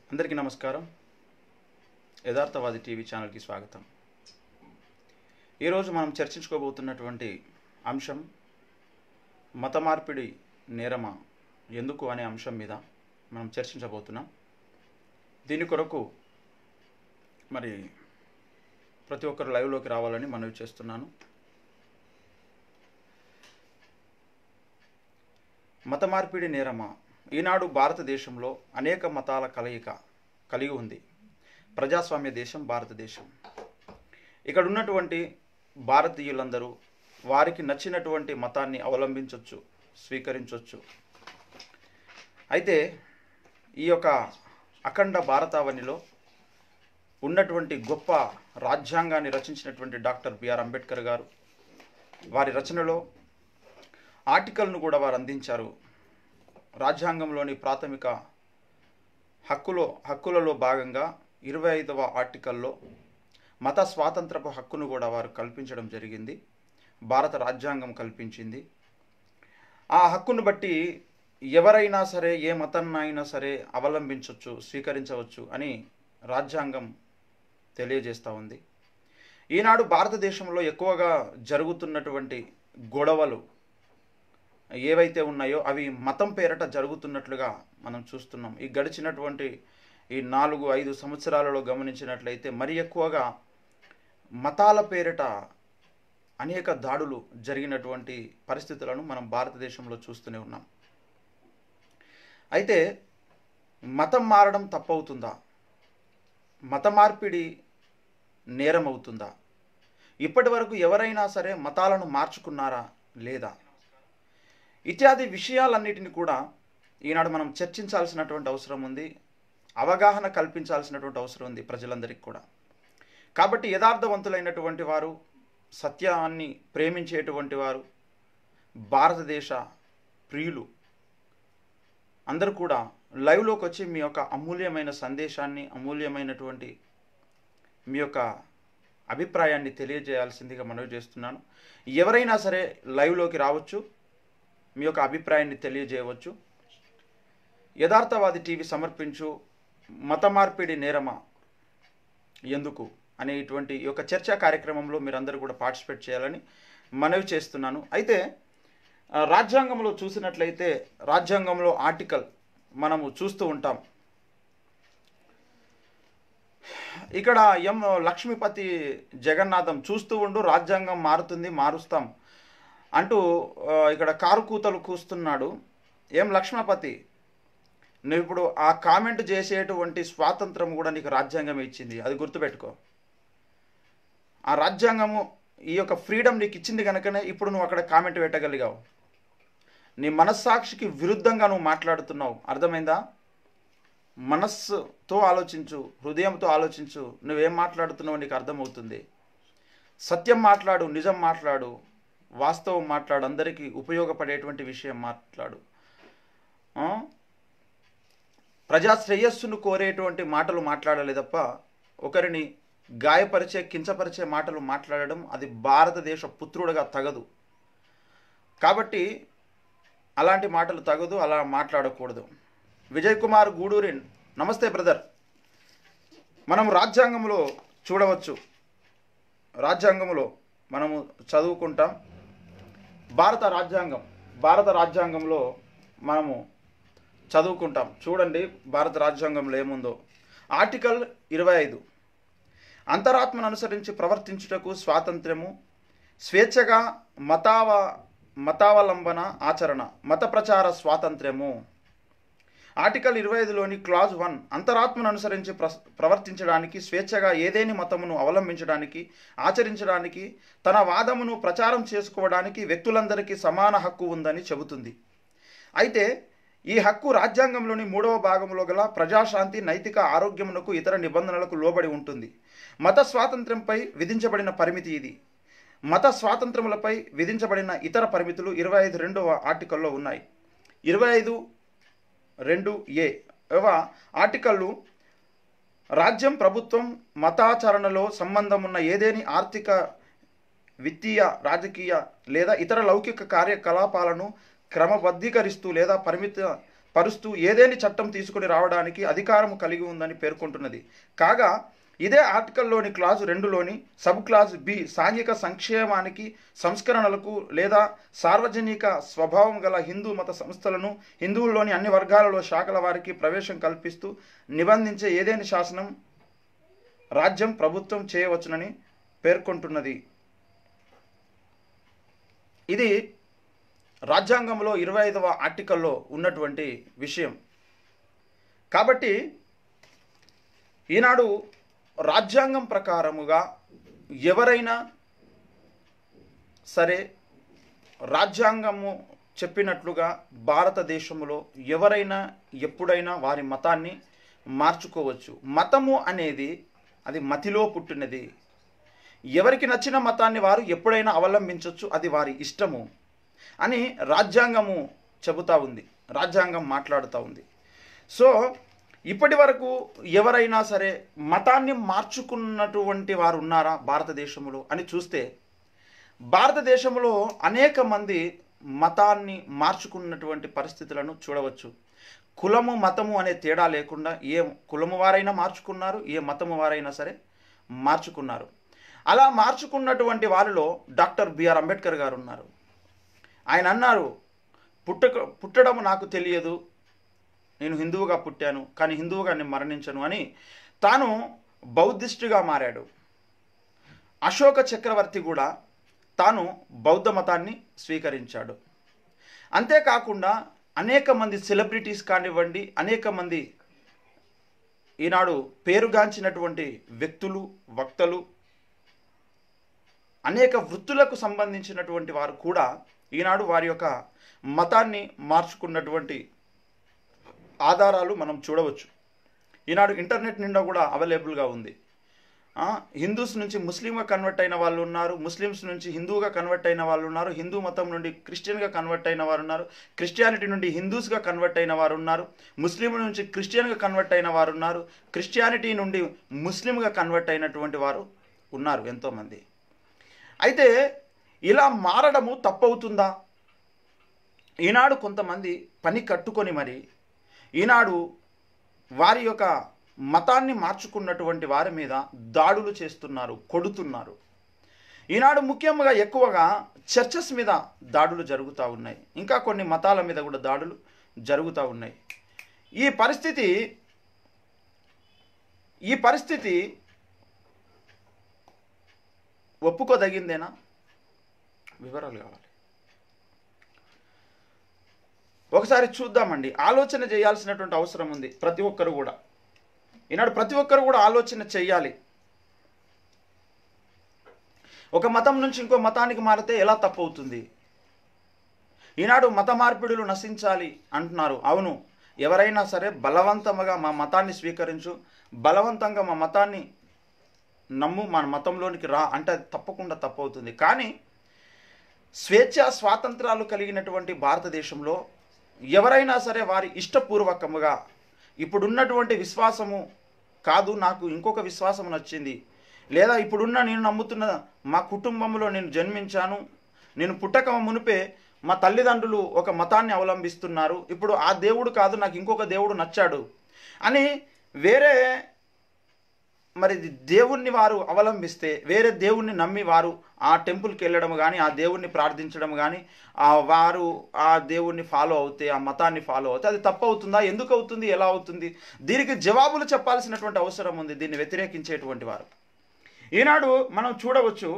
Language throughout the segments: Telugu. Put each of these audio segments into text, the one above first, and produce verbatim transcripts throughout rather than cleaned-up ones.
అందరికీ నమస్కారం. యథార్థవాది టీవీ ఛానల్కి స్వాగతం. ఈరోజు మనం చర్చించుకోబోతున్నటువంటి అంశం మత మార్పిడి నేరమా ఎందుకు అనే అంశం మీద మనం చర్చించబోతున్నాం. దీని కొరకు మరి ప్రతి ఒక్కరు లైవ్లోకి రావాలని మనవి చేస్తున్నాను. మత మార్పిడి నేరమా? ఈనాడు భారతదేశంలో అనేక మతాల కలయిక కలిగి ఉంది. ప్రజాస్వామ్య దేశం భారతదేశం. ఇక్కడ ఉన్నటువంటి భారతీయులందరూ వారికి నచ్చినటువంటి మతాన్ని అవలంబించవచ్చు, స్వీకరించవచ్చు. అయితే ఈ యొక్క అఖండ భారతావనిలో ఉన్నటువంటి గొప్ప రాజ్యాంగాన్ని రచించినటువంటి డాక్టర్ బిఆర్ అంబేద్కర్ గారు వారి రచనలో ఆర్టికల్ను కూడా వారు అందించారు. రాజ్యాంగంలోని ప్రాథమిక హక్కులో హక్కులలో భాగంగా ఇరవై ఐదవ ఆర్టికల్లో మత స్వాతంత్రపు హక్కును కూడా వారు కల్పించడం జరిగింది. భారత రాజ్యాంగం కల్పించింది. ఆ హక్కును బట్టి ఎవరైనా సరే ఏ మతాన్నైనా సరే అవలంబించవచ్చు, స్వీకరించవచ్చు అని రాజ్యాంగం తెలియజేస్తూ ఉంది. ఈనాడు భారతదేశంలో ఎక్కువగా జరుగుతున్నటువంటి గొడవలు ఏవైతే ఉన్నాయో అవి మతం పేరట జరుగుతున్నట్లుగా మనం చూస్తున్నాం. ఈ గడిచినటువంటి ఈ నాలుగు ఐదు సంవత్సరాలలో గమనించినట్లయితే మరి ఎక్కువగా మతాల పేరిట అనేక దాడులు జరిగినటువంటి పరిస్థితులను మనం భారతదేశంలో చూస్తూనే ఉన్నాం. అయితే మతం మారడం తప్పవుతుందా? మత మార్పిడి నేరం అవుతుందా? ఇప్పటి వరకు ఎవరైనా సరే మతాలను మార్చుకున్నారా లేదా? ఇత్యాది విషయాలన్నిటిని కూడా ఈనాడు మనం చర్చించాల్సినటువంటి అవసరం ఉంది. అవగాహన కల్పించాల్సినటువంటి అవసరం ఉంది ప్రజలందరికీ కూడా. కాబట్టి యథార్థవంతులైనటువంటి వారు, సత్యాన్ని ప్రేమించేటువంటి వారు, భారతదేశ ప్రియులు అందరూ కూడా లైవ్లోకి వచ్చి మీ యొక్క అమూల్యమైన సందేశాన్ని, అమూల్యమైనటువంటి మీ యొక్క అభిప్రాయాన్ని తెలియజేయాల్సిందిగా మనవి చేస్తున్నాను. ఎవరైనా సరే లైవ్లోకి రావచ్చు, మీ యొక్క అభిప్రాయాన్ని తెలియజేయవచ్చు. యథార్థవాది టీవీ సమర్పించు మత మార్పిడి నేరమా ఎందుకు అనేటువంటి ఈ యొక్క చర్చా కార్యక్రమంలో మీరందరూ కూడా పార్టిసిపేట్ చేయాలని మనవి చేస్తున్నాను. అయితే రాజ్యాంగంలో చూసినట్లయితే రాజ్యాంగంలో ఆర్టికల్ మనము చూస్తూ ఉంటాం. ఇక్కడ ఎం లక్ష్మీపతి జగన్నాథం చూస్తూ ఉండు, రాజ్యాంగం మారుతుంది, మారుస్తాం అంటూ ఇక్కడ కారు కూతలు కూస్తున్నాడు. ఏం లక్ష్మణపతి, నువ్వు ఇప్పుడు ఆ కామెంట్ చేసేటువంటి స్వాతంత్రం కూడా నీకు రాజ్యాంగం ఇచ్చింది, అది గుర్తుపెట్టుకో. ఆ రాజ్యాంగము ఈ యొక్క ఫ్రీడమ్ నీకు ఇచ్చింది కనుకనే ఇప్పుడు నువ్వు అక్కడ కామెంట్ పెట్టగలిగావు. నీ మనస్సాక్షికి విరుద్ధంగా నువ్వు మాట్లాడుతున్నావు, అర్థమైందా? మనస్సుతో ఆలోచించు, హృదయంతో ఆలోచించు. నువ్వేం మాట్లాడుతున్నావు నీకు అర్థమవుతుంది. సత్యం మాట్లాడు, నిజం మాట్లాడు, వాస్తవం మాట్లాడు, అందరికీ ఉపయోగపడేటువంటి విషయం మాట్లాడు. ప్రజా శ్రేయస్సును కోరేటువంటి మాటలు మాట్లాడాలి తప్ప ఒకరిని గాయపరిచే, కించపరిచే మాటలు మాట్లాడడం అది భారతదేశ పుత్రుడుగా తగదు. కాబట్టి అలాంటి మాటలు తగదు, అలా మాట్లాడకూడదు. విజయ్ కుమార్ గూడూరి, నమస్తే బ్రదర్. మనం రాజ్యాంగంలో చూడవచ్చు, రాజ్యాంగంలో మనము చదువుకుంటాం. భారత రాజ్యాంగం భారత రాజ్యాంగంలో మనము చదువుకుంటాం. చూడండి భారత రాజ్యాంగంలో ఏముందో. ఆర్టికల్ ఇరవై ఐదు, అంతరాత్మను అనుసరించి ప్రవర్తించుటకు స్వాతంత్ర్యము, స్వేచ్ఛగా మతావ మతావలంబన ఆచరణ, మత ప్రచార స్వాతంత్ర్యము. ఆర్టికల్ ఇరవై ఐదులోని క్లాజ్ వన్, అంతరాత్మను అనుసరించి ప్ర ప్రవర్తించడానికి, స్వేచ్ఛగా ఏదేని మతమును అవలంబించడానికి, ఆచరించడానికి, తన వాదమును ప్రచారం చేసుకోవడానికి వ్యక్తులందరికీ సమాన హక్కు ఉందని చెబుతుంది. అయితే ఈ హక్కు రాజ్యాంగంలోని మూడవ భాగంలో గల ప్రజాశాంతి, నైతిక ఆరోగ్యమునకు, ఇతర నిబంధనలకు లోబడి ఉంటుంది. మత స్వాతంత్ర్యంపై విధించబడిన పరిమితి ఇది. మత స్వాతంత్రములపై విధించబడిన ఇతర పరిమితులు ఇరవై ఐదు రెండవ ఆర్టికల్లో ఉన్నాయి. ఇరవై ఐదు రెండు ఏ ఆర్టికల్లు రాజ్యం, ప్రభుత్వం మతాచరణలో సంబంధం ఉన్న ఏదేని ఆర్థిక, విత్తీయ, రాజకీయ లేదా ఇతర లౌకిక కార్యకలాపాలను క్రమబద్ధీకరిస్తూ లేదా పరిమిత పరుస్తూ ఏదేని చట్టం తీసుకుని రావడానికి అధికారం కలిగి ఉందని పేర్కొంటున్నది. కాగా ఇదే ఆర్టికల్లోని క్లాజు రెండులోని సబ్ క్లాజ్ బి సాంఘిక సంక్షేమానికి, సంస్కరణలకు లేదా సార్వజనిక స్వభావం గల హిందూ మత సంస్థలను హిందువుల్లోని అన్ని వర్గాలలో శాఖల వారికి ప్రవేశం కల్పిస్తూ నిబంధించే ఏదేని శాసనం రాజ్యం ప్రభుత్వం చేయవచ్చునని పేర్కొంటున్నది. ఇది రాజ్యాంగంలో ఇరవై ఐదవ ఆర్టికల్లో ఉన్నటువంటి విషయం. కాబట్టి ఈనాడు రాజ్యాంగం ప్రకారముగా ఎవరైనా సరే రాజ్యాంగము చెప్పినట్లుగా భారతదేశంలో ఎవరైనా ఎప్పుడైనా వారి మతాన్ని మార్చుకోవచ్చు. మతము అనేది అది మతిలో పుట్టినది. ఎవరికి నచ్చిన మతాన్ని వారు ఎప్పుడైనా అవలంబించవచ్చు, అది వారి ఇష్టము అని రాజ్యాంగము చెబుతూ ఉంది, రాజ్యాంగం మాట్లాడుతూ ఉంది. సో ఇప్పటి వరకు ఎవరైనా సరే మతాన్ని మార్చుకున్నటువంటి వారు ఉన్నారా భారతదేశంలో అని చూస్తే, భారతదేశంలో అనేక మంది మతాన్ని మార్చుకున్నటువంటి పరిస్థితులను చూడవచ్చు. కులము మతము అనే తేడా లేకుండా ఏ కులము వారైనా మార్చుకున్నారు, ఏ మతము వారైనా సరే మార్చుకున్నారు. అలా మార్చుకున్నటువంటి వారిలో డాక్టర్ బిఆర్ అంబేద్కర్ గారు ఉన్నారు. ఆయన అన్నారు, పుట్టక పుట్టడం నాకు తెలియదు, నేను హిందువుగా పుట్టాను కానీ హిందువుగా నేను మరణించను అని తాను బౌద్ధిస్టుగా మారాడు. అశోక చక్రవర్తి కూడా తాను బౌద్ధ మతాన్ని స్వీకరించాడు. అంతేకాకుండా అనేక మంది సెలబ్రిటీస్ కానివ్వండి, అనేక మంది ఈనాడు పేరుగాంచినటువంటి వ్యక్తులు, వక్తలు, అనేక వృత్తులకు సంబంధించినటువంటి వారు కూడా ఈనాడు వారి యొక్క మతాన్ని మార్చుకున్నటువంటి ఆధారాలు మనం చూడవచ్చు. ఈనాడు ఇంటర్నెట్ నిండా కూడా అవైలబుల్గా ఉంది. హిందూస్ నుంచి ముస్లింగా కన్వర్ట్ అయిన వాళ్ళు ఉన్నారు, ముస్లిమ్స్ నుంచి హిందూగా కన్వర్ట్ అయిన వాళ్ళు ఉన్నారు, హిందూ మతం నుండి క్రిస్టియన్గా కన్వర్ట్ అయిన వారు ఉన్నారు, క్రిస్టియానిటీ నుండి హిందూస్గా కన్వర్ట్ అయిన వారు ఉన్నారు, ముస్లిం నుంచి క్రిస్టియన్గా కన్వర్ట్ అయిన వారు ఉన్నారు, క్రిస్టియానిటీ నుండి ముస్లింగా కన్వర్ట్ అయినటువంటి వారు ఉన్నారు ఎంతోమంది. అయితే ఇలా మారడము తప్పవుతుందా? ఈనాడు కొంతమంది పని కట్టుకొని మరి ఈనాడు వారి యొక్క మతాన్ని మార్చుకున్నటువంటి వారి మీద దాడులు చేస్తున్నారు, కొడుతున్నారు. ఈనాడు ముఖ్యంగా ఎక్కువగా చర్చెస్ మీద దాడులు జరుగుతూ ఉన్నాయి, ఇంకా కొన్ని మతాల మీద కూడా దాడులు జరుగుతూ ఉన్నాయి. ఈ పరిస్థితి ఈ పరిస్థితి ఒప్పుకోదగిందేనా? వివరాలు కావాలి. ఒకసారి చూద్దామండి. ఆలోచన చేయాల్సినటువంటి అవసరం ఉంది ప్రతి ఒక్కరు కూడా. ఈనాడు ప్రతి ఒక్కరు కూడా ఆలోచన చేయాలి. ఒక మతం నుంచి ఇంకో మతానికి మారితే ఎలా తప్పవుతుంది? ఈనాడు మత మార్పిడులు నశించాలి అంటున్నారు. అవును, ఎవరైనా సరే బలవంతంగా మా మతాన్ని స్వీకరించు, బలవంతంగా మా మతాన్ని నమ్ము, మన మతంలోనికి రా అంటే అది తప్పకుండా తప్పవుతుంది. కానీ స్వేచ్ఛ స్వాతంత్రాలు కలిగినటువంటి భారతదేశంలో ఎవరైనా సరే వారి ఇష్టపూర్వకముగా ఇప్పుడున్నటువంటి విశ్వాసము కాదు, నాకు ఇంకొక విశ్వాసం నచ్చింది, లేదా ఇప్పుడున్న నేను నమ్ముతున్న మా కుటుంబంలో నేను జన్మించాను, నేను పుట్టక మునిపే మా తల్లిదండ్రులు ఒక మతాన్ని అవలంబిస్తున్నారు, ఇప్పుడు ఆ దేవుడు కాదు నాకు ఇంకొక దేవుడు నచ్చాడు అని వేరే మరి దేవుణ్ణి వారు అవలంబిస్తే, వేరే దేవుణ్ణి నమ్మి వారు ఆ టెంపుల్కి వెళ్ళడం కానీ, ఆ దేవుణ్ణి ప్రార్థించడం కానీ, వారు ఆ దేవుణ్ణి ఫాలో అవుతే, ఆ మతాన్ని ఫాలో అవుతే అది తప్పు అవుతుందా? ఎందుకు అవుతుంది? ఎలా అవుతుంది? దీనికి జవాబులు చెప్పాల్సినటువంటి అవసరం ఉంది దీన్ని వ్యతిరేకించేటువంటి వారు. ఈనాడు మనం చూడవచ్చు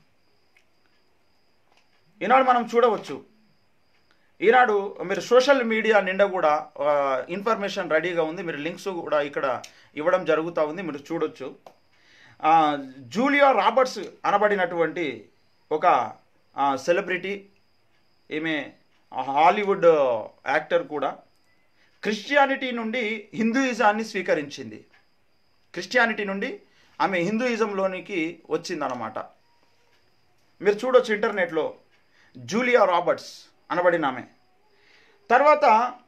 ఈనాడు మనం చూడవచ్చు ఈనాడు మీరు సోషల్ మీడియా నిండా కూడా ఇన్ఫర్మేషన్ రెడీగా ఉంది, మీరు లింక్స్ కూడా ఇక్కడ ఇవ్వడం జరుగుతూ ఉంది, మీరు చూడొచ్చు. జూలియా రాబర్ట్స్ అనబడినటువంటి ఒక సెలబ్రిటీ, ఈమె హాలీవుడ్ యాక్టర్ కూడా, క్రిస్టియానిటీ నుండి హిందూయిజాన్ని స్వీకరించింది. క్రిస్టియానిటీ నుండి ఆమె హిందూయిజంలోనికి వచ్చిందనమాట. మీరు చూడొచ్చు ఇంటర్నెట్లో జూలియా రాబర్ట్స్ అనబడిన ఆమె. తర్వాత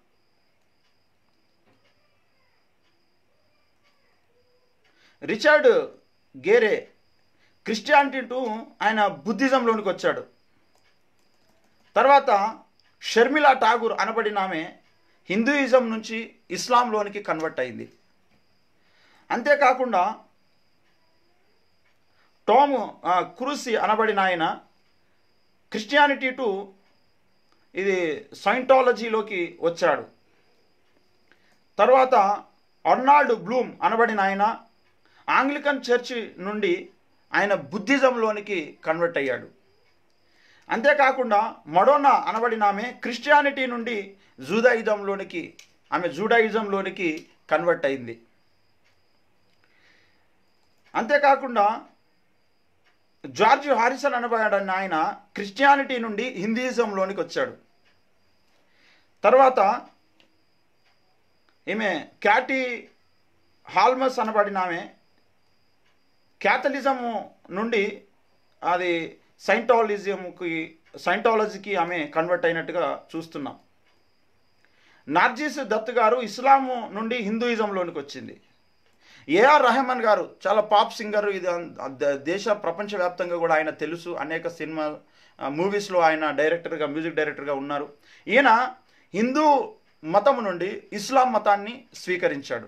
రిచర్డ్ గేరే క్రిస్టియానిటీ టు ఆయన బుద్ధిజంలోనికి వచ్చాడు. తర్వాత షర్మిలా ఠాగూర్ అనబడిన ఆమె హిందూయిజం నుంచి ఇస్లాంలోనికి కన్వర్ట్ అయింది. అంతేకాకుండా టోమ్ క్రూసి అనబడిన ఆయన క్రిస్టియానిటీ టు ఇది సైంటాలజీలోకి వచ్చాడు. తర్వాత అర్నాల్డ్ బ్లూమ్ అనబడిన ఆయన ఆంగ్లికన్ చర్చి నుండి ఆయన బుద్ధిజంలోనికి కన్వర్ట్ అయ్యాడు. అంతేకాకుండా మడోనా అనబడిన ఆమె క్రిస్టియానిటీ నుండి జూదాయిజంలోనికి ఆమె జూడాయిజంలోనికి కన్వర్ట్ అయింది. అంతేకాకుండా జార్జ్ హారిసన్ అనబడిన ఆయన క్రిస్టియానిటీ నుండి హిందూయిజంలోనికి వచ్చాడు. తర్వాత ఈమె క్యాటీ హాల్మస్ అనబడిన ఆమె క్యాథలిజము నుండి అది సైంటాలజిజంకి సైంటాలజీకి ఆమె కన్వర్ట్ అయినట్టుగా చూస్తున్నాం. నార్జిస్ దత్ గారు ఇస్లాము నుండి హిందూయిజంలోనికి వచ్చింది. ఏఆర్ రెహమాన్ గారు చాలా పాప్ సింగర్, ఇది దేశ ప్రపంచవ్యాప్తంగా కూడా ఆయన తెలుసు. అనేక సినిమా మూవీస్లో ఆయన డైరెక్టర్గా మ్యూజిక్ డైరెక్టర్గా ఉన్నారు. ఈయన హిందూ మతము నుండి ఇస్లాం మతాన్ని స్వీకరించాడు.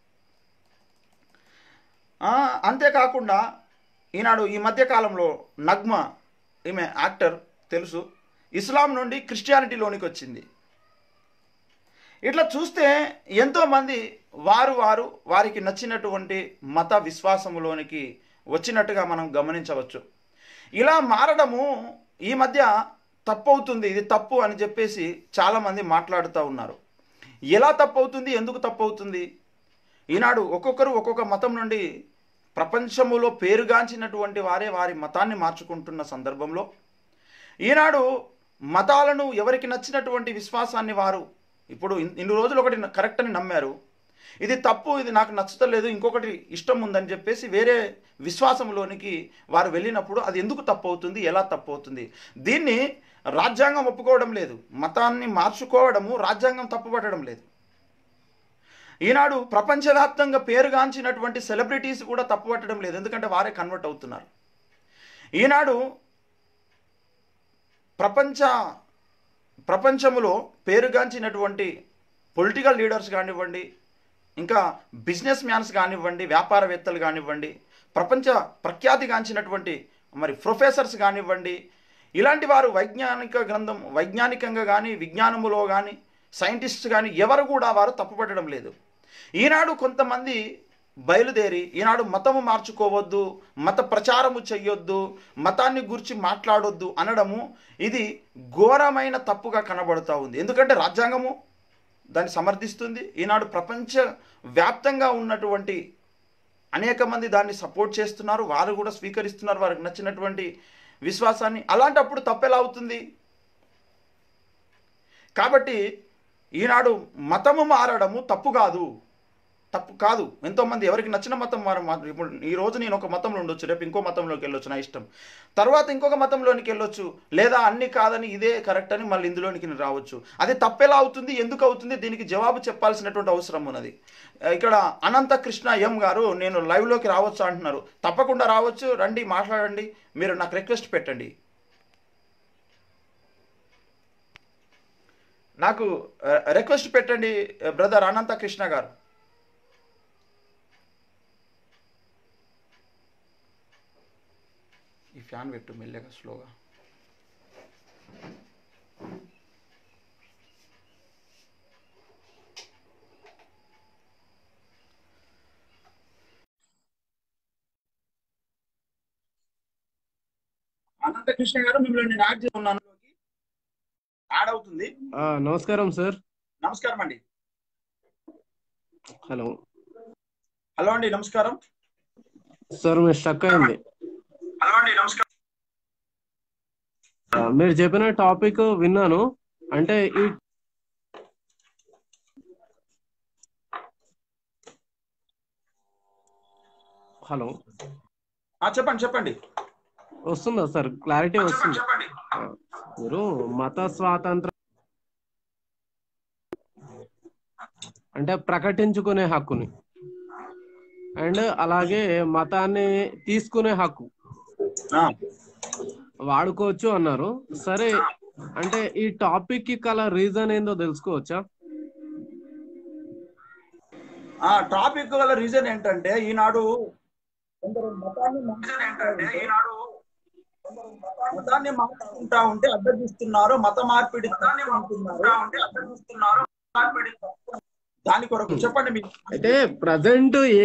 అంతేకాకుండా ఈనాడు ఈ మధ్యకాలంలో నగ్మా ఈమె యాక్టర్ తెలుసు, ఇస్లాం నుండి క్రిస్టియానిటీలోనికి వచ్చింది. ఇట్లా చూస్తే ఎంతోమంది వారు వారు వారికి నచ్చినటువంటి మత విశ్వాసములోనికి వచ్చినట్టుగా మనం గమనించవచ్చు. ఇలా మారడము ఈ మధ్య తప్పు అవుతుంది, ఇది తప్పు అని చెప్పేసి చాలామంది మాట్లాడుతూ ఉన్నారు. ఎలా తప్పు అవుతుంది, ఎందుకు తప్పు అవుతుంది? ఈనాడు ఒక్కొక్కరు ఒక్కొక్క మతం నుండి ప్రపంచములో పేరుగాంచినటువంటి వారే వారి మతాన్ని మార్చుకుంటున్న సందర్భంలో ఈనాడు మతాలను ఎవరికి నచ్చినటువంటి విశ్వాసాన్ని వారు ఇప్పుడు ఇన్ని రోజులు ఒకటి కరెక్ట్ అని నమ్మారు, ఇది తప్పు, ఇది నాకు నచ్చలేదు, ఇంకొకటి ఇష్టం ఉందని చెప్పేసి వేరే విశ్వాసంలోనికి వారు వెళ్ళినప్పుడు అది ఎందుకు తప్పు అవుతుంది, ఎలా తప్పు అవుతుంది? దీన్ని రాజ్యాంగం ఒప్పుకోవడం లేదు. మతాన్ని మార్చుకోవడము రాజ్యాంగం తప్పుపట్టడం లేదు. ఈనాడు ప్రపంచవ్యాప్తంగా పేరుగాంచినటువంటి సెలబ్రిటీస్ కూడా తప్పుపట్టడం లేదు, ఎందుకంటే వారే కన్వర్ట్ అవుతున్నారు. ఈనాడు ప్రపంచ ప్రపంచములో పేరుగాంచినటువంటి పొలిటికల్ లీడర్స్ కానివ్వండి, ఇంకా బిజినెస్ మ్యాన్స్ కానివ్వండి, వ్యాపారవేత్తలు కానివ్వండి, ప్రపంచ ప్రఖ్యాతిగాంచినటువంటి మరి ప్రొఫెసర్స్ కానివ్వండి, ఇలాంటి వారు వైజ్ఞానిక గ్రంథం వైజ్ఞానికంగా కానీ విజ్ఞానములో కానీ సైంటిస్ట్స్ కానీ ఎవరు కూడా వారు తప్పుపట్టడం లేదు. ఈనాడు కొంతమంది బయలుదేరి ఈనాడు మతము మార్చుకోవద్దు, మత ప్రచారము చెయ్యొద్దు, మతాన్ని గురించి మాట్లాడొద్దు అనడము ఇది ఘోరమైన తప్పుగా కనబడుతూ ఉంది. ఎందుకంటే రాజ్యాంగము దాన్ని సమర్థిస్తుంది. ఈనాడు ప్రపంచ వ్యాప్తంగా ఉన్నటువంటి అనేక మంది దాన్ని సపోర్ట్ చేస్తున్నారు, వారు కూడా స్వీకరిస్తున్నారు వారికి నచ్చినటువంటి విశ్వాసాన్ని. అలాంటప్పుడు తప్పెలా అవుతుంది? కాబట్టి ఈనాడు మతము మారడము తప్పు కాదు, తప్పు కాదు. ఎంతోమంది ఎవరికి నచ్చిన మతం వారు ఇప్పుడు ఈరోజు నేను ఒక మతంలో ఉండొచ్చు, రేపు ఇంకో మతంలోకి వెళ్ళొచ్చు, నా ఇష్టం. తర్వాత ఇంకొక మతంలోనికి వెళ్ళొచ్చు, లేదా అన్ని కాదని ఇదే కరెక్ట్ అని మళ్ళీ ఇందులోనికి రావచ్చు. అది తప్పెలా అవుతుంది, ఎందుకు అవుతుంది? దీనికి జవాబు చెప్పాల్సినటువంటి అవసరం ఉన్నది. ఇక్కడ అనంత కృష్ణ ఎం గారు నేను లైవ్లోకి రావచ్చు అంటున్నారు. తప్పకుండా రావచ్చు, రండి, మాట్లాడండి, మీరు నాకు రిక్వెస్ట్ పెట్టండి. నాకు రిక్వెస్ట్ పెట్టండి బ్రదర్ అనంత కృష్ణ గారు. ఈ ఫ్యాన్ పెట్టు మెల్లగా స్లోగా. అనంత కృష్ణ గారు మిమ్మల్ని నేను యాడ్ చేస్తున్నాను, యాడ్ అవుతుంది. నమస్కారం సార్. నమస్కారం అండి. హలో హలో అండి, నమస్కారం సార్. మీరు స్టక్ అయింది. హలో అండి, నమస్కారం. మీరు చెప్పిన టాపిక్ విన్నాను. అంటే ఈ హలో చెప్పండి చెప్పండి వస్తుందా సార్? క్లారిటీ వస్తుంది. మీరు మత స్వాతంత్రం అంటే ప్రకటించుకునే హక్కుని అండ్ అలాగే మతాన్ని తీసుకునే హక్కు వాడుకోవచ్చు అన్నారు. సరే, అంటే ఈ టాపిక్ కి కల రీజన్ ఏందో తెలుసుకోవచ్చా? ఆ టాపిక్ గల రీజన్ ఏంటంటే ఈనాడు కొందరు మతాన్ని మార్చుకుంటా మతాన్ని మార్చుకుంటా ఉంటే అడ్డగిస్తున్నారు, మత మార్పిడి అంటున్నారు. దాని కొరకు చెప్పండి మీకు. అయితే ప్రజెంట్ ఏ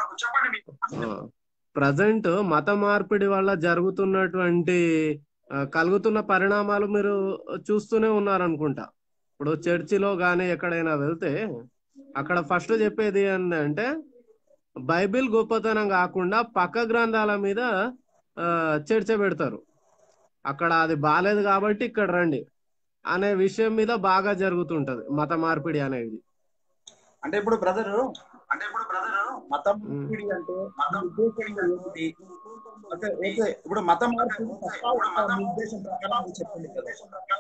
ప్రజెంట్ మత మార్పిడి వల్ల జరుగుతున్నటువంటి ఆ, కలుగుతున్న పరిణామాలు మీరు చూస్తూనే ఉన్నారనుకుంటా. ఇప్పుడు చర్చిలో గానీ ఎక్కడైనా వెళ్తే అక్కడ ఫస్ట్ చెప్పేది ఏంటంటే బైబిల్ గొప్పతనం కాకుండా పక్క గ్రంథాల మీద ఆ, చర్చ పెడతారు. అక్కడ అది బాలేదు కాబట్టి ఇక్కడ రండి అనే విషయం మీద బాగా జరుగుతుంటది మత మార్పిడి అనేది. అంటే ఇప్పుడు బ్రదరు అంటే ఇప్పుడు బ్రదరు మతం మార్పిడి అంటే మీ ఉద్దేశంలో ఏంటి? అంటే ఓకే, ఇప్పుడు మతం మార్పిడి తప్ప ఒక్క మీ ఉద్దేశం ప్రకారం మీరు చెప్పండి కదా.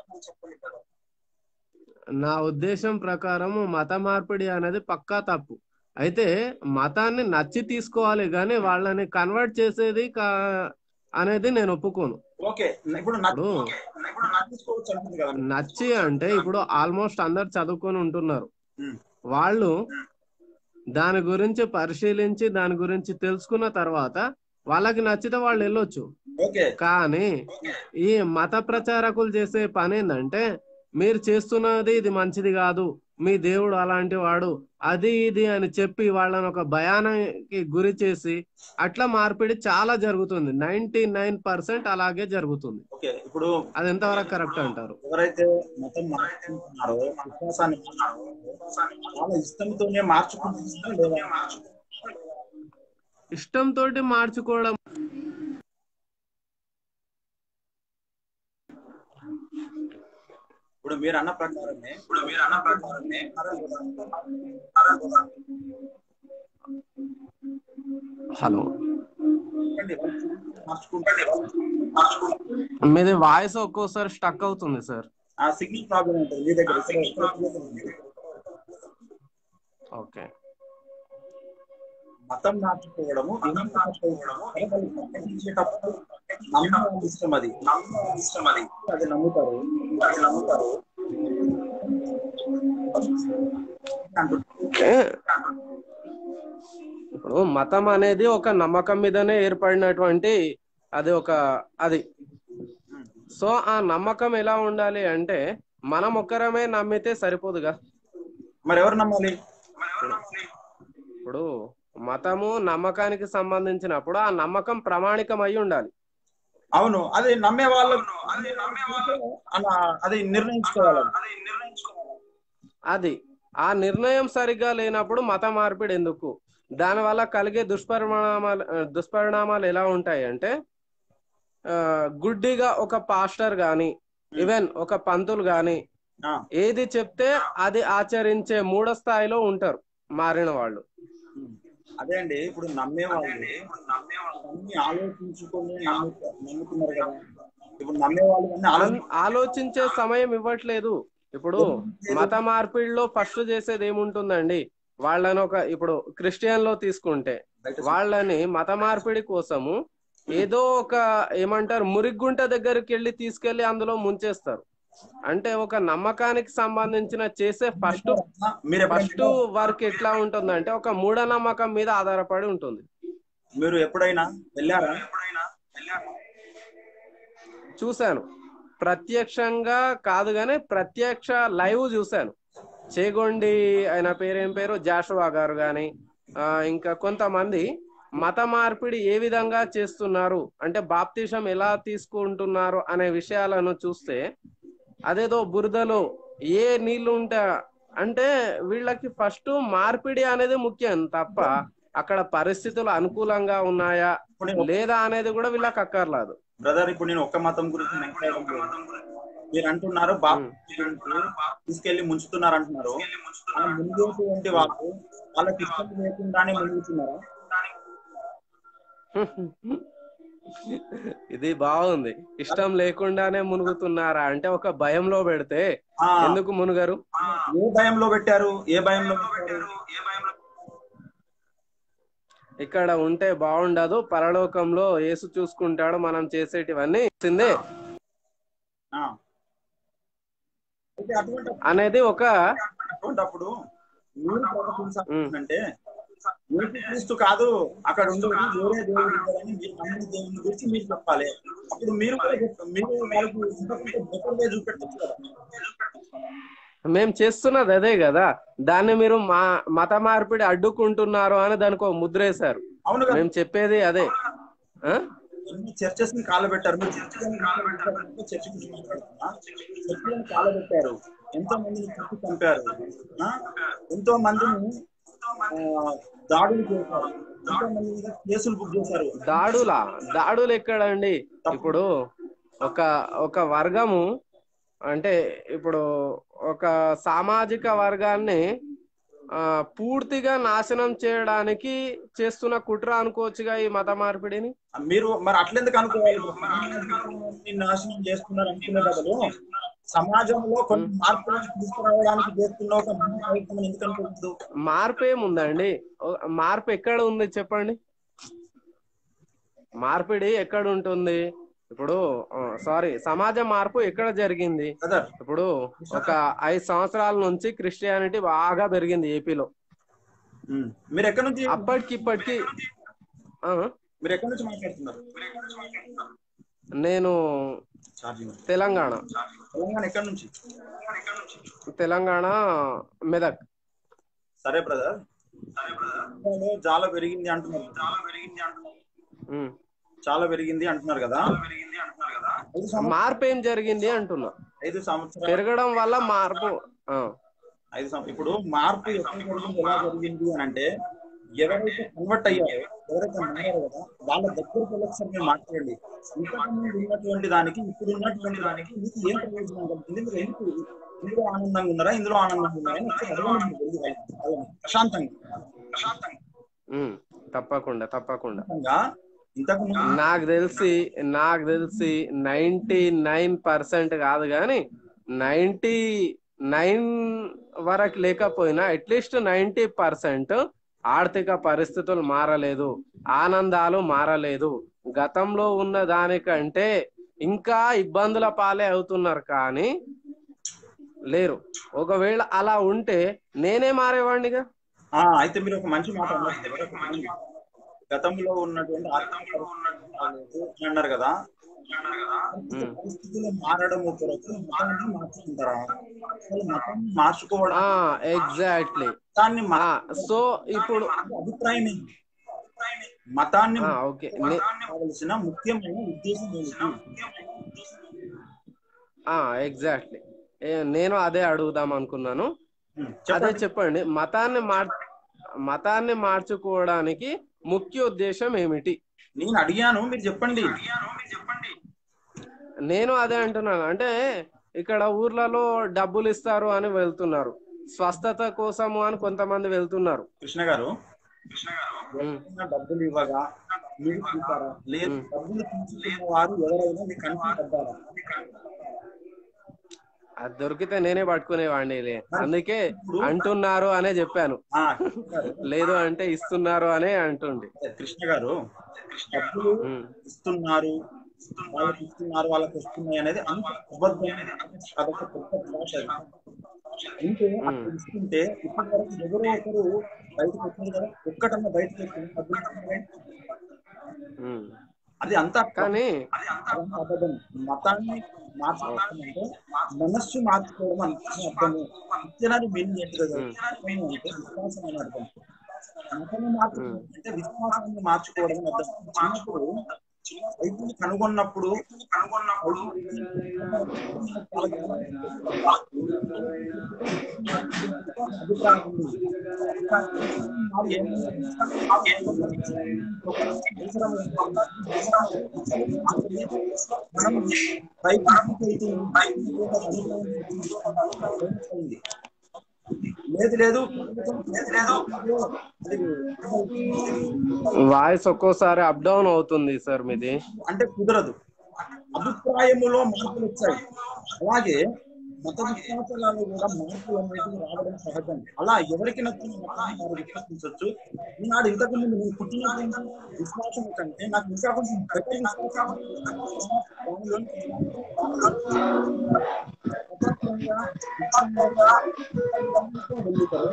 నా ఉద్దేశం ప్రకారం మత మార్పిడి అనేది పక్కా తప్పు. అయితే మతాన్ని నచ్చి తీసుకోవాలి కానీ వాళ్ళని కన్వర్ట్ చేసేది కా అనేది నేను ఒప్పుకోను. ఓకే, ఇప్పుడు ఇప్పుడు ఇప్పుడు నచ్చుకోవచ్చు అంటుంది కదా. నచ్చి అంటే ఇప్పుడు ఆల్మోస్ట్ అందరు చదువుకొని ఉంటున్నారు. ఉమ్, వాళ్ళు దాని గురించి పరిశీలించి దాని గురించి తెలుసుకున్న తర్వాత వాళ్ళకి నచ్చితే వాళ్ళు వెళ్ళొచ్చు. ఓకే కానీ ఈ మత ప్రచారకులు చేసే పని ఏంటంటే మీరు చేస్తున్నది ఇది మంచిది కాదు, మీ దేవుడు అలాంటి వాడు, అది ఇది అని చెప్పి వాళ్ళని ఒక భయానికి గురి చేసి అట్లా మార్పిడి చాలా జరుగుతుంది. నైన్టీ నైన్ పర్సెంట్ అలాగే జరుగుతుంది. ఓకే ఇప్పుడు అది ఎంతవరకు కరెక్ట్ అంటారు? ఎవరైతే మతం మార్చుకుంటున్నారో విశ్వాసాన్ని వాళ్ళ ఇష్టంతోనే మార్చుకుంటున్నారో లేదా? ఇష్టంతో మార్చుకోవడం ఇప్పుడు మీరు అన్న ప్రకారమే ఇప్పుడు మీరు అన్న ప్రకారమే హలో మార్చుకుంటే మీది వాయిస్ ఒక్కోసారి స్టక్ అవుతుంది సార్. ఆ సిగ్నల్ ప్రాబ్లం ఉంటుంది మీ దగ్గర. ఓకే, మతం మార్చుకోవడము ప్రకటించేటప్పుడు నమ్మకం ఇష్టం, అది ఇష్టం, అది అది నమ్ముతారు అది నమ్ముతారు ఇప్పుడు మతం అనేది ఒక నమ్మకం మీదనే ఏర్పడినటువంటి అది ఒక అది సో ఆ నమ్మకం ఎలా ఉండాలి అంటే మనం ఒక్కరమే నమ్మితే సరిపోదుగా, మరి ఎవరు నమ్మాలి? ఇప్పుడు మతము నమ్మకానికి సంబంధించినప్పుడు ఆ నమ్మకం ప్రామాణికం అయి ఉండాలి. అవును, అది నమ్మే వాళ్ళు అలా అది నిర్ణయించుకోవాలి. అది ఆ నిర్ణయం సరిగ్గా లేనప్పుడు మత మార్పిడి ఎందుకు? దానివల్ల కలిగే దుష్పరిణామాలు దుష్పరిణామాలు ఎలా ఉంటాయి అంటే ఆ గుడ్డిగా ఒక పాస్టర్ గాని ఈవెన్ ఒక పంతులు గాని ఏది చెప్తే అది ఆచరించే మూఢ స్థాయిలో ఉంటారు మారిన వాళ్ళు. అదే అండి, ఇప్పుడు నమ్మే వాళ్ళు అన్ని ఆలోచించుకొని నమ్ముతున్నారు కదా. ఇప్పుడు నమ్మే వాళ్ళు ఆలోచించే సమయం ఇవ్వట్లేదు. ఇప్పుడు మత మార్పిడిలో ఫస్ట్ చేసేది ఏముంటుందండి, వాళ్ళని ఒక ఇప్పుడు క్రిస్టియన్ లో తీసుకుంటే వాళ్ళని మత మార్పిడి కోసము ఏదో ఒక ఏమంటారు మురిగుంట దగ్గరికి వెళ్ళి తీసుకెళ్లి అందులో ముంచేస్తారు. అంటే ఒక నమ్మకానికి సంబంధించిన చేసే ఫస్ట్ ఫస్ట్ వర్క్ ఎట్లా ఉంటుందంటే ఒక మూఢనమ్మకం మీద ఆధారపడి ఉంటుంది. మీరు ఎప్పుడైనా వెళ్ళారా? చూశాను, ప్రత్యక్షంగా కాదు కానీ ప్రత్యక్ష లైవ్ చూశాను. చేగొండి ఆయన పేరేం పేరు జాషువా గారు కానీ ఇంకా కొంతమంది మత మార్పిడి ఏ విధంగా చేస్తున్నారు అంటే బాప్తిజం ఎలా తీసుకుంటున్నారు అనే విషయాలను చూస్తే అదేదో బురదలో ఏ నీళ్లు ఉంటా అంటే వీళ్ళకి ఫస్ట్ మార్పిడి అనేది ముఖ్యం తప్ప అక్కడ పరిస్థితులు అనుకూలంగా ఉన్నాయా లేదా అనేది కూడా వీళ్ళకి అక్కర్లేదు. బ్రదర్, ఇప్పుడు నేను ఒక్క మతం గురించి మీరు అంటున్నారు బాప్తిజం తీసుకెళ్లి ముంచుతున్నారు అంటున్నారు. ముందు వాళ్ళు వాళ్ళకి ఇష్టం లేకుండానే ముందుతున్నారా? ఇది బాగుంది. ఇష్టం లేకుండానే మునుగుతున్నారా అంటే ఒక భయంలో పెడితే ఎందుకు మునుగరు? ఏ భయంలో పెట్టారు? ఏ భయంలో పెట్టారు? ఇక్కడ ఉంటే బాగుండదు, పరలోకంలో యేసు చూసుకుంటాడు మనం చేసేటివన్నీ అనేది ఒక అటువంటప్పుడు మీరు ప్రకటించాలంటే యేసుక్రీస్తు కాదు అక్కడ ఉండేది, వేరే దేవుడు ఉంటారని మీరు నమ్మిన దేవుని గురించి మీరు చెప్పాలి. అప్పుడు మీరు కూడా చెప్- మీరు వాళ్ళకి ఇంతకంటే బెటర్ వే చూపెట్టచ్చు కదా. మేము చేస్తున్నది అదే కదా, దాన్ని మీరు మా మత మార్పిడి అడ్డుకుంటున్నారు అని దానికి ఒక ముద్ర వేశారు. అవును కదా, మేము చెప్పేది అదే. ఆ? ఎన్ని చర్చెస్ ని కాలబెట్టారు. మీరు చర్చలను చర్చ గురించి మాట్లాడుతున్నా, చర్చలను కాలబెట్టారు, ఎంతో మందిని చర్చి చంపారు, ఆ? ఎంతో మందిని ఆ, దాడులు చేశారు, ఎంతో మంది మీద కేసులు బుక్ చేశారు. దాడులా దాడులు ఎక్కడండి? ఇప్పుడు ఒక ఒక వర్గము అంటే ఇప్పుడు ఒక సామాజిక వర్గాన్ని ఆ పూర్తిగా నాశనం చేయడానికి చేస్తున్న కుట్ర అనుకోవచ్చుగా ఈ మత మార్పిడిని. మీరు మరి అట్లెందుకు అనుకోవాలి? సమాజాన్ని నాశనం చేస్తున్నారు అనుకునే బదులు సమాజంలో కొన్ని మార్పులను తీసుకురావడానికి చేస్తున్న ఒక మహా ప్రయత్నం ఎందుకు అనుకోవద్దు? మార్పు ఏముందండి? ఓ- మార్పు ఎక్కడ ఉంది చెప్పండి? మార్పిడి ఎక్కడ ఉంటుంది? ఇప్పుడు సారీ సమాజ మార్పు ఎక్కడ జరిగింది? కదా, ఇప్పుడు ఒక ఐదు సంవత్సరాల నుంచి క్రిస్టియానిటీ బాగా పెరిగింది ఏపీలో. ఉమ్. మీరు ఎక్కడి నుంచి అప్పటికి ఇప్పటికి ఆ, మీరు ఎక్కడి నుంచి మాట్లాడుతున్నారు? నేను ఛార్జింగ్. తెలంగాణ తెలంగాణ ఎక్కడి నుంచి? తెలంగాణ మెదక్. సరే బ్రదర్, చాలా పెరిగింది అంటున్నారు, చాలా పెరిగింది అంటున్నారు ఉమ్. చాలా పెరిగింది అంటున్నారు కదా. ఐదు సంవత్సరాలు మార్పు ఏం జరిగింది అంటున్నా. ఐదు సంవత్సరాలు పెరగడం వల్ల మార్పు ఆ, ఐదు సంవత్సరాలు ఇప్పుడు మార్పు ఎక్కడ జరిగింది, ఎలా జరిగింది అని అంటే, ఎవరైతే కన్వర్ట్ అయ్యారో, ఎవరైతే మారారో కదా, వాళ్ళ దగ్గరికి వెళ్ళి ఒకసారి మీరు మాట్లాడండి. ఇంతకుముందు ఉన్నటువంటి దానికి ఇప్పుడు ఉన్నటువంటి దానికి మీకు ఏం ప్రయోజనం కలుగుతుంది, మీరు ఎందుకు ఇందులో ఆనందంగా ఉన్నారా, ఇందులో ఆనందంగా ఉన్నారా అని ఒకసారి అడగండి మీరు వెళ్ళి వాళ్ళని. వాళ్ళని ప్రశాంతంగా ప్రశాంతంగా ఉమ్, తప్పకుండా తప్పకుండా. ప్రశాంతంగా. ఇంతకు ముందు నాకు తెలిసి నాకు తెలిసి నైన్టీ నైన్ పర్సెంట్ కాదు కానీ నైన్టీ నైన్ వరకు లేకపోయినా అట్లీస్ట్ నైన్టీ పర్సెంట్ ఆర్థిక పరిస్థితులు మారలేదు, ఆనందాలు మారలేదు. గతంలో ఉన్న దానికంటే ఇంకా ఇబ్బందుల పాలే అవుతున్నారు కానీ లేరు. ఒకవేళ అలా ఉంటే నేనే మారేవాడినిగా. ఆ, అయితే మీరు ఒక మంచి మాట అన్నారు. గతంలో ఉన్నటువంటి ఆర్థిక పరిస్థితులు బాగాలేదు అని అన్నారు కదా. ఆర్థిక పరిస్థితులు మారడం కొరకు మతాన్ని మార్చుకుంటారా? అసలు మతాన్ని మార్చుకోవడం ఎగ్జాక్ట్లీ. మతాన్ని సో ఇప్పుడు అభిప్రాయం ఏంటి? మతాన్ని ఓకే కావలసిన ముఖ్యమైన ఉద్దేశం ఏంటి? ఎగ్జాక్ట్లీ నేను అదే అడుగుదాం అనుకున్నాను. అదే చెప్పండి, మతాన్ని మార్ మతాన్ని మార్చుకోవడానికి ముఖ్య ఉద్దేశం ఏమిటి? నేను అడిగాను, మీరు చెప్పండి. నేను అదే అంటున్నాను. అంటే ఇక్కడ ఊర్లలో డబ్బులు ఇస్తారు అని వెళ్తున్నారు, స్వస్థత కోసము అని కొంతమంది వెళ్తున్నారు. కృష్ణ గారు, డబ్బులు ఇవ్వగా మీరు చూసారా? లేదు, డబ్బులు తీసుకున్న వారు ఎవరైనా మీ కంటి పడ్డారా? అది దొరికితే నేనే పట్టుకునేవాడిని, అందుకే అంటున్నారు అనే చెప్పాను. లేదు అంటే ఇస్తున్నారు అనే అంటుండే. కృష్ణ గారు, డబ్బులు ఇస్తున్నారు, వాళ్ళకి ఇస్తున్నారు, వాళ్ళకి వస్తున్నాయి అనేది అంత అబద్ధం. అదొక పెద్ద భాష. అంటే అక్కడ ఇస్తుంటే ఇప్పటి వరకు ఎవరో ఒకరు బయటకు వచ్చింది కదా, ఒక్కటన్నా బయటకు వచ్చింది. అది అంతా కానీ అబద్ధం. మతాన్ని మార్చుకోవాలంటే మనస్సు మార్చుకోవడం అని అర్థము. ఇచ్చినది మీనింగ్ ఏంటి కదా అంటే విశ్వాసం అని అర్థం. మతాన్ని మార్చుకోవడం అంటే విశ్వాసాన్ని మార్చుకోవడం అని అర్థం. చిన్నప్పుడు వైద్యుని కనుగొన్నప్పుడు కనుగొన్నప్పుడు అభిప్రాయం ఉంది. లేదు లేదు వాయిస్ ఒక్కోసారి అప్ డౌన్ అవుతుంది సార్ మీది. అంటే కుదరదు, అభిప్రాయములో మార్పులు వచ్చాయి. అలాగే మత విశ్వాసాలలో కూడా మార్పులు అనేవి రావడం సహజం. అలా ఎవరికి నచ్చిన మతాన్ని వారు విశ్వసించవచ్చు. ఈనాడు ఇంతకు ముందు నేను పుట్టినటువంటి విశ్వాసం కంటే నాకు ఇంకా కొంచెం బెటర్ విశ్వాసం స్వతంత్రంగా ఇష్టంగా వెళ్ళుతారు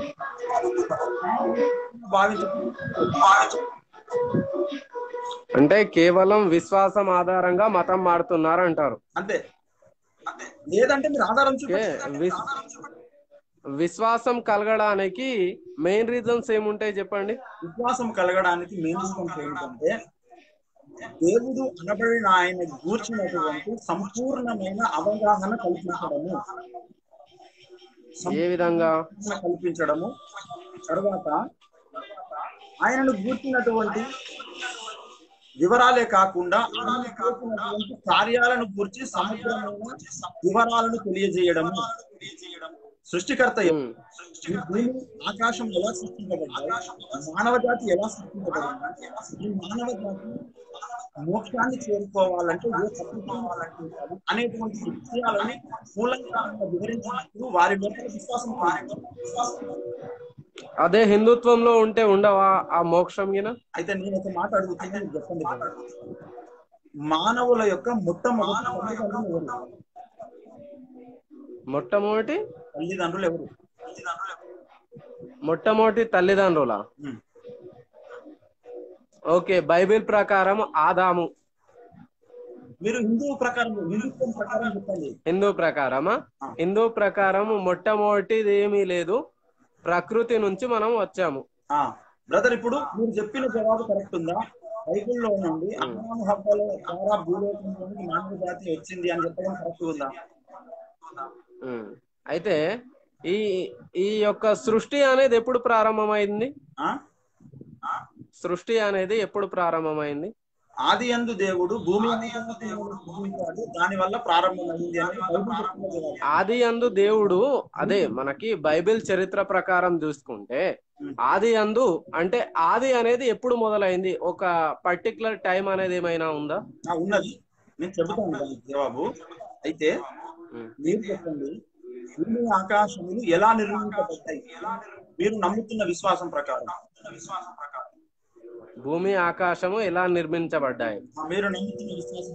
భావించ అంటే కేవలం విశ్వాసం ఆధారంగా మతం మారుతున్నారు అంటారు. అంతే. లేదంటే మీరు ఆధారం ఓకే, చూపించండి. విస్- విశ్వాసం కలగడానికి మెయిన్ రీజన్స్ ఏముంటాయి చెప్పండి. విశ్వాసం కలగడానికి మెయిన్ రీజన్స్ ఏంటంటే దేవుడు అనబడిన ఆయన గూర్చినటువంటి సంపూర్ణమైన అవగాహన కల్పించడము ఏ విధంగా? సంపూర్ణ కల్పించడము తర్వాత ఆయనను గూర్చినటువంటి వివరాలే కాకుండా ఆయన చేసినటువంటి కార్యాలను గురించి సమగ్రమైన వివరాలను తెలియజేయడము. సృష్టికర్త ఉమ్, ఈ భూమి ఆకాశం ఎలా సృష్టించబడ్డాయి, మానవ జాతి ఎలా సృష్టించబడింది, ఈ మానవ జాతి మోక్షాన్ని చేరుకోవాలంటే ఏ పద్ధతి అనేటువంటి విషయాలని మూలంగా వివరించినప్పుడు వారి లోపల విశ్వాసం కలుగుతుంది. అదే హిందుత్వంలో ఉంటే ఉండవా ఆ మోక్షం గిన? అయితే నేను ఒక మాట అడుగుతున్నాను, చెప్పండి. మానవుల యొక్క మొట్టమొదటి తల్లిదండ్రులు ఎవరు? మొట్టమొదటి తల్లిదండ్రులు ఎవరు? మొట్టమొదటి తల్లిదండ్రుల ఉమ్. ఓకే, బైబిల్ ప్రకారం ఆదాము. మీరు హిందూ ప్రకారం హిందుత్వం ప్రకారం చెప్పండి. హిందూ ప్రకారమా? హిందూ ప్రకారం మొట్టమొదటిది ఏమీ లేదు, ప్రకృతి నుంచి మనం వచ్చాము. ఆ బ్రదర్, ఇప్పుడు మీరు చెప్పిన జవాబు కరెక్ట్ ఉందా? బైబిల్లో నుండి అబ్రహాము హవ్వల ద్వారా భూలోకంలోనికి మానవ జాతి వచ్చింది అని చెప్పడం కరెక్ట్ ఉందా? ఉమ్. అయితే ఈ ఈ యొక్క సృష్టి అనేది ఎప్పుడు ప్రారంభమైంది? ఆ సృష్టి అనేది ఎప్పుడు ప్రారంభమైంది? ఆది యందు దేవుడు భూమి ఆకాశములను సృజించాడు, దాని వల్ల ప్రారంభమైంది అని బైబిల్ చెప్తున్న జవాబు. ఆది యందు దేవుడు, అదే మనకి బైబిల్ చరిత్ర ప్రకారం చూసుకుంటే ఆది యందు అంటే ఆది అనేది ఎప్పుడు మొదలైంది? ఒక పర్టికులర్ టైం అనేది ఏమైనా ఉందా? ఆ, ఉన్నది, నేను చెబుతాను దానికి జవాబు. అయితే మీరు చెప్పండి, భూమి ఆకాశములు ఎలా నిర్మించబడ్డాయి మీరు నమ్ముతున్న విశ్వాసం ప్రకారం? భూమి ఆకాశము ఎలా నిర్మించబడ్డాయి? మీరు నమ్ముతున్న విశ్వాసం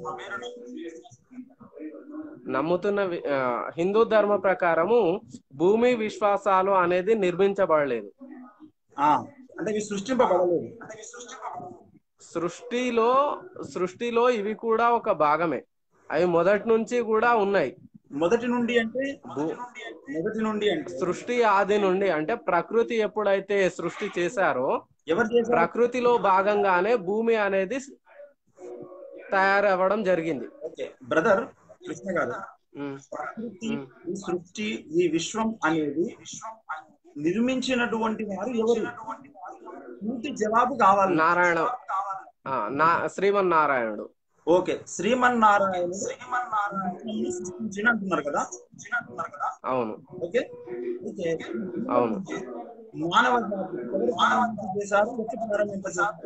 నమ్ముతున్న వి- ఆ, హిందూ ధర్మ ప్రకారము భూమి విశ్వాసాలు అనేది నిర్మించబడలేదు. ఆ, అంటే ఇవి సృష్టింపబడలేదు. సృష్టిలో సృష్టిలో ఇవి కూడా ఒక భాగమే, అవి మొదటి నుంచి కూడా ఉన్నాయి. మొదటి నుండి అంటే భూ- మొదటి నుండి అంటే సృష్టి ఆది నుండి అంటే ప్రకృతి ఎప్పుడైతే సృష్టి చేశారో ఎవరు చేశారు? ప్రకృతిలో భాగంగానే భూమి అనేది తయారవ్వడం జరిగింది. ఓకే బ్రదర్ కృష్ణ గారు, ఉమ్, ప్రకృతి, ఉమ్. ఈ సృష్టి, ఈ విశ్వం అనేది నిర్మించినటువంటి వారు ఎవరు? పూర్తి జవాబు కావాలి. నారాయణ ఆ, నా శ్రీమన్నారాయణుడు. ఓకే, శ్రీమన్నారాయణుడు విశ్వాన్ని సృష్టించిన అంటున్నారు కదా. అవును ఓకే, ఓకే. అవును మానవ జాతి ఎవరు ప్రారంభింప చేశారు? ఎప్పుడు ప్రారంభింపజేశారు?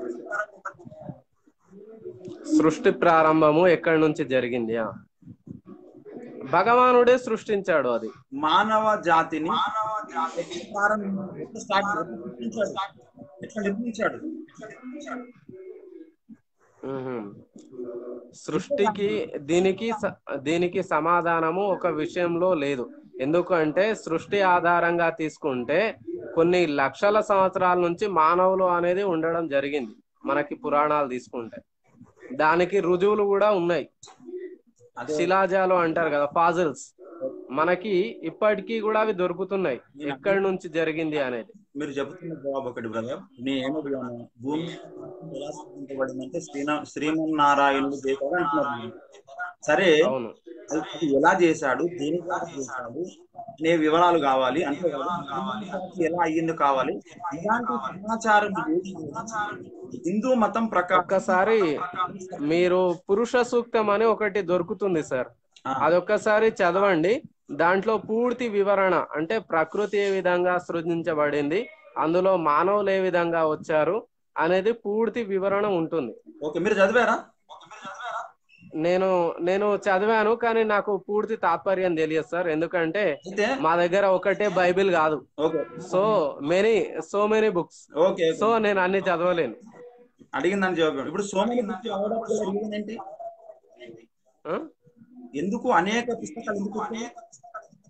సృష్టి ప్రారంభము ఎక్కడి నుంచి జరిగింది? ఆ, భగవానుడే సృష్టించాడు అది. మానవ జాతిని ఎట్లా ప్రారంభించాడు? ఎట్లా స్టార్ట్ ఎట్లా సృష్టించాడు? ఎట్లా నిర్మించాడు? మ్మ్. సృష్టికి దీనికి స- దీనికి సమాధానము ఒక విషయంలో లేదు. ఎందుకంటే సృష్టి ఆధారంగా తీసుకుంటే కొన్ని లక్షల సంవత్సరాల నుంచి మానవులు అనేది ఉండడం జరిగింది. మనకి పురాణాలు తీసుకుంటే దానికి రుజువులు కూడా ఉన్నాయి. శిలాజాలు అంటారు కదా, ఫాజిల్స్, మనకి ఇప్పటికీ కూడా అవి దొరుకుతున్నాయి ఎక్కడి నుంచి జరిగింది అనేది. మీరు చెబుతున్న జవాబు ఒకటి బ్రదర్. నేను ఏమడిగాను, భూమి ఎలా సృష్టించబడిందంటే శ్రీనా శ్రీమన్నారాయణుడు చేశాడు అంటున్నారు మీరు. సరే, అవును అది అది ఎలా చేశాడు, దేని ద్వారా చేశాడు అనే వివరాలు కావాలి అంటే ఎలా అయ్యింది కావాలి. ఇలాంటి సమాచారం ఏది హిందూ మతం ప్రకారం ఒక్కసారి మీరు పురుష సూక్తం అని ఒకటి దొరుకుతుంది సార్, అదొక్కసారి చదవండి. దాంట్లో పూర్తి వివరణ అంటే ప్రకృతి ఏ విధంగా సృజించబడింది, అందులో మానవులు ఏ విధంగా వచ్చారు అనేది పూర్తి వివరణ ఉంటుంది. ఓకే, మీరు చదివారా? నేను నేను చదివాను, కానీ నాకు పూర్తి తాత్పర్యం తెలియదు సార్. ఎందుకంటే అయితే మా దగ్గర ఒకటే బైబిల్ కాదు, okay so many so many books, okay so నేను అన్ని చదవలేను. అడిగిందని జవాబు. ఇప్పుడు సోమని బుక్ అవడానికి గల రీజన్ ఏంటి? ఆ? ఎందుకు అనేక పుస్తకాలు ఎందుకు వచ్చాయి?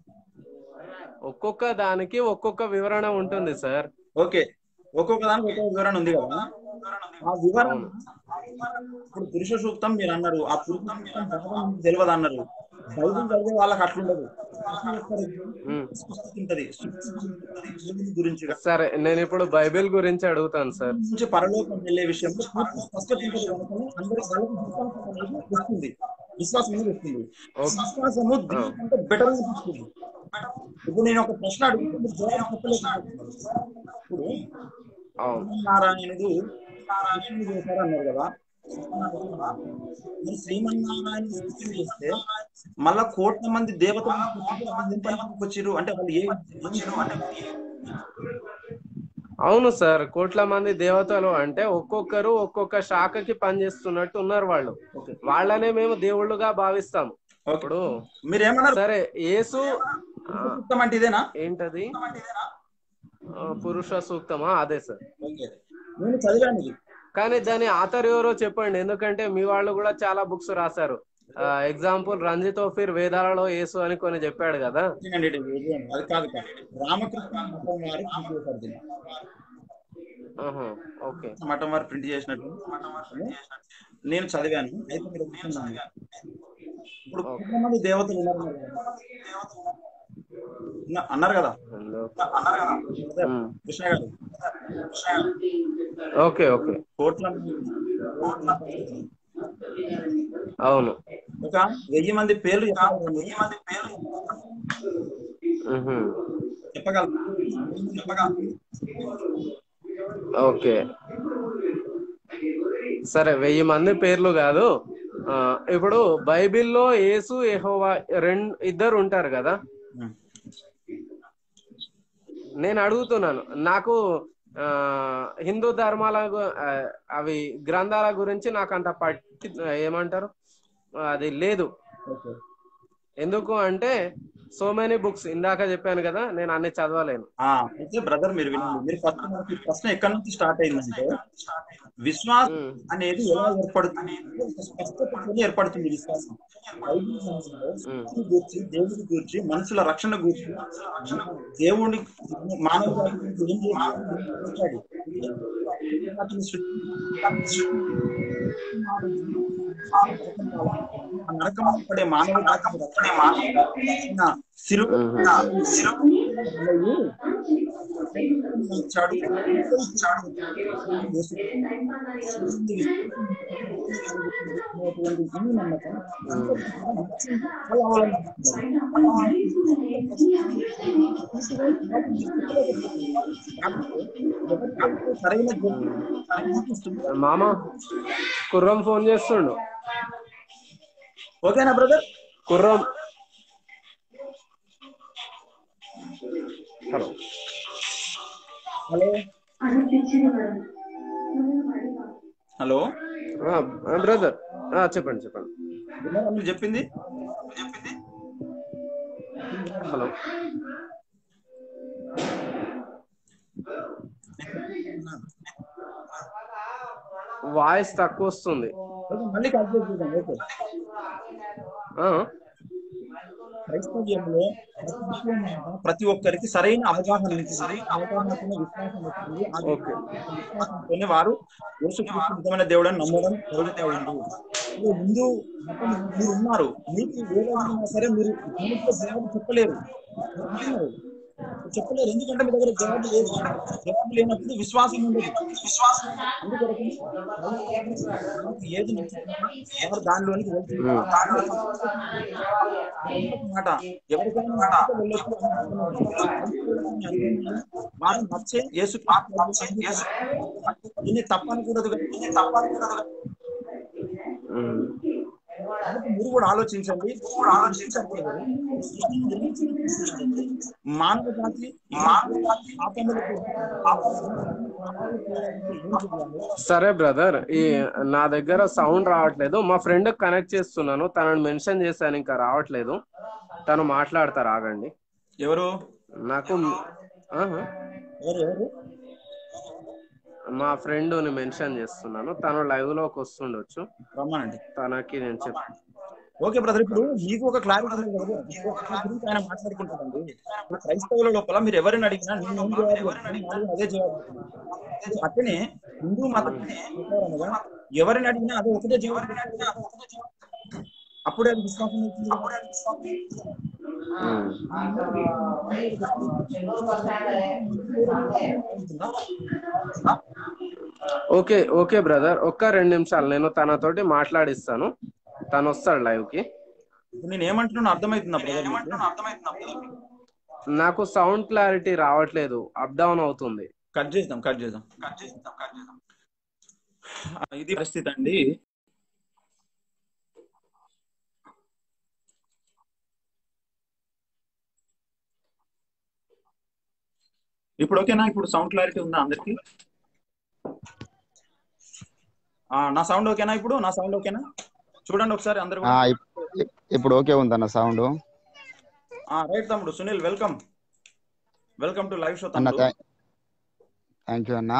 ఒక్కొక్క దానికి ఒక్కొక్క వివరణ ఉంటుంది సార్. ఓకే, ఒక్కొక్క దానికి ఒక్కొక్క వివరణ ఉంది కదా. ఆ వివరణ అవును. ఇప్పుడు పురుష సూక్తం మీరు అన్నారు, ఆ పురుష సూక్తం భాగం మీకు తెలియదు అన్నారు. బైబిల్ చదివే వాళ్ళకి అట్లుండదు. ప్రతి ఒక్కరికి ఉమ్. సృష్టి ఉంటది. సృష్టి దేవుని గురించి కానీ, సరే, నేను ఇప్పుడు బైబిల్ గురించి అడుగుతాను సార్. దేవుని నుంచి పరలోకం వెళ్ళే విషయంలో పూర్తి స్పష్టత ఉంటుంది కనుక అందరి వాళ్ళకి విశ్వాసం అనేది వస్తుంది. విశ్వాసం అనేది వస్తుంది. ఓకే. విశ్వాసము ఆ. దీనికంటే బెటర్ అనిపిస్తుంది. ఇప్పుడు నేను ఒక ప్రశ్న అడిగితే మీరు జవాబు చెప్పలేకపోతున్నారు. ఇప్పుడు అవును. శ్రీమన్నారాయణుడు సృష్టిని చేశారు అన్నారు కదా. మరి శ్రీమన్నారాయణ సృష్టిని చేస్తే మళ్ళా కోట్ల మంది దేవతలు ఏం పనికి వచ్చిర్రు అంటే వాళ్ళు ఏ అవును సార్, కోట్ల మంది దేవతలు అంటే ఒక్కొక్కరు ఒక్కొక్క శాఖకి పనిచేస్తున్నట్టు ఉన్నారు వాళ్ళు. ఓకే వాళ్ళనే మేము దేవుళ్ళుగా భావిస్తాం. ఓకే ఇప్పుడు మీరు ఏమన్నారు? సరే, యేసు ఆ, సూక్తం అంటే ఇదేనా? ఏంటది? ఆ, పురుష సూక్తమా? అదే సార్. ఓకే, నేను చదివాను ఇది. కానీ దాని ఆథర్ ఎవరో చెప్పండి, ఎందుకంటే మీ వాళ్ళు కూడా చాలా బుక్స్ రాశారు. ఎగ్జాంపుల్ రంజిత్ ఓఫీర్ వేదాలలో యేసు అని కొన్ని చెప్పాడు కదా. ఇదిగోండి, ఇది ఇదిగోండి. అది కాదు కాదు రామకృష్ణ మఠం వారు ప్రింట్ చేశారు దీన్ని. ఆహా, ఓకే. మఠం వారు ప్రింట్ చేసినట్టు నేను చదివాను. అయితే మీరు ఒప్పుకున్నాను. ఇప్పుడు ఓకే. కోట్ల మంది దేవతలు ఉన్నారు కదా. ఉన్న- అన్నారు కదా ఉమ్. కృష్ణ గారు. Okay okay. కోట్ల మంది అవును. ఒక వెయ్యి మంది పేర్లు చెప్పగలరు మీరు? ఉహు. చెప్పగలరు చెప్పగలరు ఓకే, సరే, వెయ్యి మంది పేర్లు కాదు. ఆ, ఇప్పుడు బైబిల్లో యేసు యెహోవా రెండు ఇద్దరు ఉంటారు కదా. ఉమ్. నేను అడుగుతున్నాను, నాకు ఆ హిందూ ధర్మాల గు- ఆ, అవి గ్రంథాల గురించి నాకు అంత పట్టి ఏమంటారు అది లేదు. ఓకే ఎందుకు అంటే సో మెనీ బుక్స్, ఇందాక చెప్పాను కదా, నేను అన్ని చదవలేను. ఆ, అయితే బ్రదర్ మీరు వినండి. మీరు ఫస్ట్ మనకి ప్రశ్న ఎక్కడి నుంచి స్టార్ట్ అయిందంటే విశ్వాసం ఉమ్, అనేది ఎలా ఏర్పడుతుంది? ఒక స్పష్టతతో ఏర్పడుతుంది విశ్వాసం. బైబిల్ గ్రంథంలో ఉమ్, సృష్టిని గూర్చి, దేవుని గూర్చి, మనుషుల రక్షణ గూర్చి, దేవుని మానవ జాతి గురించి ఏం చేశాడు, ఏం చేశాడు. వాటిని సృష్టించి ఆ నరకం పడే మానవ జాతిని రక్షణ సిలువ ఉమ్. ఇచ్చాడు. అనేటువంటి ఈ నమ్మకం అందరికీ కూడా నచ్చింది. వాళ్ళు అవలంబిస్తున్నారు. సరైన జవాబు మామ కుర్రం ఫోన్ చేస్తుండు. ఓకేనా బ్రదర్? కుర్రం, హలో హలో హలో బ్రదర్, చెప్పండి చెప్పండి. విన్నారా మీరు చెప్పింది? హలో, వాయిస్ తక్కువ వస్తుంది. మళ్ళీ కంప్లీట్ చేద్దాం. ఓకే, ఆ, క్రైస్తవ్యంలో ప్రతి విషయం మీద ప్రతి ఒక్కరికి సరైన అవగాహన ఉంటుంది. సరైన అవగాహనతోనే విశ్వాసం వస్తుంది. ఆ ఓకే. విశ్వాసంతోనే వారు యేసుక్రీస్తు నిజమైన దేవుడు అని నమ్మడం జరుగుతూ ఉంది. ఇప్పుడు హిందూ మతం మీరు ఉన్నారు, మీకు ఏదైనా సరే మీరు దీనితో జవాబు చెప్పలేరు అంటున్నారు. చెప్పలేరు ఎందుకంటే మీ దగ్గర జవాబు లేదు. జవాబు లేనప్పుడు విశ్వాసం ఉండదు. అందుకొరకు ఏది నచ్చుతుందో దానిలోనికి వెళ్తుంది మాట. ఎవరికైనా వెళ్ళొచ్చు. వారు నచ్చే యేసు దీన్ని తప్పనకూడదు. కాబట్టి మీరు కూడా ఆలోచించండి. మానవ జాతి సరే బ్రదర్, ఈ నా దగ్గర సౌండ్ రావట్లేదు. మా ఫ్రెండ్ కనెక్ట్ చేస్తున్నాను, తనని మెన్షన్ చేశాను, ఇంకా రావట్లేదు. తను మాట్లాడతారు, ఆగండి. ఎవరు? నాకు ఆహా, ఎవరు ఎవరు మా ఫ్రెండ్ని మెన్షన్ చేస్తున్నాను, తను లైవ్ లోకి వస్తుండొచ్చు. రమ్మనండి. తనకి నేను చెప్ ఓకే బ్రదర్, ఇప్పుడు మీకు ఒక క్లారిటీ ఉంది కదా, ఇంకొక గురించి ఆయన మాట్లాడుకుంటాడండి. ఇప్పుడు క్రైస్తవుల లోపల మీరు ఎవరిని అడిగినా నేను ఏం జవాబు చెప్తాను, వాళ్ళు అదే జవాబు చెప్తాను. అట్లనే హిందూ మత ప్రకారముగా ఎవరిని అడిగినా అదే ఒకటే జవాబు చెప్తారు కదా, అప్పుడే అది విశ్వాసం అవుతుంది కదా. ఓకే ఓకే బ్రదర్, ఒక్క రెండు నిమిషాలు నేను తనతోటి మాట్లాడిస్తాను, తను వస్తాడు లైవ్ కి. నేను ఏమంటున్నాను అర్థమవుతుందా బ్రదర్ మీకు? నాకు సౌండ్ క్లారిటీ రావట్లేదు, అప్ డౌన్ అవుతుంది. కట్ చేద్దాం కట్ చేద్దాం ఇది పరిస్థితి అండి. ఇప్పుడు ఓకేనా? ఇప్పుడు సౌండ్ క్లారిటీ ఉందా అందరికి? నా సౌండ్ ఓకేనా? ఇప్పుడు నా సౌండ్ ఓకేనా? చూడండి ఒకసారి అందరు. ఇప్పుడు ఓకే ఉందన్న సౌండ్. రైట్ తమ్ముడు Sunil, welcome welcome to live show తమ్ముడు. థ్యాంక్ యూ అన్న.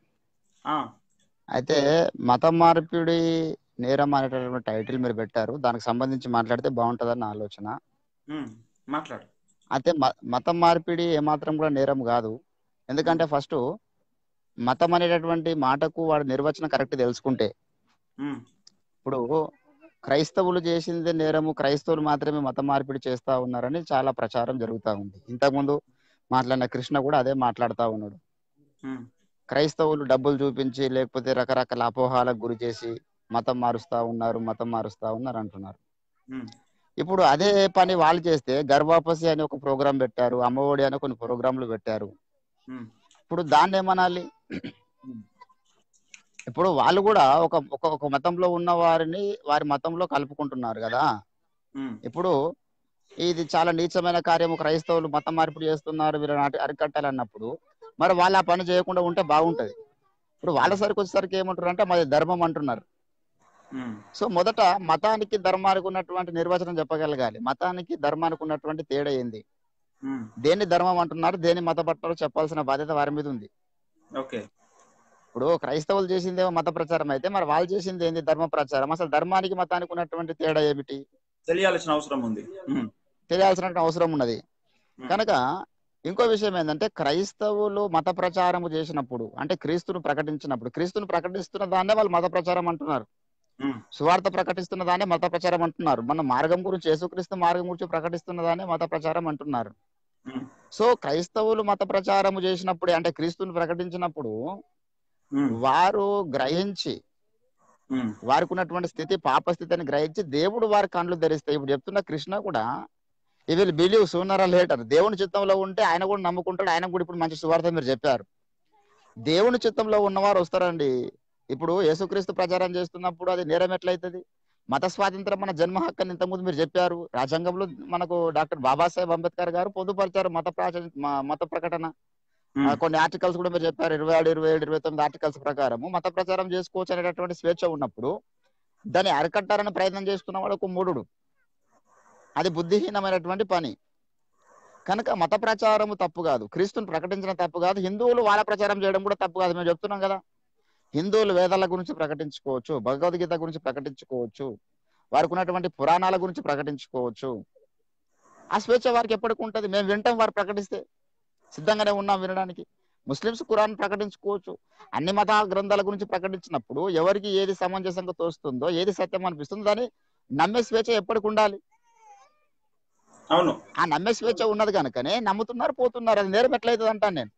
అయితే మత మార్పిడి నేరం అనేటటువంటి టైటిల్ మీరు పెట్టారు, దానికి సంబంధించి మాట్లాడితే బాగుంటుందన్న ఆలోచన. మాట్లాడు. అయితే మతం మార్పిడి ఏమాత్రం కూడా నేరం కాదు. ఎందుకంటే ఫస్ట్ మతం అనేటటువంటి మాటకు వాడు నిర్వచనం కరెక్ట్ తెలుసుకుంటే, ఇప్పుడు క్రైస్తవులు చేసిందే నేరము, క్రైస్తవులు మాత్రమే మత మార్పిడి చేస్తా ఉన్నారని చాలా ప్రచారం జరుగుతూ ఉంది. ఇంతకుముందు మాట్లాడిన కృష్ణ కూడా అదే మాట్లాడుతూ ఉన్నాడు. క్రైస్తవులు డబ్బులు చూపించి లేకపోతే రకరకాల అపోహాలకు గురి చేసి మతం మారుస్తా ఉన్నారు మతం మారుస్తా ఉన్నారు అంటున్నారు. ఇప్పుడు అదే పని వాళ్ళు చేస్తే గర్భాపసి అని ఒక ప్రోగ్రాం పెట్టారు, అమ్మఒడి అని కొన్ని ప్రోగ్రాంలు పెట్టారు. ఇప్పుడు దాన్ని ఏమనాలి? ఇప్పుడు వాళ్ళు కూడా ఒక ఒక మతంలో ఉన్న వారిని వారి మతంలో కలుపుకుంటున్నారు కదా. ఇప్పుడు ఇది చాలా నీచమైన కార్యము, క్రైస్తవులు మతం మార్పిడి చేస్తున్నారు, వీళ్ళని అరికట్టాలన్నప్పుడు మరి వాళ్ళు ఆ పని చేయకుండా ఉంటే బాగుంటది. ఇప్పుడు వాళ్ళ సరికి వచ్చేసరికి ఏమంటారు అంటే మాది ధర్మం అంటున్నారు. సో మొదట మతానికి ధర్మానికి ఉన్నటువంటి నిర్వచనం చెప్పగలగాలి. మతానికి ధర్మానికి ఉన్నటువంటి తేడా ఏంది, దేన్ని ధర్మం అంటున్నారు, దేన్ని మత పట్టాలో చెప్పాల్సిన బాధ్యత వారి మీద ఉంది. ఓకే, ఇప్పుడు క్రైస్తవులు చేసిందేమో మత ప్రచారం అయితే మరి వాళ్ళు చేసింది ఏంది, ధర్మ ప్రచారం. అసలు ధర్మానికి మతానికి ఉన్నటువంటి తేడా ఏమిటి తెలియాల్సిన అవసరం ఉంది, తెలియాల్సిన అవసరం ఉన్నది. కనుక ఇంకో విషయం ఏంటంటే క్రైస్తవులు మత ప్రచారం చేసినప్పుడు అంటే క్రీస్తును ప్రకటించినప్పుడు, క్రీస్తును ప్రకటిస్తున్న దాన్నే వాళ్ళు మత ప్రచారం అంటున్నారు, సువార్త ప్రకటిస్తున్న దాన్ని మత ప్రచారం అంటున్నారు, మన మార్గం గురించి యేసుక్రీస్తు మార్గం గురించి ప్రకటిస్తున్న దాన్ని మత ప్రచారం అంటున్నారు. సో క్రైస్తవులు మత ప్రచారం చేసినప్పుడు అంటే క్రీస్తుని ప్రకటించినప్పుడు వారు గ్రహించి వారికి ఉన్నటువంటి స్థితి పాపస్థితిని గ్రహించి దేవుడు వారి కళ్ళు ధరిస్తాయి. ఇప్పుడు చెప్తున్న కృష్ణ కూడా ఈ will believe sooner or later, దేవుని చిత్తంలో ఉంటే ఆయన కూడా నమ్ముకుంటాడు, ఆయన కూడా ఇప్పుడు మంచి సువార్త మీరు చెప్పారు. దేవుని చిత్తంలో ఉన్నవారు వస్తారండి. ఇప్పుడు యేసుక్రీస్తు ప్రచారం చేస్తున్నప్పుడు అది నేరం ఎట్లయితుంది? మత స్వాతంత్రం మన జన్మ హక్కు అని ఇంతకుముందు మీరు చెప్పారు. రాజ్యాంగంలో మనకు డాక్టర్ బాబాసాహెబ్ అంబేద్కర్ గారు పొందుపరిచారు మత ప్రాచ మత ప్రకటన. కొన్ని ఆర్టికల్స్ కూడా మీరు చెప్పారు, ఇరవై ఆరు ఇరవై ఏడు ఇరవై తొమ్మిది ఆర్టికల్స్ ప్రకారము మత ప్రచారం చేసుకోవచ్చు అనేటటువంటి స్వేచ్ఛ ఉన్నప్పుడు దాన్ని అరికట్టాలని ప్రయత్నం చేస్తున్నవాడు ఒక మూఢుడు, అది బుద్ధిహీనమైనటువంటి పని. కనుక మత ప్రచారము తప్పు కాదు, క్రీస్తుని ప్రకటించడం తప్పు కాదు, హిందువులు వాళ్ళ ప్రచారం చేయడం కూడా తప్పు కాదు. మేము చెప్తున్నాం కదా, హిందువులు వేదాల గురించి ప్రకటించుకోవచ్చు, భగవద్గీత గురించి ప్రకటించుకోవచ్చు, వారికి ఉన్నటువంటి పురాణాల గురించి ప్రకటించుకోవచ్చు. ఆ స్వేచ్ఛ వారికి ఎప్పటికి ఉంటుంది. మేము వింటాం, వారు ప్రకటిస్తే సిద్ధంగానే ఉన్నాం వినడానికి. ముస్లిమ్స్ ఖురాన్ ప్రకటించుకోవచ్చు. అన్ని మత గ్రంథాల గురించి ప్రకటించినప్పుడు ఎవరికి ఏది సమంజసంగా తోస్తుందో, ఏది సత్యం అనిపిస్తుందో దాన్ని నమ్మే స్వేచ్ఛ ఎప్పటికి ఉండాలి. అవును, ఆ నమ్మే స్వేచ్ఛ ఉన్నది కనుకనే నమ్ముతున్నారు, పోతున్నారు. అది నేరం ఎట్లయితుంది అంటాను నేను.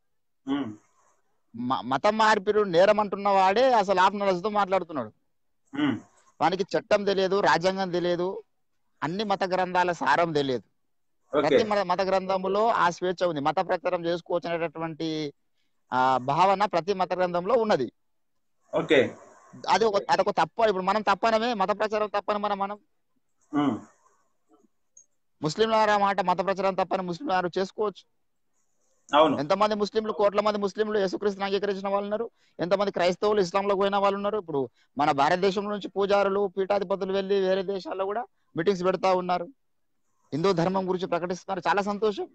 మతం మార్పిడి నేరం అంటున్న వాడే అసలు ఆత్మరసతో మాట్లాడుతున్నాడు. వానికి చట్టం తెలియదు, రాజ్యాంగం తెలియదు, అన్ని మత గ్రంథాల సారం తెలియదు. ప్రతి మత గ్రంథంలో ఆ స్వేచ్ఛ ఉంది, మత ప్రచారం చేసుకోవచ్చు అనేటటువంటి ఆ భావన ప్రతి మత గ్రంథంలో ఉన్నది. ఓకే, అది ఒక అదొక తప్ప. ఇప్పుడు మనం తప్పనమే, మత ప్రచారం తప్పని మనం మనం ముస్లింల మాట మత ప్రచారం తప్పని ముస్లింలు చేసుకోవచ్చు. ఎంతమంది ముస్లింలు, కోట్ల మంది ముస్లింలు యేసుక్రీస్తుని అంగీకరించిన వాళ్ళు ఉన్నారు, ఎంతమంది క్రైస్తవులు ఇస్లాంలోకి పోయిన వాళ్ళు ఉన్నారు. ఇప్పుడు మన భారతదేశం నుంచి పూజారులు పీఠాధిపతులు వెళ్ళి వేరే దేశాల్లో కూడా మీటింగ్స్ పెడతా ఉన్నారు, హిందూ ధర్మం గురించి ప్రకటిస్తున్నారు. చాలా సంతోషం.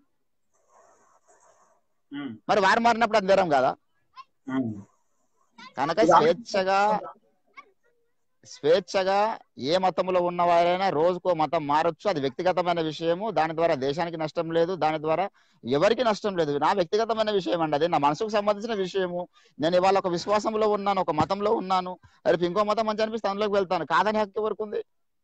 మరి వారు మారినప్పుడు అది నేరం కాదా? కనుక స్వేచ్ఛగా స్వేచ్ఛగా ఏ మతంలో ఉన్న వారైనా రోజుకో మతం మారొచ్చు. అది వ్యక్తిగతమైన విషయము. దాని ద్వారా దేశానికి నష్టం లేదు, దాని ద్వారా ఎవరికి నష్టం లేదు. నా వ్యక్తిగతమైన విషయం అండి, అది నా మనసుకు సంబంధించిన విషయము. నేను ఇవాళ ఒక విశ్వాసంలో ఉన్నాను, ఒక మతంలో ఉన్నాను, రేపు ఇంకో మతం మంచి అనిపిస్తే అందులోకి వెళ్తాను. కాదని హక్కు ఎవరికి ఉంది?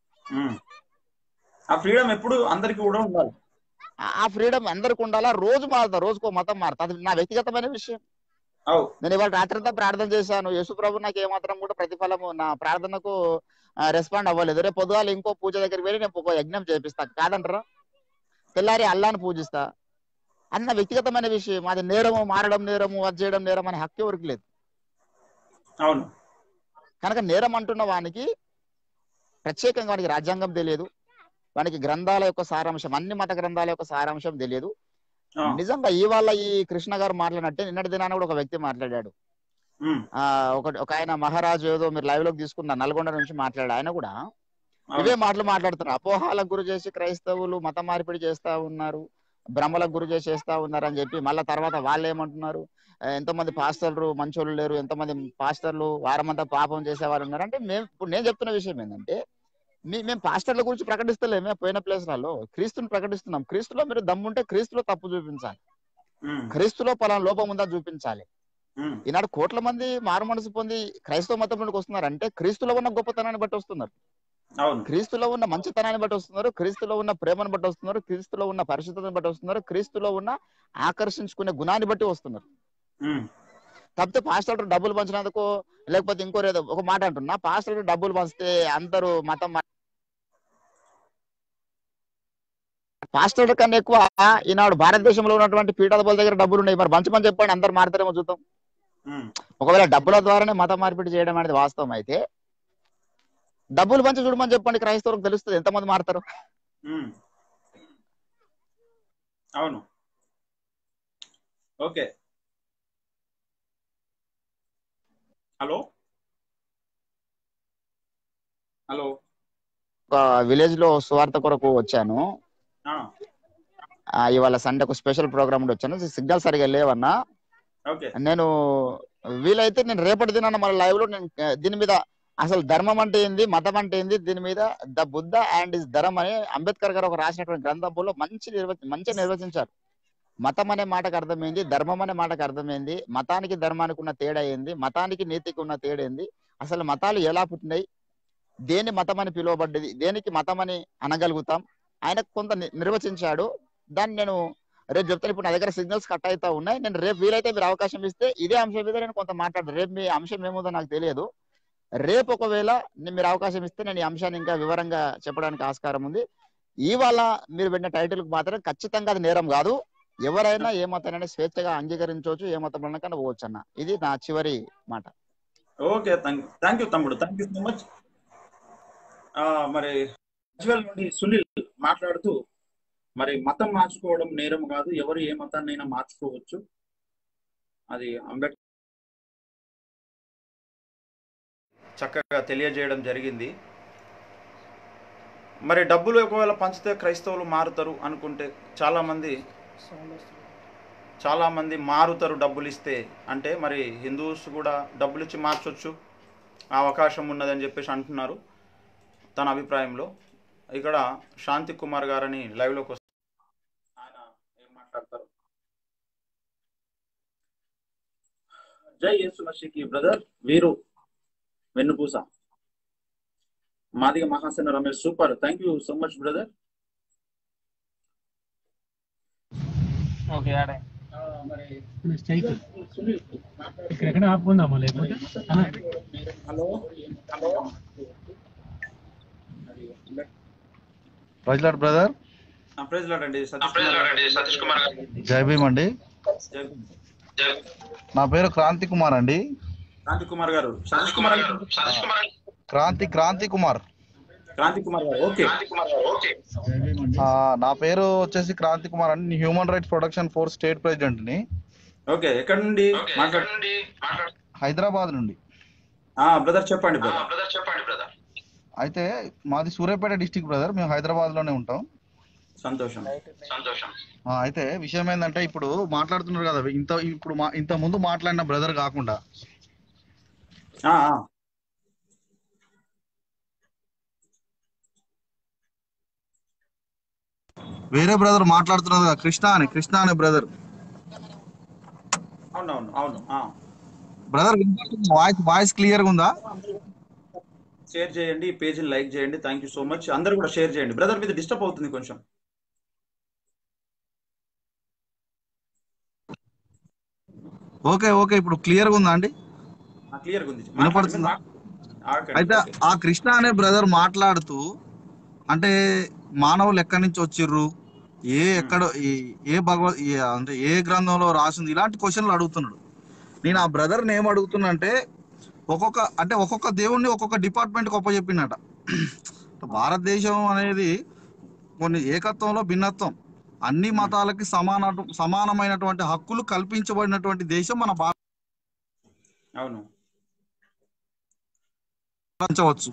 ఆ ఫ్రీడమ్ ఎప్పుడు అందరికీ కూడా ఉండాలి. ఆ ఫ్రీడమ్ అందరికి ఉండాలా? రోజు మారుతా, రోజుకో మతం మారుతా, అది నా వ్యక్తిగతమైన విషయం. నేను ఇవాళ రాత్రంతా ప్రార్థన చేశాను, యేసు ప్రభు నాకు ఏమాత్రం కూడా ప్రతిఫలము నా ప్రార్థనకు రెస్పాండ్ అవ్వలేదు. రేపు పొద్దుగాల ఇంకో పూజ దగ్గరికి వెళ్ళి నేను ఒక యజ్ఞం చేపిస్తా, కాదంటారా? తెల్లారి అల్లాని పూజిస్తా, అన్న వ్యక్తిగతమైన విషయం. అది నేరము, మారడం నేరము, అది చేయడం నేరం అనే హక్కు ఎవరికి లేదు. అవును. కనుక నేరం అంటున్న వానికి ప్రత్యేకంగా వానికి రాజ్యాంగం తెలియదు, వానికి గ్రంథాల యొక్క సారాంశం, అన్ని మత గ్రంథాల యొక్క సారాంశం తెలియదు. నిజంగా ఇవాళ ఈ కృష్ణ గారు మాట్లాడినట్టే నిన్నటి దినాన కూడా ఒక వ్యక్తి మాట్లాడాడు. ఆ ఒక ఒక ఆయన మహారాజు ఏదో మీరు లైవ్ లోకి తీసుకున్న నల్గొండ నుంచి మాట్లాడాడు. ఆయన కూడా ఇవే మాటలు మాట్లాడుతున్నారు. అపోహాలకు గురి చేసి క్రైస్తవులు మత మార్పిడి చేస్తా ఉన్నారు, భ్రమలకు గురి చేసి చేస్తా ఉన్నారు అని చెప్పి మళ్ళా తర్వాత వాళ్ళు ఏమంటున్నారు, ఎంతమంది పాస్టర్లు మంచోళ్ళు లేరు, ఎంతమంది పాస్టర్లు వారమంతా పాపం చేసే వాళ్ళు ఉన్నారు. అంటే మేము ఇప్పుడు నేను చెప్తున్న విషయం ఏంటంటే, మీ మేము పాస్టర్ల గురించి ప్రకటిస్తలేమే, పోయిన ప్లేస్లలో క్రీస్తుని ప్రకటిస్తున్నాం. క్రీస్తులో మీరు దమ్ముంటే క్రీస్తులో తప్పు చూపించాలి, క్రీస్తులో పలానా లోపం ఉందా చూపించాలి. ఈనాడు కోట్ల మంది మారు మనసు పొంది క్రైస్తవ మతంలోకి వస్తున్నారు అంటే క్రీస్తులో ఉన్న గొప్పతనాన్ని బట్టి వస్తున్నారు, క్రీస్తులో ఉన్న మంచితనాన్ని బట్టి వస్తున్నారు, క్రీస్తులో ఉన్న ప్రేమను బట్టి వస్తున్నారు, క్రీస్తులో ఉన్న పరిశుద్ధతను బట్టి వస్తున్నారు, క్రీస్తులో ఉన్న ఆకర్షించుకునే గుణాన్ని బట్టి వస్తున్నారు. తప్పితే పాస్టర్లు డబ్బులు పంచినందుకు లేకపోతే ఇంకోరు ఏదో ఒక మాట అంటున్నా, పాస్టర్లు డబ్బులు పంచితే అందరూ మతం పాస్టర్ల కన్నా ఎక్కువ ఈనాడు భారతదేశంలో ఉన్నటువంటి పీఠాధిపతుల దగ్గర డబ్బులు ఉన్నాయి. మరి మంచి మంచి చెప్పండి, అందరు మారుతారేమో చూద్దాం. ఒకవేళ డబ్బుల ద్వారానే మతం మార్పిడి చేయడం అనేది వాస్తవం అయితే డబ్బులు పంచి చూడమని చెప్పండి, క్రైస్తవులకు తెలుస్తుంది ఎంతమంది మారుతారు. అవును. ఓకే. హలో హలో ఒక విలేజ్ లో స్వార్థ కొరకు వచ్చాను. ఇవాళ సండే ఒక స్పెషల్ ప్రోగ్రామ్ ఉండి వచ్చాను. సిగ్నల్ సరిగా లేవన్నా. నేను వీలైతే నేను రేపటి దినాన మన లైవ్ లో నేను దీని మీద అసలు ధర్మం అంటే ఏంది, మతం అంటే ఏంది, దీని మీద ద బుద్ధ అండ్ ఇస్ ధర్మ అని అంబేద్కర్ గారు ఒక రాసినటువంటి గ్రంథంలో మంచి నిర్వచ మంచిగా నిర్వచించారు. మతం అనే మాటకు అర్థమైంది, ధర్మం అనే మాటకు అర్థమైంది, మతానికి ధర్మానికి ఉన్న తేడా ఏంది, మతానికి నీతికి ఉన్న తేడా ఏంది, అసలు మతాలు ఎలా పుట్టినాయి, దేని మతం అని పిలువబడ్డది, దేనికి మతం అని అనగలుగుతాం, ఆయన కొంత నిర్వచించాడు. దాన్ని నేను రేపు చెప్తాను. ఇప్పుడు నా దగ్గర సిగ్నల్స్ కట్ అవుతా ఉన్నాయి. నేను రేపు వీలైతే మీరు అవకాశం ఇస్తే ఇదే అంశం మీద నేను కొంత మాట్లాడదు. రేపు మీ అంశం ఏముందో నాకు తెలియదు. రేపు ఒకవేళ మీరు అవకాశం ఇస్తే నేను ఈ అంశాన్ని ఇంకా వివరంగా చెప్పడానికి ఆస్కారం ఉంది. ఇవాళ మీరు పెట్టిన టైటిల్ మాత్రం ఖచ్చితంగా అది నేరం కాదు. ఎవరైనా ఏ మతాన్ని స్వేచ్ఛగా అంగీకరించవచ్చు, ఏ మతం కన్నా పోవచ్చు అన్న. ఇది నా చివరి మాట. ఓకే, థ్యాంక్ యూ తమ్ముడు, థ్యాంక్ యూ సో మచ్. మరి నుండి సునీల్ మాట్లాడుతూ మరి మతం మార్చుకోవడం నేరం కాదు, ఎవరు ఏ మతాన్నైనా మార్చుకోవచ్చు, అది అంబేద్కర్ చక్కగా తెలియజేయడం జరిగింది. మరి డబ్బులు ఒకవేళ పంచితే క్రైస్తవులు మారుతారు అనుకుంటే చాలామంది చాలామంది మారుతారు డబ్బులు ఇస్తే అంటే, మరి హిందూస్ కూడా డబ్బులు ఇచ్చి మార్చొచ్చు, ఆ అవకాశం ఉన్నదని చెప్పేసి అంటున్నారు తన అభిప్రాయంలో. ఇక్కడ శాంతి కుమార్ గారని లైవ్లోకి వస్తారు, ఆయన ఏం మాట్లాడతారు. జై యేసు మసీకి బ్రదర్, వీరు వెన్నుపూస Madiga Mahasena Ramesh, super, thank you so much brother. Okay ఆడే ఇక్కడ ఆపుకుందామా లేకపోతే. Hello hello praise lord brother. Praise lord అండి, సతీష్ కుమార్ గారు. జై భీమ్ అండి. నా పేరు క్రాంతి కుమార్ అండి. క్రాంతి కుమార్ గారు, సతీష్ కుమార్ గారు, క్రాంతి క్రాంతి కుమార్ క్రాంతి కుమార్ గారు. ఓకే, నా పేరు వచ్చేసి క్రాంతి కుమార్ అండి. Human rights protection force state president ని. ఓకే, ఎక్కడ నుండి మాట్లాడండి? హైదరాబాద్ నుండి. బ్రదర్ చెప్పండి బ్రదర్. చెప్పండి బ్రదర్. అయితే మాది సూర్యాపేట డిస్టిక్ బ్రదర్, మేము హైదరాబాద్ లోనే ఉంటాం. సంతోషం సంతోషం. అయితే విషయం ఏంటంటే, ఇప్పుడు మాట్లాడుతున్నారు కదా, ఇంత ఇప్పుడు ఇంత ముందు మాట్లాడిన బ్రదర్ కాకుండా వేరే బ్రదర్ మాట్లాడుతున్నారు కదా, కృష్ణ అని కృష్ణ అనే బ్రదర్. అవునవును అవును ఆ. బ్రదర్ వాయిస్ వాయిస్ క్లియర్ గా ఉందా? షేర్ చేయండి, ఈ పేజీని లైక్ చేయండి. Thank you so much. అందరు కూడా షేర్ చేయండి. బ్రదర్ మీద డిస్టర్బ్ అవుతుంది కొంచెం. ఓకే ఓకే ఇప్పుడు క్లియర్ గా ఉందా అండి? క్లియర్గా ఉంది. మాట్లాడండి, మీరు వినపడుతుందా? మాట్లాడండి. ఆగండి. అయితే ఓకే. ఆ కృష్ణ అనే బ్రదర్ మాట్లాడుతూ అంటే మానవులు ఎక్కడి నుంచి వచ్చిర్రు, ఏ ఉమ్, ఎక్కడ ఈ- ఏ భగవద్ ఈ- అంటే ఏ గ్రంథంలో రాసింది, ఇలాంటి క్వశ్చన్లు అడుగుతున్నాడు. నేను ఆ ఉమ్, బ్రదర్ని ఏం అడుగుతున్నా అంటే ఒక్కొక్క అంటే ఒక్కొక్క దేవుణ్ణి ఒక్కొక్క డిపార్ట్మెంట్ గొప్ప చెప్పినట. భారతదేశం అనేది కొన్ని ఏకత్వంలో భిన్నత్వం, అన్ని ఉమ్, మతాలకి సమాన సమానమైనటువంటి హక్కులు కల్పించబడినటువంటి దేశం మన అవును భావించవచ్చు.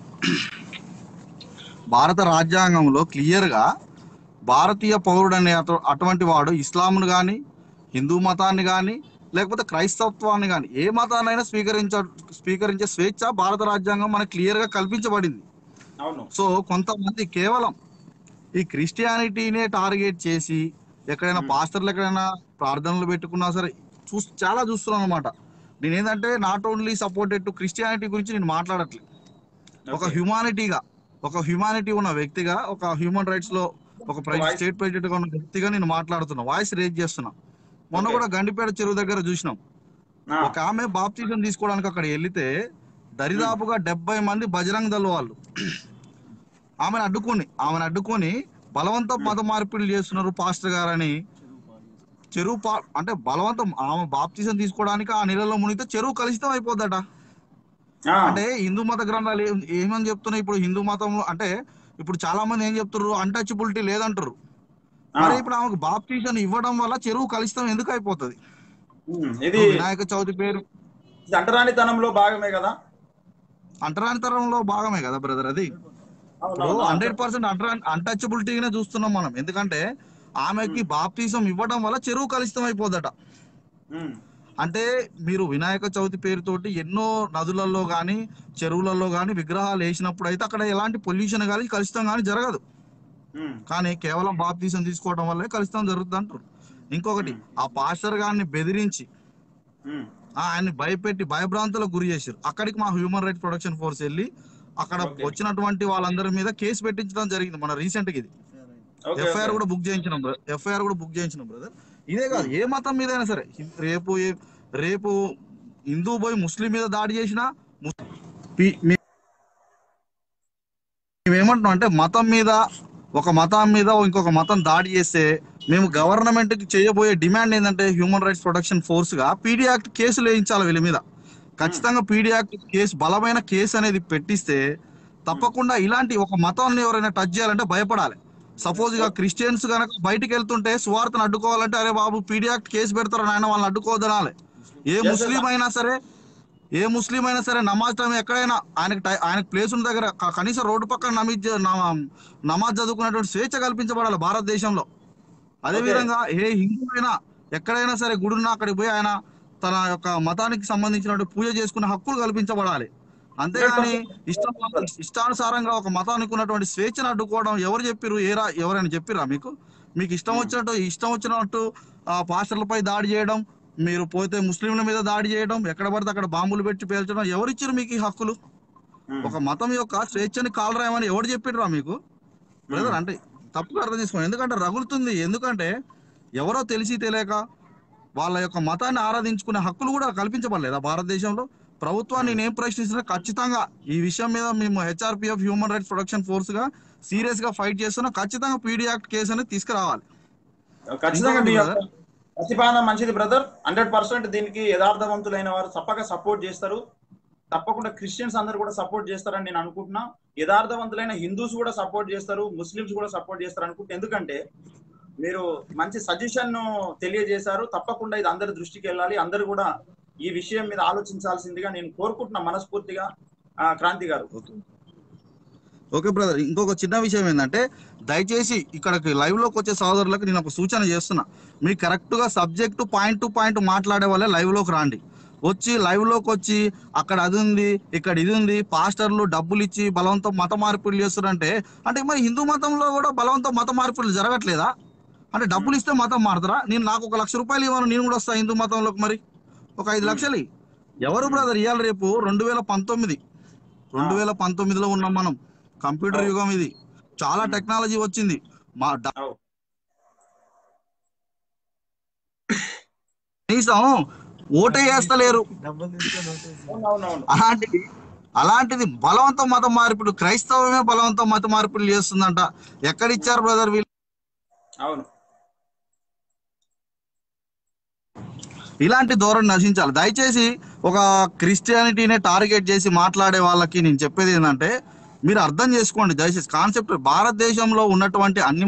భారత రాజ్యాంగంలో క్లియర్ గా భారతీయ పౌరుడు అనే అటు అటువంటి వాడు ఇస్లాంను కానీ, హిందూ మతాన్ని కానీ, లేకపోతే క్రైస్తవత్వాన్ని కానీ ఏ మతాన్నైనా స్వీకరించ స్వీకరించే స్వేచ్ఛ భారత రాజ్యాంగం మనకు క్లియర్ గా కల్పించబడింది. అవును సో కొంతమంది కేవలం ఈ క్రిస్టియానిటీనే టార్గెట్ చేసి ఎక్కడైనా ఉమ్, పాస్టర్లు ఎక్కడైనా ప్రార్థనలు పెట్టుకున్నా సరే చూ చాలా చూస్తున్నాను అనమాట. నేను ఏంటంటే not only supported to Christianity గురించి నేను మాట్లాడట్లేదు. ఒక ఓకే. హ్యుమానిటీగా ఒక హ్యుమానిటీ ఉన్న వ్యక్తిగా, ఒక హ్యూమన్ రైట్స్ లో ఒక వాయిస్ స్టేట్ ప్రెసిడెంట్ గా ఉన్న వ్యక్తిగా నేను మాట్లాడుతున్నా, వాయిస్ రేజ్ చేస్తున్నా. మొన్న ఓకే. కూడా గండిపేట చెరువు దగ్గర చూసినాం, ఆ, ఒక ఆమె బాప్తిజం తీసుకోవడానికి అక్కడ వెళ్తే ఉమ్, దరిదాపుగా డెబ్బై మంది బజరంగ్ దళ వాళ్ళు ఆమెను అడ్డుకొని ఆమెను అడ్డుకొని బలవంతం ఉమ్, మత మార్పిడులు చేస్తున్నారు పాస్టర్ గారని. చెరువు పా అంటే బలవంతం ఆమె బాప్తిజం తీసుకోవడానికి ఆ నీళ్ళలో మునిగితే చెరువు కలుషితం అయిపోద్దట. ఆ, అంటే హిందూ మత గ్రంథాలు ఏం- ఏమని చెప్తున్నాయి ఇప్పుడు హిందూ మతంలో అంటే ఇప్పుడు చాలా మంది ఏం చెప్తారు, అన్టచబిలిటీ లేదంటారు. ఆ, మరి ఇప్పుడు ఆమెకు బాప్తిజం ఇవ్వడం వల్ల చెరువు కలుషితం ఎందుకు అయిపోతుంది? ఉమ్, ఇది ఇప్పుడు వినాయక చవితి పేరు ఇది అంటరానితనంలో భాగమే కదా. అంటరానితనంలో భాగమే కదా బ్రదర్. అది ఇప్పుడు అవునవును ఆ, హండ్రెడ్ చెప్పండి. పర్సెంట్ అంటరా అన్టచబిలిటీగానే చూస్తున్నాం మనం. ఎందుకంటే ఆమెకి ఉమ్, బాప్తిజం ఇవ్వడం వల్ల చెరువు కలుషితం అయిపోద్దట. ఉమ్, అంటే మీరు వినాయక చవితి పేరుతోటి ఎన్నో నదులలో కానీ చెరువులలో కానీ విగ్రహాలు వేసినప్పుడు అయితే అక్కడ ఎలాంటి పొల్యూషన్ కానీ కలుషితం కానీ జరగదు. ఉమ్, కానీ కేవలం బాప్తిజం తీసుకోవడం వల్లే కలుషితం జరుగుతుంది అంటారు. ఇంకొకటి ఉమ్, ఆ పాస్టర్ గారిని బెదిరించి ఉమ్, ఆ ఆయన్ని భయపెట్టి భయభ్రాంతులకు గురి చేశారు. అక్కడికి మా హ్యూమన్ రైట్స్ ప్రొటెక్షన్ ఫోర్స్ వెళ్ళి అక్కడ ఓకే. వచ్చినటువంటి వాళ్ళందరి మీద కేసు పెట్టించడం జరిగింది మన రీసెంట్ గా. ఇది ఓకే. ఓకే. ఎఫ్ఐఆర్ కూడా బుక్ చేయించినాం బ్రదర్ ఎఫ్ఐఆర్ కూడా బుక్ చేయించినాం బ్రదర్. ఇదే కాదు, ఉమ్, ఏ మతం మీద అయినా సరే రేపు ఏ- రేపు హిందూ పోయి ముస్లిం మీద దాడి చేసినా ముస్- పి- మీ- మేమేమంటున్నాం అంటే మతం మీద ఒక మతం మీద ఇంకొక మతం దాడి చేస్తే మేము గవర్నమెంట్ కి చేయబోయే డిమాండ్ ఏంటంటే హ్యూమన్ రైట్స్ ప్రొటెక్షన్ ఫోర్స్ గా పీడీ యాక్ట్ కేసులు వేయించాలి వీళ్ళ మీద. ఉమ్, ఖచ్చితంగా పీడీ యాక్ట్ కేసు బలమైన కేసు అనేది పెట్టిస్తే ఉమ్, తప్పకుండా ఇలాంటి ఒక మతాన్ని ఎవరైనా టచ్ చేయాలంటే భయపడాలి. సపోజ్ గా ఓకే. క్రిస్టియన్స్ కనుక బయటికి వెళ్తుంటే సువార్తను అడ్డుకోవాలంటే అరే బాబు పీడీ యాక్ట్ కేసు పెడతారు నాయన వాళ్ళని అడ్డుకోవద్దనాలి. ఏ ఎస్ ఎస్ ముస్లిం అయినా సరే ఏ ముస్లిం అయినా సరే నమాజ్ టైం ఎక్కడైనా ఆయనకి టై- ఆయనకి ప్లేస్ ఉన్న దగ్గర క- కనీసం రోడ్డు పక్కన నమీజ్ నమా- నమాజ్ చదువుకునేటువంటి స్వేచ్ఛ కల్పించబడాలి భారతదేశంలో. అదే ఓకే. విధంగా ఏ హిందూ అయినా ఎక్కడైనా సరే గుడి ఉన్నా అక్కడికి పోయి ఆయన తన యొక్క మతానికి సంబంధించినటువంటి పూజ చేసుకునే హక్కులు కల్పించబడాలి. హండ్రెడ్ అంతేగాని పర్సెంట్ ఇష్టం ఇష్టానుసారంగా ఒక మతానికి ఉన్నటువంటి స్వేచ్ఛను అడ్డుకోవడం ఎవరు చెప్పిర్రు? ఏరా ఎవరైనా చెప్పిర్రా మీకు? మీకు ఇష్టం వచ్చినట్టు ఇష్టం వచ్చినట్టు ఆ పాస్టర్లపై దాడి చేయడం, మీరు పోతే ముస్లింల మీద దాడి చేయడం, ఎక్కడ పడితే అక్కడ బాంబులు పెట్టి పేల్చడం ఎవరిచ్చారు మీకు ఈ హక్కులు? ఒక మతం యొక్క స్వేచ్ఛని కాలరాయమని ఎవరు చెప్పిర్రా మీకు బ్రదర్? అంటే తప్పుగా అర్థం చేసుకోండి. ఎందుకంటే రగులుతుంది. ఎందుకంటే ఎవరో తెలిసి తెలియక వాళ్ళ యొక్క మతాన్ని ఆరాధించుకునే హక్కులు కూడా కల్పించబడలేదా భారతదేశంలో? ప్రభుత్వాన్ని నేను ఏం ప్రశ్నిస్తున్నా, ఖచ్చితంగా ఈ విషయం మీద మేము HRPF human rights protection force గా సీరియస్ గా ఫైట్ చేస్తున్నా. ఖచ్చితంగా పీడీ యాక్ట్ కేసు అనేది తీసుకురావాలి. ఖచ్చితంగా ఇంకొకటి మీ యొక్క బ్రదర్, ప్రతిపాదన మంచిది బ్రదర్. హండ్రెడ్ పర్సెంట్ దీనికి యథార్థవంతులైన వారు తప్పక సపోర్ట్ చేస్తారు. తప్పకుండా క్రిస్టియన్స్ అందరు కూడా సపోర్ట్ చేస్తారని నేను అనుకుంటున్నా. యథార్థవంతులైన హిందూస్ కూడా సపోర్ట్ చేస్తారు, ముస్లిమ్స్ కూడా సపోర్ట్ చేస్తారు అనుకుంటున్నా. ఎందుకంటే మీరు మంచి సజెషన్ తెలియజేశారు. తప్పకుండా ఇది అందరి దృష్టికి వెళ్ళాలి. అందరు కూడా ఈ విషయం మీద ఆలోచించాల్సిందిగా నేను కోరుకుంటున్నా మనస్ఫూర్తిగా. ఆ, క్రాంతి గారు. ఓకే బ్రదర్, ఇంకొక చిన్న విషయం ఏంటంటే దయచేసి ఇక్కడికి లైవ్ లోకి వచ్చే సోదరులకు నేను ఒక సూచన చేస్తున్నా. మీరు కరెక్ట్ గా సబ్జెక్ట్ పాయింట్ టు పాయింట్ మాట్లాడే వాళ్ళే లైవ్ లోకి రాండి. వచ్చి లైవ్ లోకి వచ్చి అక్కడ అది ఉంది ఇక్కడ ఇది ఉంది పాస్టర్లు డబ్బులు ఇచ్చి బలవంతం మత మార్పిడులు చేస్తారంటే అంటే మరి హిందూ మతంలో కూడా బలవంతం మత మార్పిడులు జరగట్లేదా? అంటే డబ్బులు ఇస్తే మతం మారుతారా? నేను నాకు ఒక లక్ష రూపాయలు ఇవ్వను, నేను కూడా వస్తా హిందూ మతంలోకి. మరి ఒక ఐదు లక్షలు ఎవరు బ్రదర్ ఇవ్వాలి? రేపు రెండు వేల పంతొమ్మిది రెండు వేల పంతొమ్మిదిలో ఉన్నాం మనం. కంప్యూటర్ యుగం ఇది, చాలా టెక్నాలజీ వచ్చింది. మా కనీసం ఓటే వేస్తలేరు. అలాంటిది అలాంటిది బలవంతం మత మార్పిడి, క్రైస్తవమే బలవంతం మత మార్పిడి చేస్తుందంట. ఎక్కడిచ్చారు బ్రదర్ వీళ్ళు? అవును, ఇలాంటి ధోరణి నశించాలి. దయచేసి ఒక క్రిస్టియానిటీనే టార్గెట్ చేసి మాట్లాడే వాళ్ళకి నేను చెప్పేది ఏంటంటే, మీరు అర్థం చేసుకోండి దయచేసి కాన్సెప్ట్. భారతదేశంలో ఉన్నటువంటి అన్ని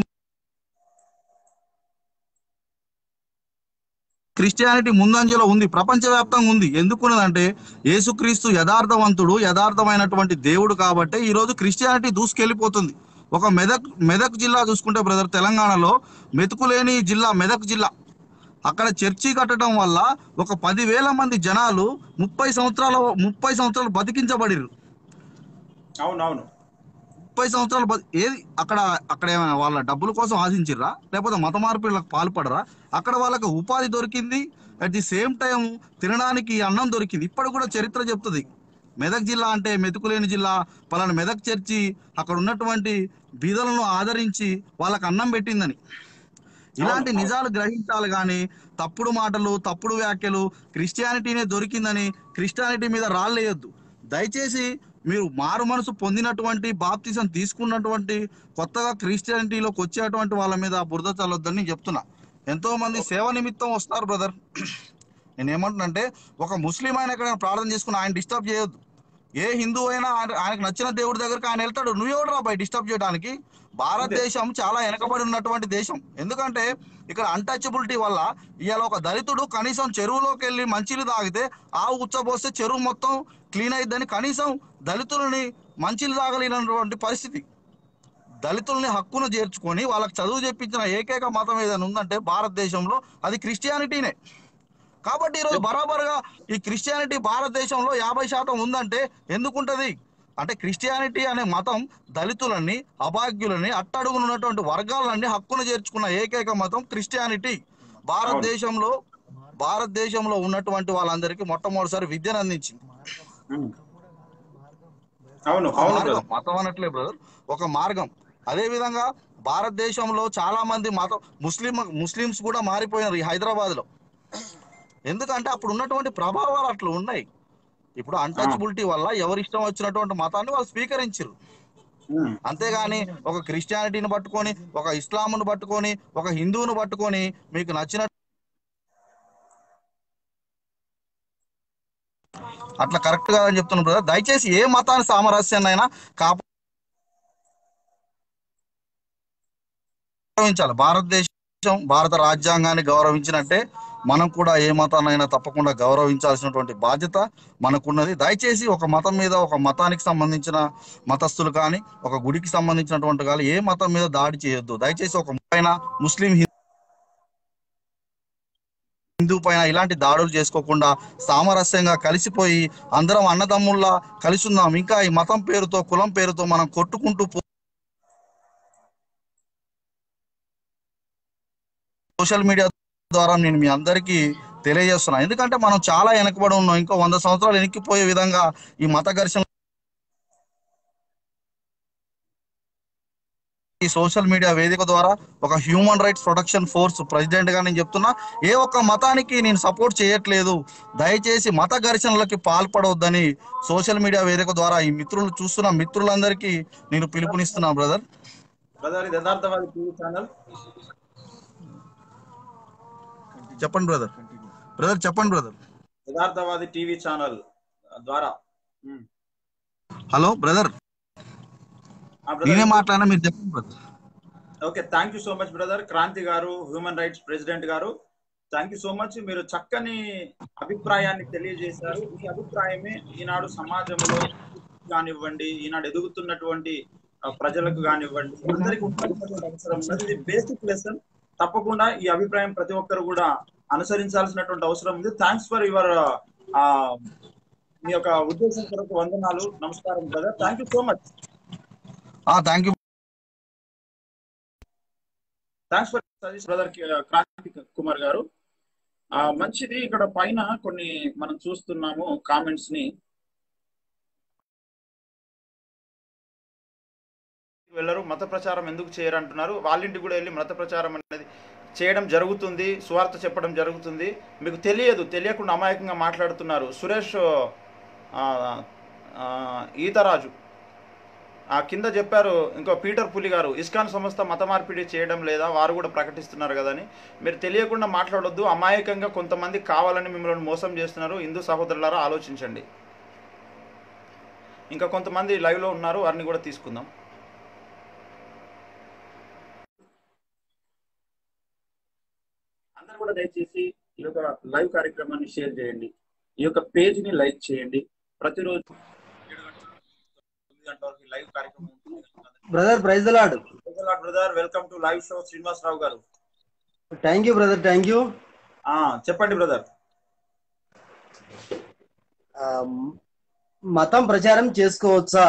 క్రిస్టియానిటీ ముందంజలో ఉంది, ప్రపంచవ్యాప్తంగా ఉంది. ఎందుకున్నదంటే యేసుక్రీస్తు యథార్థవంతుడు, యథార్థమైనటువంటి దేవుడు కాబట్టి ఈరోజు క్రిస్టియానిటీ దూసుకెళ్ళిపోతుంది. ఒక మెదక్ మెదక్ జిల్లా చూసుకుంటే బ్రదర్, తెలంగాణలో మెతుకులేని జిల్లా మెదక్ జిల్లా. అక్కడ చర్చి కట్టడం వల్ల ఒక పదివేల మంది జనాలు ముప్పై సంవత్సరాల ముప్పై సంవత్సరాలు బతికించబడిరు. అవునవును, ముప్పై సంవత్సరాలు ఏది అక్కడ అక్కడ ఏమైనా వాళ్ళ డబ్బుల కోసం ఆశించిర్రా, లేకపోతే మత మార్పిడులకు పాల్పడరా? అక్కడ వాళ్ళకి ఉపాధి దొరికింది, అట్ ది సేమ్ టైం తినడానికి అన్నం దొరికింది. ఇప్పుడు కూడా చరిత్ర చెప్తుంది, మెదక్ జిల్లా అంటే మెతుకులేని జిల్లా, పలానా మెదక్ చర్చి అక్కడ ఉన్నటువంటి బీదలను ఆదరించి వాళ్ళకి అన్నం పెట్టిందని. ఇలాంటి నిజాలు గ్రహించాలి కానీ తప్పుడు మాటలు, తప్పుడు వ్యాఖ్యలు, క్రిస్టియానిటీనే దొరికిందని క్రిస్టియానిటీ మీద రాళ్ళేయొద్దు. దయచేసి మీరు మారు మనసు పొందినటువంటి, బాప్తిజం తీసుకున్నటువంటి, కొత్తగా క్రిస్టియానిటీలోకి వచ్చేటువంటి వాళ్ళ మీద బురద చల్లొద్దని నేను చెప్తున్నా. ఎంతో మంది సేవ నిమిత్తం వస్తారు బ్రదర్. నేను ఏమంటున్నానంటే, ఒక ముస్లిం ఆయన ఎక్కడైనా ప్రార్థన చేసుకుని ఆయన డిస్టర్బ్ చేయొద్దు. ఏ హిందూ అయినా ఆయనకు నచ్చిన దేవుడి దగ్గరికి ఆయన వెళ్తాడు, నువ్వెవడు రా బై డిస్టర్బ్ చేయడానికి? భారతదేశం చాలా వెనకబడి ఉన్నటువంటి దేశం. ఎందుకంటే ఇక్కడ అన్టచబిలిటీ వల్ల ఇవాళ ఒక దళితుడు కనీసం చెరువులోకి వెళ్ళి మంచిలు తాగితే ఆవు ఉచ్చబోస్తే చెరువు మొత్తం క్లీన్ అయిద్దని కనీసం దళితులని మంచిలు తాగలేనటువంటి పరిస్థితి. దళితుల్ని హక్కును చేర్చుకొని వాళ్ళకి చదువు చెప్పించిన ఏకైక మతం ఏదైనా ఉందంటే భారతదేశంలో అది క్రిస్టియానిటీనే. కాబట్టి ఈరోజు బరాబరుగా ఈ క్రిస్టియానిటీ భారతదేశంలో యాభై శాతం ఉందంటే ఎందుకుంటది అంటే, క్రిస్టియానిటీ అనే మతం దళితులని, అభాగ్యులని, అట్టడుగునున్నటువంటి వర్గాలన్నీ హక్కును చేర్చుకున్న ఏకైక మతం క్రిస్టియానిటీ. భారతదేశంలో భారతదేశంలో ఉన్నటువంటి వాళ్ళందరికీ మొట్టమొదటిసారి విద్యను అందించింది. మతం అనట్లే బ్రదర్, ఒక మార్గం. అదే విధంగా భారతదేశంలో చాలా మంది మతం ముస్లిం ముస్లిమ్స్ కూడా మారిపోయినారు ఈ హైదరాబాద్ లో. ఎందుకంటే అప్పుడు ఉన్నటువంటి ప్రభావాలు అట్లా ఉన్నాయి. ఇప్పుడు అన్టచబిలిటీ వల్ల ఎవరి ఇష్టం వచ్చినటువంటి మతాన్ని వాళ్ళు స్వీకరించారు. అంతేగాని ఒక క్రిస్టియానిటీని పట్టుకొని, ఒక ఇస్లాంను పట్టుకొని, ఒక హిందువును పట్టుకొని మీకు నచ్చిన అట్లా కరెక్ట్ గా అని చెప్తున్నాను బ్రదర్. దయచేసి ఏ మతాన్ని సామరస్యాన్ని అయినా గౌరవించాలి. భారతదేశం భారత రాజ్యాంగాన్ని గౌరవించినట్టే మనం కూడా ఏ మతాన్నైనా తప్పకుండా గౌరవించాల్సినటువంటి బాధ్యత మనకున్నది. దయచేసి ఒక మతం మీద, ఒక మతానికి సంబంధించిన మతస్థులు కానీ, ఒక గుడికి సంబంధించినటువంటి కానీ ఏ మతం మీద దాడి చేయొద్దు. దయచేసి ఒక పైన ముస్లిం హిందూ పైన ఇలాంటి దాడులు చేసుకోకుండా సామరస్యంగా కలిసిపోయి అందరం అన్నదమ్ముల్లా కలిసి ఉందాం. ఇంకా ఈ మతం పేరుతో, కులం పేరుతో మనం కొట్టుకుంటూ సోషల్ మీడియా ద్వారా నేను మీ అందరికీ తెలియజేస్తున్నాను. ఎందుకంటే మనం చాలా వెనకబడి ఉన్నాం. ఇంకో వంద సంవత్సరాలు వెనక్కిపోయే విధంగా ఈ మత ఘర్షణ ఈ సోషల్ మీడియా వేదిక ద్వారా ఒక human rights protection force president గా నేను చెప్తున్నా, ఏ ఒక్క మతానికి నేను సపోర్ట్ చేయట్లేదు. దయచేసి మత ఘర్షణలకి పాల్పడవద్దని సోషల్ మీడియా వేదిక ద్వారా ఈ మిత్రులు చూస్తున్న మిత్రులందరికీ నేను పిలుపునిస్తున్నా బ్రదర్. బ్రదర్ ఇది యథార్థవాది టీవీ ఛానల్. చెప్పండి బ్రదర్. బ్రదర్ చెప్పండి బ్రదర్. యథార్థవాది టీవీ ఛానల్ ద్వారా. హలో బ్రదర్, నేనే మాట్లాడినా, మీరు చెప్పండి brother. Okay, thank you so much brother. Kranthi గారు, హ్యూమన్ రైట్స్ ప్రెసిడెంట్ గారు, థ్యాంక్ యూ సో మచ్. మీరు చక్కని అభిప్రాయాన్ని తెలియజేశారు. ఈ అభిప్రాయమే ఈనాడు సమాజంలో కానివ్వండి, ఈనాడు ఎదుగుతున్నటువంటి ప్రజలకు కానివ్వండి, అందరికీ అవసరం ఉన్నది. ఇది బేసిక్ లెసన్. తప్పకుండా ఈ అభిప్రాయం ప్రతి ఒక్కరు కూడా అనుసరించాల్సినటువంటి అవసరం ఉంది. థ్యాంక్స్ ఫర్ యువర్ మీ యొక్క ఉద్దేశం కొరకు వందనాలు. నమస్కారం brother. Thank you so much. Thank you. Thanks for brother Kranthi Kumar గారు, ఆ మంచిది. ఇక్కడ పైన కొన్ని మనం చూస్తున్నాము కామెంట్స్ ని. వెళ్ళరు, మత ప్రచారం ఎందుకు చేయరు అంటున్నారు. వాళ్ళింటికి కూడా వెళ్ళి మత ప్రచారం అనేది చేయడం జరుగుతుంది, సువార్త చెప్పడం జరుగుతుంది. మీకు తెలియదు, తెలియకుండా అమాయకంగా మాట్లాడుతున్నారు. సురేష్ ఈతరాజు ఆ కింద చెప్పారు, ఇంకో పీటర్ పులి గారు, ఇస్కాన్ సంస్థ మత మార్పిడి చేయడం లేదా, వారు కూడా ప్రకటిస్తున్నారు కదా అని. మీరు తెలియకుండా మాట్లాడొద్దు. అమాయకంగా కొంతమంది కావాలని మిమ్మల్ని మోసం చేస్తున్నారు. హిందూ సహోదరులారా ఆలోచించండి. ఇంకా కొంతమంది లైవ్లో ఉన్నారు, వారిని కూడా తీసుకుందాం. అందరూ కూడా దయచేసి ఈ యొక్క లైవ్ కార్యక్రమాన్ని షేర్ చేయండి, ఈ యొక్క పేజ్ ని లైక్ చేయండి. ప్రతిరోజు ఏడు గంటల తొమ్మిది గంటల వరకు లైవ్ కార్యక్రమం ఉంటుంది. Brother praise the lord. Brother welcome to live show Srinivasarao గారు. Thank you brother, thank you. చెప్పండి బ్రదర్. మతం ప్రచారం చేసుకోవచ్చా?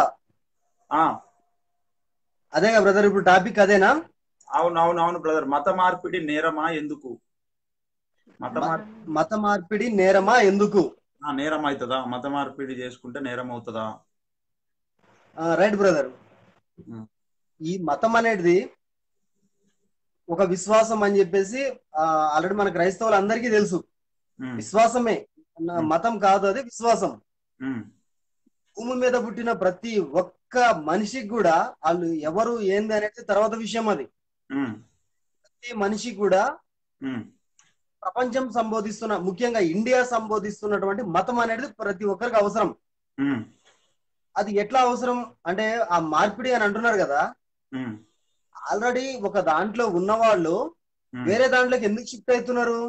అదేగా బ్రదర్ ఇప్పుడు టాపిక్ అదేనా? అవును అవును అవును బ్రదర్. మత మార్పిడి నేరమా ఎందుకు? మత మత మార్పిడి నేరమా ఎందుకు? నేరం అవుతుందా? మత మార్పిడి చేసుకుంటే నేరం అవుతుందా? Right brother. ఈ మతం అనేది ఒక విశ్వాసం అని చెప్పేసి ఆల్రెడీ మన క్రైస్తవులు అందరికీ తెలుసు. విశ్వాసమే, మతం కాదు, అది విశ్వాసం. భూమి మీద పుట్టిన ప్రతి ఒక్క మనిషికి కూడా వాళ్ళు ఎవరు ఏంది అనేది తర్వాత విషయం. అది ప్రతి మనిషి కూడా ప్రపంచం సంబోధిస్తున్న, ముఖ్యంగా ఇండియా సంబోధిస్తున్నటువంటి మతం అనేది ప్రతి ఒక్కరికి అవసరం. అది ఎట్లా అవసరం అంటే, ఆ మార్పిడి అని అంటున్నారు కదా, ఆల్రెడీ ఒక దాంట్లో ఉన్న వాళ్ళు వేరే దాంట్లోకి ఎందుకు షిఫ్ట్ అవుతున్నారు?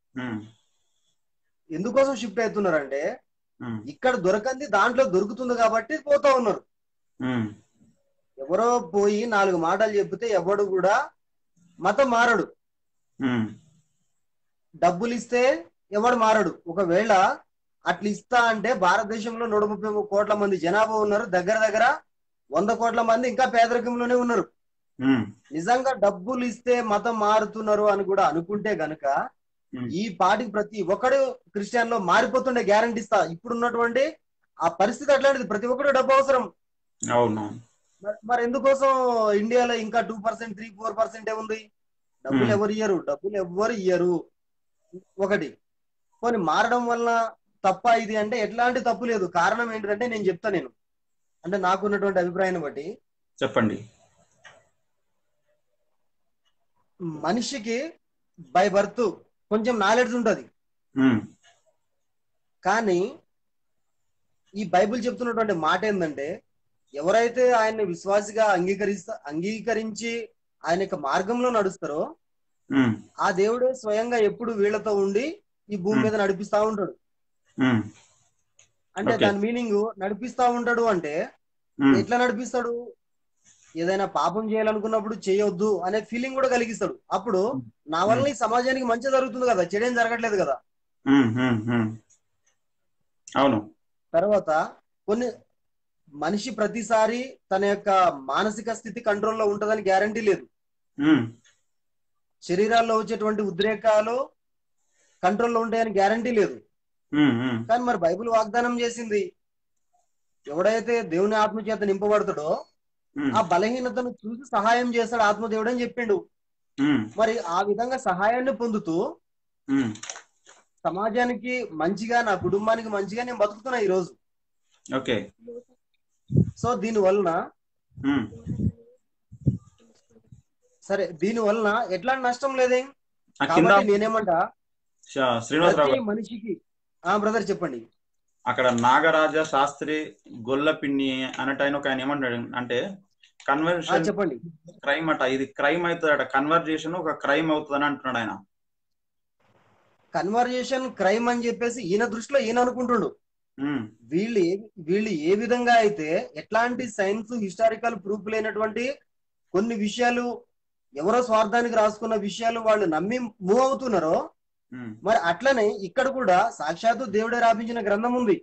ఎందుకోసం షిఫ్ట్ అవుతున్నారు అంటే, ఇక్కడ దొరకంది దాంట్లో దొరుకుతుంది కాబట్టి పోతా ఉన్నారు. ఎవరో పోయి నాలుగు మాటలు చెబితే ఎవడు కూడా మతం మారడు. డబ్బులు ఇస్తే ఎవడు మారడు. ఒకవేళ అట్లా ఇస్తా అంటే భారతదేశంలో నూట ముప్పై కోట్ల మంది జనాభా ఉన్నారు, దగ్గర దగ్గర వంద కోట్ల మంది ఇంకా పేదరికంలోనే ఉన్నారు. నిజంగా డబ్బులు ఇస్తే మతం మారుతున్నారు అని కూడా అనుకుంటే గనక ఈ పాటికి ప్రతి ఒక్కడు క్రిస్టియన్ లో మారిపోతుండే, గ్యారంటీ ఇస్తా. ఇప్పుడున్నటువంటి ఆ పరిస్థితి అట్లాంటిది, ప్రతి ఒక్కరు డబ్బు అవసరం. మరి ఎందుకోసం ఇండియాలో ఇంకా two percent three four percent ఉంది? డబ్బులు ఎవరు ఇయ్యరు, డబ్బులు ఎవరు ఇయ్యరు. ఒకటి పోనీ మారడం వల్ల తప్ప ఇది అంటే ఎట్లాంటి తప్పు లేదు. కారణం ఏంటంటే నేను చెప్తా, నేను అంటే నాకున్నటువంటి అభిప్రాయాన్ని బట్టి చెప్పండి. మనిషికి బై బర్త్ కొంచెం నాలెడ్జ్ ఉంటది, కానీ ఈ బైబిల్ చెప్తున్నటువంటి మాట ఏంటంటే, ఎవరైతే ఆయన్ని విశ్వాసిగా అంగీకరిస్తా అంగీకరించి ఆయన యొక్క మార్గంలో నడుస్తారో ఆ దేవుడే స్వయంగా ఎప్పుడు వీళ్ళతో ఉండి ఈ భూమి మీద నడిపిస్తా ఉంటాడు. అంటే దాని మీనింగ్ నడిపిస్తా ఉంటాడు అంటే ఎట్లా నడిపిస్తాడు? ఏదైనా పాపం చేయాలనుకున్నప్పుడు చేయొద్దు అనే ఫీలింగ్ కూడా కలిగిస్తాడు. అప్పుడు నా వల్ల ఈ సమాజానికి మంచి జరుగుతుంది కదా, చెడేం జరగట్లేదు కదా. అవును. తర్వాత కొన్ని మనిషి ప్రతిసారి తన యొక్క మానసిక స్థితి కంట్రోల్లో ఉంటదని గ్యారంటీ లేదు. శరీరాల్లో వచ్చేటువంటి ఉద్రేకాలు కంట్రోల్లో ఉంటాయని గ్యారంటీ లేదు. కానీ మరి బైబిల్ వాగ్దానం చేసింది, ఎవడైతే దేవుని ఆత్మ చేత నింపబడతాడో ఆ బలహీనతను చూసి సహాయం చేస్తాడు ఆత్మదేవుడు అని చెప్పిండు. మరి ఆ విధంగా సహాయాన్ని పొందుతూ సమాజానికి మంచిగా, నా కుటుంబానికి మంచిగా నేను బతుకుతున్నా ఈ రోజు. ఓకే. సో దీని వలన సరే దీని వలన ఎట్లాంటి నష్టం లేదే. కాబట్టి నేనేమంటా, ప్రతి మనిషికి ఆ బ్రదర్ చెప్పండి. అక్కడ నాగరాజ శాస్త్రి గొల్లపిన్ని అన్నట్టు ఒక ఆయన ఏమంటాడు అంటే, కన్వర్జేషన్ చెప్పండి క్రైమ్ అట, ఇది క్రైమ్ అవుతుందట, కన్వర్జేషన్ ఒక క్రైమ్ అవుతుందని అంటున్నాడు ఆయన. కన్వర్జేషన్ క్రైమ్ అని చెప్పేసి ఈయన దృష్టిలో ఈయన అనుకుంటుండు. వీళ్ళు వీళ్ళు ఏ విధంగా అయితే ఎట్లాంటి సైన్స్ హిస్టారికల్ ప్రూఫ్ లేనటువంటి కొన్ని విషయాలు, ఎవరో స్వార్థానికి రాసుకున్న విషయాలు వాళ్ళు నమ్మి మూవ్ అవుతున్నారో, మరి అట్లనే ఇక్కడ కూడా సాక్షాత్తు దేవుడే రాపించిన గ్రంథం ఉంది.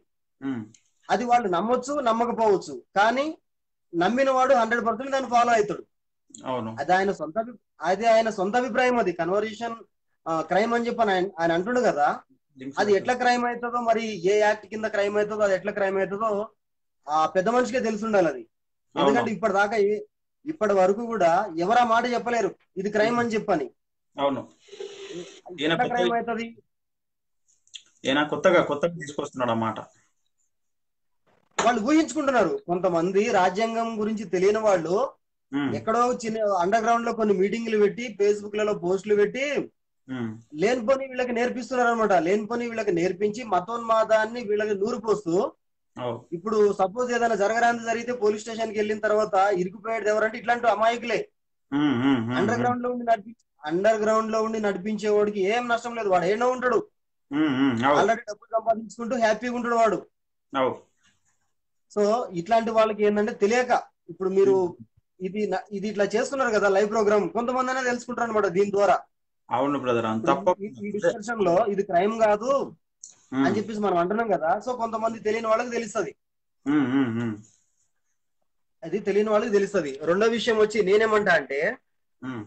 అది వాళ్ళు నమ్మొచ్చు నమ్మకపోవచ్చు, కానీ నమ్మిన వాడు హండ్రెడ్ పర్సెంట్ దాన్ని ఫాలో అవుతాడు. అవును అది ఆయన సొంత అభి- అది ఆయన సొంత అభిప్రాయం. అది కన్వర్జేషన్ క్రైమ్ అని చెప్పి ఆయన ఆయన అంటుండు కదా. అది ఎట్లా క్రైమ్ అవుతుందో, మరి ఏ యాక్ట్ కింద క్రైమ్ అవుతుందో, అది ఎట్లా క్రైమ్ అవుతుందో ఆ పెద్ద మనిషికే తెలిసి ఉండాలి అది. ఎందుకంటే అవును ఇప్పటిదాకా ఏ- ఇప్పటి వరకు కూడా ఎవరు ఆ మాట చెప్పలేరు ఇది క్రైమ్ అని చెప్పని. అవును ఈయన ఎట్లా కొత్త క్రైమ్ అవుతుంది? ఈయన కొత్తగా కొత్తగా తీసుకొస్తున్నాడు అన్నమాట. వాళ్ళు ఊహించుకుంటున్నారు. కొంతమంది రాజ్యాంగం గురించి తెలియని వాళ్ళు ఉమ్, ఎక్కడో చిన్న అండర్ గ్రౌండ్ లో కొన్ని మీటింగ్లు పెట్టి, ఫేస్బుక్ లలో పోస్టులు పెట్టి ఉమ్, లేనిపోని వీళ్ళకి నేర్పిస్తున్నారు అనమాట. లేనిపోని వీళ్ళకి నేర్పించి మతోన్మాదాన్ని వీళ్ళకి నూరు పోస్తూ, అవు, ఇప్పుడు సపోజ్ ఏదైనా జరగరాంది జరిగితే పోలీస్ స్టేషన్ కి వెళ్ళిన తర్వాత ఇరుకుపోయేది ఎవరంటే ఇట్లాంటి అమాయకులే. ఉమ్, ఉమ్, ఉమ్, అండర్ ఉమ్, గ్రౌండ్ లో ఉండి నడిపి అండర్ గ్రౌండ్ లో ఉండి నడిపించే వాడికి ఏం నష్టం లేదు. వాడు ఏడో ఉంటాడు, ఉమ్, ఉమ్, అవు, ఆల్రెడీ డబ్బులు సంపాదించుకుంటూ హ్యాపీగా ఉంటాడు వాడు. అవు, సో ఇట్లాంటి వాళ్ళకి ఏంటంటే తెలియక ఇప్పుడు మీరు ఇది న- ఇది ఇట్లా చేస్తున్నారు కదా లైవ్ ప్రోగ్రామ్, కొంతమంది అనేది తెలుసుకుంటారు అనమాట దీని ద్వారా. అవును బ్రదర్ అంత ఇప్పుడు ఈ- తప్ప ఈ డిస్కషన్ లో ఇది క్రైమ్ కాదు ఉమ్, అని చెప్పేసి మనం అంటున్నాం కదా. సో కొంతమంది తెలియని వాళ్ళకి తెలుస్తుంది, ఉమ్, ఉమ్, ఉమ్, అది తెలియని వాళ్ళకి తెలుస్తుంది. రెండో విషయం వచ్చి నేనేమంటా అంటే, ఉమ్,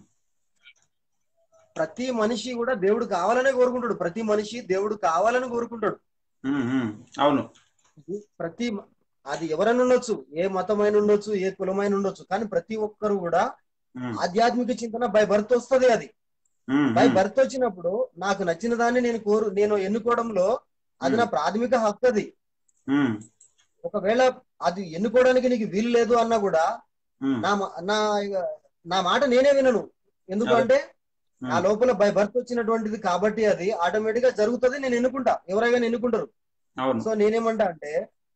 ప్రతి మనిషి కూడా దేవుడు కావాలనే కోరుకుంటాడు. ప్రతి మనిషి దేవుడు కావాలని కోరుకుంటాడు. ఉమ్, ఉమ్, అవును ప్రతి మ- అది ఎవరైనా ఉండొచ్చు, ఏ మతమైన ఉండొచ్చు, ఏ కులమైన ఉండొచ్చు, కానీ ప్రతి ఒక్కరు కూడా ఉమ్, ఆధ్యాత్మిక చింతన బై బర్త్ వస్తుంది. అది ఉమ్, బై ఉమ్, బర్త్ వచ్చినప్పుడు నాకు నచ్చిన దాన్ని నేను కోరు నేను ఎన్నుకోవడంలో అది నా ఉమ్, ప్రాథమిక హక్కు. అది ఉమ్, ఒకవేళ అది ఎన్నుకోవడానికి నీకు వీలు లేదు అన్నా కూడా ఉమ్, నా మ- నా నా మాట నేనే వినను. ఎందుకు అదే అంటే నా ఉమ్, లోపల బై బర్త్ వచ్చినటువంటిది కాబట్టి అది ఆటోమేటిక్ గా జరుగుతుంది. నేను ఎన్నుకుంటా, ఎవరైనా ఎన్నుకుంటారు. అవును సో నేనేమంటా అంటే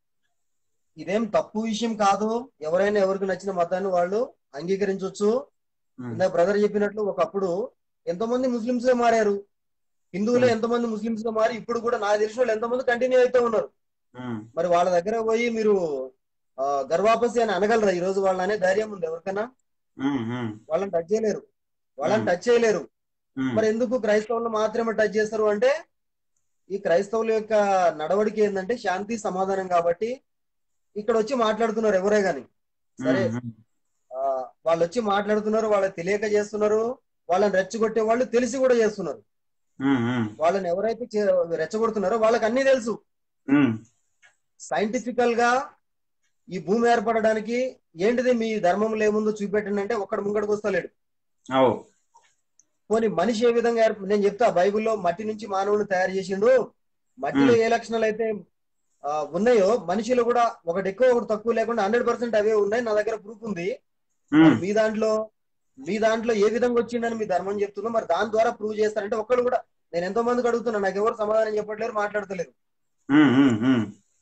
ఇదేం తప్పు విషయం కాదు. ఎవరైనా ఎవరికి నచ్చిన మతాన్ని వాళ్ళు అంగీకరించవచ్చు. ఉమ్, ఇందాక బ్రదర్ చెప్పినట్లు ఒకప్పుడు ఎంతో మంది ముస్లింస్ గా మారారు, హిందువులే ఉమ్, ఎంతో మంది ముస్లింస్ గా మారి ఇప్పుడు కూడా నాకు తెలిసిన వాళ్ళు ఎంతో మంది కంటిన్యూ అవుతూ ఉన్నారు. ఉమ్, మరి వాళ్ళ దగ్గర పోయి మీరు ఆ, గర్వాపసి అని అనగలరా? ఈ రోజు వాళ్ళని అనే ధైర్యం ఉంది ఎవరికైనా? ఉమ్, ఉమ్, వాళ్ళని టచ్ చేయలేరు, వాళ్ళని ఉమ్, టచ్ చేయలేరు. ఉమ్, మరి ఎందుకు క్రైస్తవులను మాత్రమే టచ్ చేస్తారు అంటే, ఈ క్రైస్తవుల యొక్క నడవడిక ఏంటంటే శాంతి సమాధానం కాబట్టి ఇక్కడ వచ్చి మాట్లాడుతున్నారు ఎవరే గాని సరే. ఉమ్, ఉమ్, ఆ వాళ్ళు వచ్చి మాట్లాడుతున్నారు, వాళ్ళకి తెలియక చేస్తున్నారు. వాళ్ళని రెచ్చగొట్టే వాళ్ళు తెలిసి కూడా చేస్తున్నారు. ఉమ్, ఉమ్, వాళ్ళని ఎవరైతే చే- రెచ్చగొడుతున్నారో వాళ్ళకి అన్ని తెలుసు. ఉమ్, సైంటిఫికల్ గా ఈ భూమి ఏర్పడడానికి ఏంటిది మీ ధర్మంలో ఏముందో చూపెట్టండి అంటే ఒక్కడు ముంగడికి వస్తలేడు. అవు, పోనీ మనిషి ఏ విధంగా ఏర్ప నేను చెప్తా, బైబిల్లో మట్టి నుంచి మానవుని తయారు చేసిండు. మట్టిలో ఉమ్, ఏ లక్షణాలు అయితే ఆ, ఉన్నాయో మనిషిలో కూడా ఒకటి ఎక్కువ ఒకటి తక్కువ లేకుండా హండ్రెడ్ పర్సెంట్ అవే ఉన్నాయి. నా దగ్గర ప్రూఫ్ ఉంది. మరి ఉమ్, మీ దాంట్లో మీ దాంట్లో ఏ విధంగా వచ్చిందని మీ ధర్మం చెప్తున్నా, మరి దాని ద్వారా ప్రూవ్ చేస్తారంటే ఒక్కడు కూడా. నేను ఎంతో మందికి అడుగుతున్నా, నాకు ఎవరు సమాధానం చెప్పట్లేరు, మాట్లాడతలేరు. ఉమ్, ఉమ్, ఉమ్,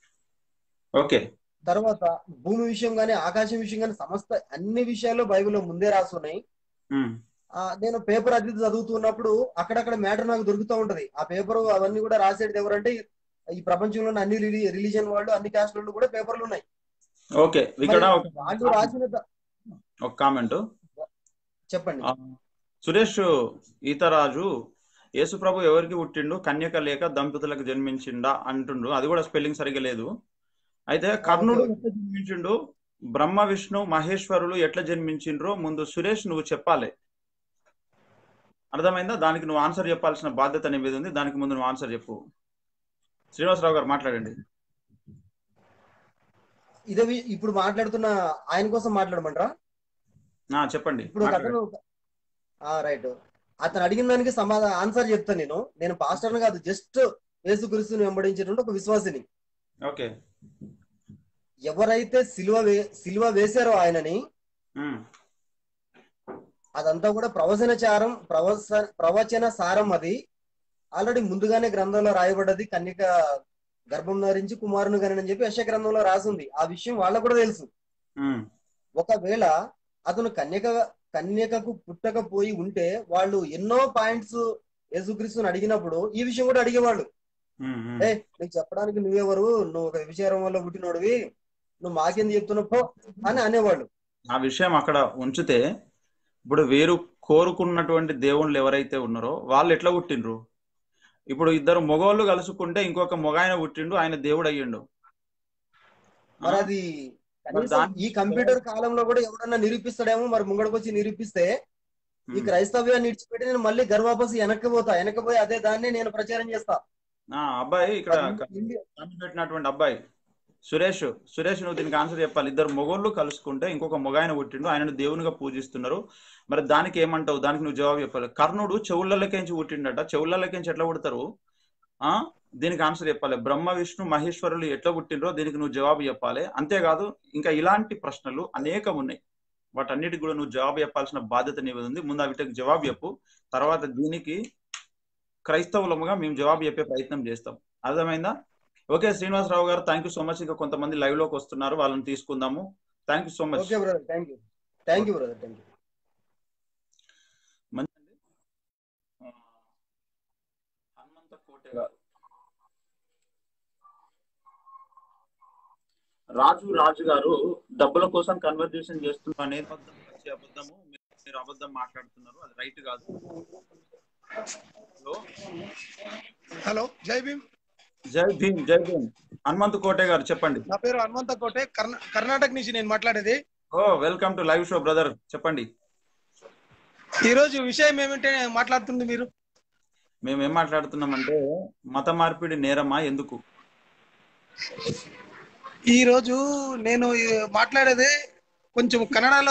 ఓకే తర్వాత భూమి విషయం కానీ ఆకాశం విషయం కానీ సమస్త అన్ని విషయాల్లో బైబిల్లో ముందే రాసున్నాయి. ఉమ్, ఆ నేను పేపర్ అది ఇది చదువుతున్నప్పుడు అక్కడక్కడ మ్యాటర్ నాకు దొరుకుతూ ఉంటది. ఆ పేపర్ అవన్నీ కూడా రాసేది ఎవరంటే ఈ ప్రపంచంలోని అన్ని రిలీజియన్ వాళ్ళు, అన్ని క్యాస్ట్ వాళ్ళు కూడా పేపర్లు ఉన్నాయి. ఓకే మరి ఇక్కడ ఒక వాళ్ళు రాసిన ద- ఒక కామెంట్ చెప్పండి. సురేష్ ఈతరాజు యేసు ప్రభు ఎవరికి పుట్టిండు, కన్యక లేక దంపతులకు జన్మించిండా అంటుండు. అది కూడా స్పెల్లింగ్ సరిగ్గా లేదు. అయితే ఆ, ఓకే కర్ణుడు ఓకే. ఎట్లా జన్మించిండు, బ్రహ్మ విష్ణు మహేశ్వరులు ఎట్లా జన్మించిండ్రో ముందు సురేష్ నువ్వు చెప్పాలి. అర్థమైందా? దానికి నువ్వు ఆన్సర్ చెప్పాల్సిన బాధ్యత నీ మీద ఉంది. దానికి ముందు నువ్వు ఆన్సర్ చెప్పు. శ్రీనివాసరావు గారు మాట్లాడండి. ఇదే వి- ఇప్పుడు మాట్లాడుతున్న ఆయన కోసం మాట్లాడమంటారా? ఆ, చెప్పండి ఇప్పుడు ఒక మాట్లాడండి. అతను ఆ రైట్ అతను అడిగిన దానికి సమాధానం ఆన్సర్ చెప్తాను. నేను నేను పాస్టర్ని కాదు, జస్ట్ యేసుక్రీస్తుని వెంబడించేటువంటి ఒక విశ్వాసిని. ఓకే ఎవరైతే సిలువ వే సిలువ వేశారో ఆయనని, ఉమ్, అదంతా కూడా ప్రవచనచారం ప్రవచ ప్రవచన సారం. అది ఆల్రెడీ ముందుగానే గ్రంథంలో రాయబడ్డది. కన్యక గర్భం ధరించి కుమారుని గని అని చెప్పి యెషయా గ్రంథంలో రాసింది. ఆ విషయం వాళ్ళకు కూడా తెలుసు. ఉమ్, ఒకవేళ అతను కన్యక కన్యకకు పుట్టకపోయి ఉంటే వాళ్ళు ఎన్నో పాయింట్స్ యేసుక్రీస్తుని అడిగినప్పుడు ఈ విషయం కూడా అడిగేవాళ్ళు. ఉమ్, ఉమ్. ఏ నీకు చెప్పడానికి నువ్వెవరు, నువ్వు ఒక విచారం వల్ల పుట్టినోడివి, నువ్వు మాకేంది చెప్తున్నావు పో అని అనేవాళ్ళు. ఆ విషయం అక్కడ ఉంచితే ఇప్పుడు వేరు కోరుకున్నటువంటి దేవుళ్ళు ఎవరైతే ఉన్నారో వాళ్ళు ఎట్లా పుట్టిండ్రు? ఇప్పుడు ఇద్దరు మగవాళ్ళు కలుసుకుంటే ఇంకొక మగ ఆయన పుట్టిండు, ఆయన దేవుడు అయ్యిండు. మరి అది కనీసం ఈ కంప్యూటర్ కాలంలో కూడా ఎవడన్నా నిరూపిస్తాడేమో, మరి ముంగడికి వచ్చి నిరూపిస్తే ఈ క్రైస్తవ్యాన్ని ఇడిచిపెట్టి నేను మళ్ళీ గర్వాపసి వెనక్కి పోతా, వెనక్కి పోయి అదే దాన్ని నేను ప్రచారం చేస్తా. అబ్బాయి ఇక్కడ పెట్టినటువంటి అబ్బాయి సురేష్ సురేష్ నువ్వు దీనికి ఆన్సర్ చెప్పాలి. ఇద్దరు మొగోళ్ళు కలుసుకుంటే ఇంకొక మొగాయన పుట్టిండు, ఆయనను దేవునిగా పూజిస్తున్నారు, మరి దానికి ఏమంటావు? దానికి నువ్వు జవాబు చెప్పాలి. కర్ణుడు చెవులకెంచి పుట్టిండట, చెవులకెంచి ఎట్లా పుడతారు? ఆ దీనికి ఆన్సర్ చెప్పాలి. బ్రహ్మ విష్ణు మహేశ్వరులు ఎట్లా పుట్టినరో దీనికి నువ్వు జవాబు చెప్పాలి. అంతేకాదు ఇంకా ఇలాంటి ప్రశ్నలు అనేకం ఉన్నాయి, వాటన్నిటికి కూడా నువ్వు జవాబు చెప్పాల్సిన బాధ్యత నీ మీద ఉంది. ముందు వీటికి జవాబు చెప్పు, తర్వాత దీనికి క్రైస్తవులముగా మేము జవాబు చెప్పే ప్రయత్నం చేస్తాం. అర్థమైందా? ఓకే శ్రీనివాసరావు గారు, థ్యాంక్ యూ సో మచ్. ఇంకా కొంతమంది లైవ్ లోకి వస్తున్నారు, వాళ్ళని తీసుకుందాము. Thank you so much. Okay brother, thank you thank you brother, thank you. మంచిది. హనుమంత కోటే గారు, రాజు రాజు గారు డబ్బుల కోసం కన్వర్జేషన్ చేస్తున్నారు అనేది వచ్చే అబద్ధము, మీరు అబద్ధం మాట్లాడుతున్నారు, అది రైట్ కాదు. హలో హలో, జై భీమ్. జై భీమ్, జై భీమ్. హనుమంత్ కోటే గారు చెప్పండి. నా పేరు హనుమంత కోటే, కర్ణాటక నుంచి నేను మాట్లాడేది. Oh welcome to live show brother, చెప్పండి. ఈ రోజు విషయం ఏమంటే మాట్లాడుతుంది మీరు? మేము ఏం మాట్లాడుతున్నామంటే మత మార్పిడి నేరమా, ఎందుకు? ఈ రోజు నేను మాట్లాడేది కొంచెం కన్నడలో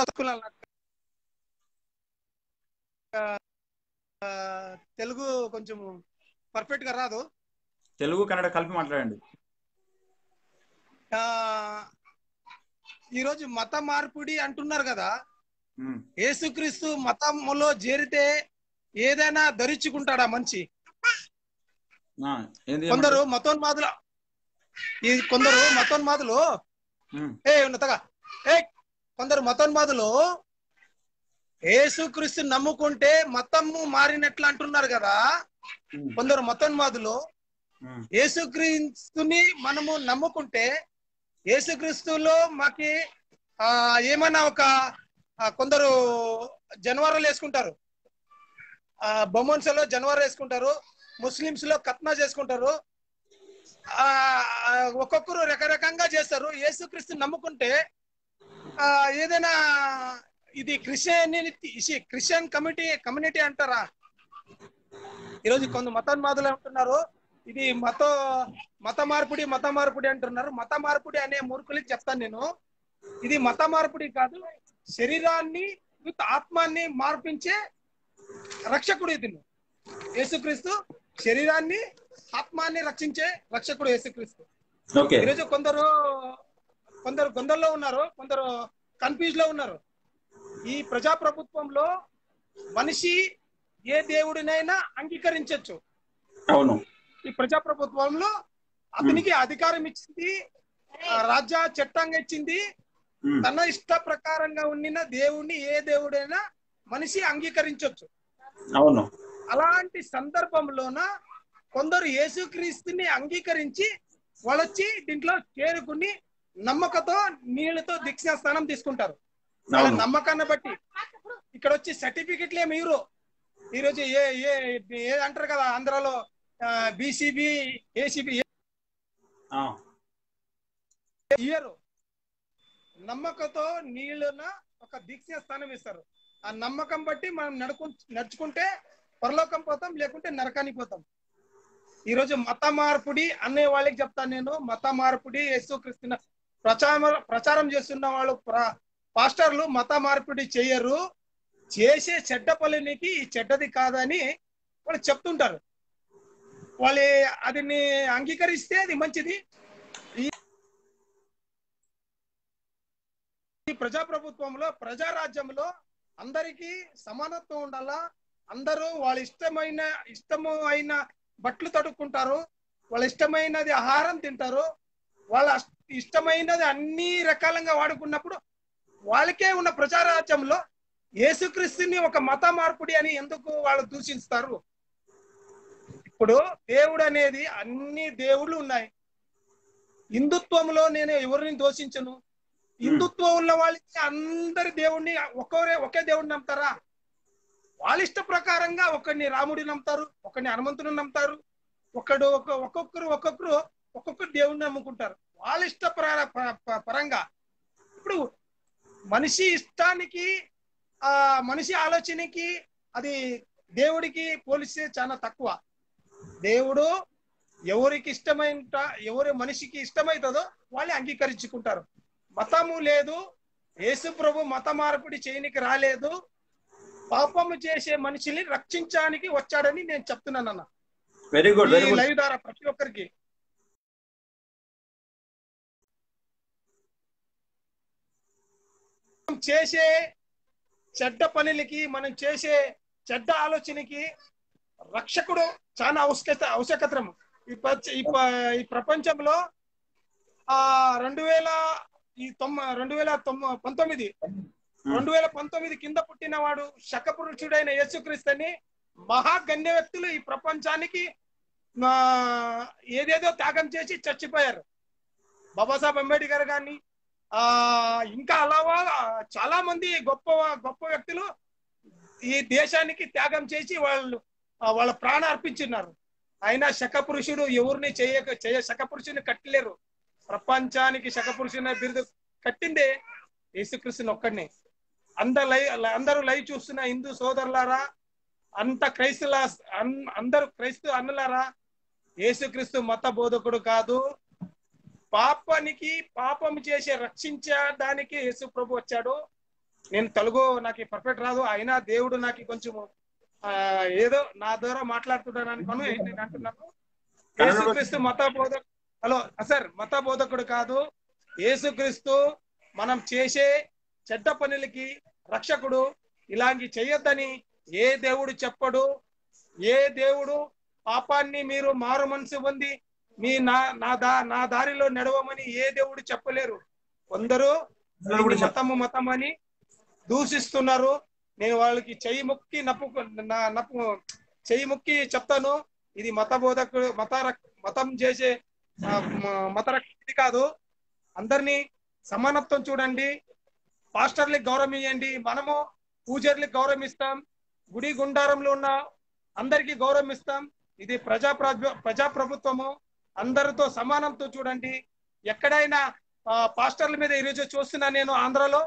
తెలుగు కొంచెం పర్ఫెక్ట్ గా రాదు, తెలుగు కన్నడ కలిపి మాట్లాడండి. ఆ ఈరోజు మత మార్పిడి అంటున్నారు కదా, యేసుక్రీస్తు మతంలో చేరితే ఏదైనా ధరించుకుంటాడా మనిషి? కొందరు మతోన్మాదులు ఈ కొందరు మతోన్మాదులు ఏ ఉన్నతగా ఏ కొందరు మతోన్మాదులు యేసుక్రీస్తు నమ్ముకుంటే మతము మారినట్లు అంటున్నారు కదా. కొందరు మతోన్మాదులు యేసుక్రీస్తుని మనము నమ్ముకుంటే యేసుక్రీస్తులో మాకి ఆ ఏమన్నా ఒక కొందరు జనవరాలు వేసుకుంటారు, ఆ బొమ్మన్స్ లో జనవరం వేసుకుంటారు, ముస్లిమ్స్ లో కత్నా చేసుకుంటారు, ఆ ఒక్కొక్కరు రకరకంగా చేస్తారు. యేసుక్రీస్తు నమ్ముకుంటే ఆ ఏదైనా ఇది క్రిస్టియనిటీ క్రిస్టియన్ కమ్యూనిటీ కమ్యూనిటీ అంటారా? ఈరోజు కొంత మతోన్మాదులు అంటున్నారు ఇది మత మత మార్పిడి మత మార్పిడి అంటున్నారు. మత మార్పిడి అనే మూర్ఖులకి చెప్తాను నేను, ఇది మత మార్పిడి కాదు, శరీరాన్ని ఆత్మాన్ని మార్పించే రక్షకుడు ఇతను యేసుక్రీస్తు. శరీరాన్ని ఆత్మాన్ని రక్షించే రక్షకుడు యేసుక్రీస్తు. ఈరోజు కొందరు కొందరు గొందల్లో ఉన్నారు, కొందరు కన్ఫ్యూజ్ లో ఉన్నారు. ఈ ప్రజాప్రభుత్వంలో మనిషి ఏ దేవుడినైనా అంగీకరించవచ్చు. అవును, ఈ ప్రజాప్రభుత్వంలో అతనికి అధికారం ఇచ్చింది, రాజ్య చట్టంగా ఇచ్చింది. తన ఇష్ట ప్రకారంగా ఉండిన దేవుణ్ణి ఏ దేవుడైనా మనిషి అంగీకరించవచ్చు. అవును, అలాంటి సందర్భంలోన కొందరు యేసుక్రీస్తుని అంగీకరించి వాళ్ళొచ్చి దీంట్లో చేరుకుని నమ్మకతో నీళ్లతో దీక్షా స్థానం తీసుకుంటారు. వాళ్ళ నమ్మకాన్ని బట్టి ఇక్కడ వచ్చి సర్టిఫికెట్లే మీరు ఈరోజు ఏ ఏ అంటారు కదా ఆంధ్రాలో బీసీబీ ఏసీబీ ఇయ్యరు. నమ్మకంతో నీళ్ళన ఒక దీక్ష స్థానం ఇస్తారు. ఆ నమ్మకం బట్టి మనం నడుకు నడుచుకుంటే పరలోకం పోతాం, లేకుంటే నరకానికి పోతాం. ఈరోజు మత మార్పిడి అనే వాళ్ళకి చెప్తాను నేను, మత మార్పిడి యేసుక్రీస్తు ప్రచారం ప్రచారం చేస్తున్న వాళ్ళు పాస్టర్లు మత మార్పిడి చేయరు, చేసే చెడ్డ పనునికి ఈ చెడ్డది కాదని వాళ్ళు చెప్తుంటారు. వాళ్ళు అదిని అంగీకరిస్తే అది మంచిది. ఈ ప్రజాప్రభుత్వంలో ప్రజారాజ్యంలో అందరికీ సమానత్వం ఉండాలా. అందరూ వాళ్ళ ఇష్టమైన ఇష్టము అయిన బట్టలు తడుక్కుంటారు, వాళ్ళ ఇష్టమైనది ఆహారం తింటారు, వాళ్ళ ఇష్టమైనది అన్ని రకాలంగా వాడుకున్నప్పుడు వాళ్ళకే ఉన్న ప్రజారాజ్యంలో యేసుక్రీస్తుని ఒక మత మార్పిడి అని ఎందుకు వాళ్ళు దూషిస్తారు? ఇప్పుడు దేవుడు అనేది అన్ని దేవుళ్ళు ఉన్నాయి. హిందుత్వంలో నేను ఎవరిని దోషించను. హిందుత్వం ఉన్న వాళ్ళకి అందరి దేవుడిని ఒక్కరే ఒకే దేవుడిని నమ్ముతారా? వాళ్ళ ఇష్ట ప్రకారంగా ఒకరిని రాముడిని నమ్ముతారు, ఒకరిని హనుమంతుని నమ్ముతారు, ఒకడు ఒక్కొక్కరు ఒక్కొక్కరు ఒక్కొక్కరు దేవుడిని నమ్ముకుంటారు. వాళ్ళ ఇష్ట పరంగా ఇప్పుడు మనిషి ఇష్టానికి ఆ మనిషి ఆలోచనకి అది దేవుడికి పోలిస్తే చాలా తక్కువ. దేవుడు ఎవరికి ఇష్టమైన ఎవరి మనిషికి ఇష్టమవుతుందో వాళ్ళే అంగీకరించుకుంటారు. మతము లేదు, యేసు ప్రభు మత మార్పిడి చేయనికి రాలేదు, పాపము చేసే మనిషిని రక్షించడానికి వచ్చాడని నేను చెప్తున్నాను అన్న. Very good very good. Live ద్వారా ప్రతి ఒక్కరికి చేసే చెడ్డ పనులకి, మనం చేసే చెడ్డ ఆలోచనకి రక్షకుడు చాలా అవశ్యకత అవశ్యకతం. ఈ ప్రపంచంలో ఆ రెండు వేల ఈ తొమ్మ రెండు వేల తొమ్మ పంతొమ్మిది రెండు వేల పంతొమ్మిది కింద పుట్టినవాడు శకపురుషుడైన యేసుక్రీస్తుని మహాగణ్య వ్యక్తులు ఈ ప్రపంచానికి ఏదేదో త్యాగం చేసి చచ్చిపోయారు. బాబాసాహెబ్ అంబేద్కర్ గారిని ఆ ఇంకా అలావా చాలా మంది గొప్ప గొప్ప వ్యక్తులు ఈ దేశానికి త్యాగం చేసి వాళ్ళు వాళ్ళ ప్రాణ అర్పించున్నారు. అయినా శకపురుషుడు ఎవరిని చేయక చేయ శకపురుషుని కట్టలేరు. ప్రపంచానికి శకపురుషుని బిరుదు కట్టిందే యేసుక్రీస్తుని ఒక్కడిని. అందరు లైవ్ అందరూ లైవ్ చూస్తున్న హిందూ సోదరులారా, అంత క్రైస్తుల అందరూ క్రైస్తవ అన్నలారా, యేసుక్రీస్తు మత బోధకుడు కాదు, పాపానికి పాపం చేసి రక్షించడానికి యేసు ప్రభు వచ్చాడు. నేను తెలుగు నాకు పర్ఫెక్ట్ రాదు, అయినా దేవుడు నాకు కొంచెం ఆ ఏదో నా ద్వారా మాట్లాడుతున్నాను అనుకోను నేను అంటున్నాను. యేసుక్రీస్తు మత బోధ హలో సార్ మత బోధకుడు కాదు. యేసుక్రీస్తు మనం చేసే చెడ్డ పనులకి రక్షకుడు. ఇలాంటి చేయొద్దని ఏ దేవుడు చెప్పడు. ఏ దేవుడు పాపాన్ని మీరు మారు మనసు పొంది మీ నా నా దా నా దారిలో నడవమని ఏ దేవుడు చెప్పలేరు. కొందరు మతము మతం అని దూషిస్తున్నారు. నేను వాళ్ళకి చెయ్యి మొక్కి నప్పు నప్పు చెయ్యి మొక్కి చెప్తాను, ఇది మత బోధకుడు మత మతం చేసే మత రక్షణ కాదు. అందరినీ సమానత్వం చూడండి, పాస్టర్లకు గౌరవం ఇవ్వండి. మనము పూజర్లకు గౌరవం ఇస్తాం, గుడి గుండారంలో ఉన్న అందరికీ గౌరవం ఇస్తాం. ఇది ప్రజా ప్రజా ప్రభుత్వము, అందరితో సమానంతో చూడండి. ఎక్కడైనా పాస్టర్ల మీద ఈరోజు చూస్తున్నా నేను ఆంధ్రలో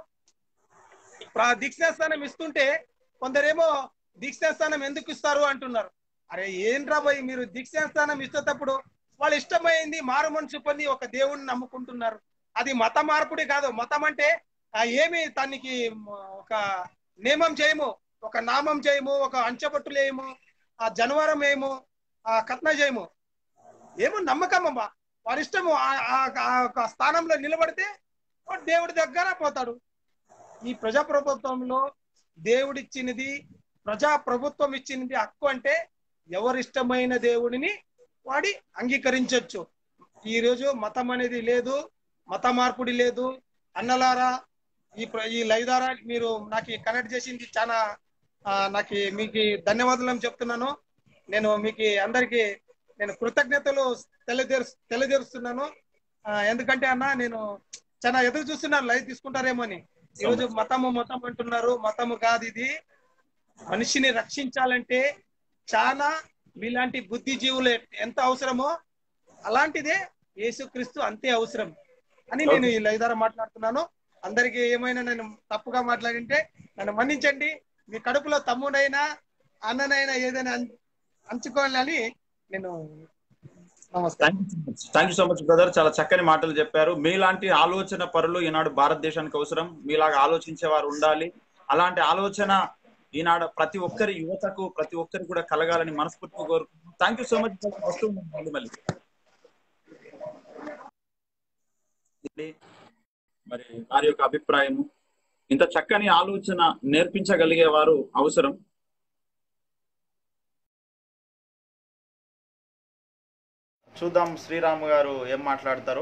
దీక్షాస్థానం ఇస్తుంటే కొందరేమో దీక్షాస్థానం ఎందుకు ఇస్తారు అంటున్నారు. అరే ఏంట్రా భయ్, మీరు దీక్షాస్థానం ఇచ్చేటప్పుడు వాళ్ళు ఇష్టమైంది మారు మనసు పొంది ఒక దేవుడిని నమ్ముకుంటున్నారు. అది మత మార్పుడి కాదు. మతం అంటే ఏమి దానికి ఒక నియమం చేయము, ఒక నామం చేయము, ఒక అంచెపట్టులు వేయము, ఆ జనవరం వేయము, ఆ కట్న చేయము. ఏమో నమ్మకం అమ్మా, వారి ఇష్టము. ఆ స్థానంలో నిలబడితే వాడు దేవుడి దగ్గర పోతాడు. ఈ ప్రజా ప్రభుత్వంలో దేవుడిచ్చినది, ప్రజా ప్రభుత్వం ఇచ్చినది హక్కు. అంటే ఎవరిష్టమైన దేవుడిని వాడి అంగీకరించవచ్చు. ఈరోజు మతం అనేది లేదు, మత మార్పుడి లేదు. అన్నలారా, ఈ ఈ లైవ్ ద్వారా మీరు నాకు కనెక్ట్ చేసింది చాలా నాకు మీకు ధన్యవాదాలు చెప్తున్నాను. నేను మీకు అందరికి నేను కృతజ్ఞతలు తెలియజేరు తెలియజేస్తున్నాను. ఎందుకంటే అన్న నేను చాలా ఎదురు చూస్తున్నాను లైవ్ తీసుకుంటారేమో అని. ఈరోజు మతము మతం అంటున్నారు. మతము కాదు, ఇది మనిషిని రక్షించాలంటే చాలా మీలాంటి బుద్ధిజీవులు ఎంత అవసరమో అలాంటిదే యేసుక్రీస్తు అంతే అవసరం అని నేను ఈ లైవ్ ద్వారా మాట్లాడుతున్నాను. అందరికి ఏమైనా నేను తప్పుగా మాట్లాడింటే నన్ను మన్నించండి. మీ కడుపులో తమ్ముడైనా అన్ననైనా ఏదైనా అంచుకోవాలని నేను నమస్కారం. Thank you so much brother, చాలా చక్కని మాటలు చెప్పారు. మీలాంటి ఆలోచన పరులు ఈనాడు భారతదేశానికి అవసరం. మీలాగా ఆలోచించే వారు ఉండాలి. అలాంటి ఆలోచన ఈనాడు ప్రతి ఒక్కరి యువతకు ప్రతి ఒక్కరి కూడా కలగాలని మనస్ఫూర్తిగా కోరుకుంటున్నాను. Thank you so much. వస్తుంది మళ్ళీ మరి వారి యొక్క అభిప్రాయము. ఇంత చక్కని ఆలోచన నేర్పించగలిగే వారు అవసరం. చూద్దాం శ్రీరామ్ గారు ఏం మాట్లాడతారు.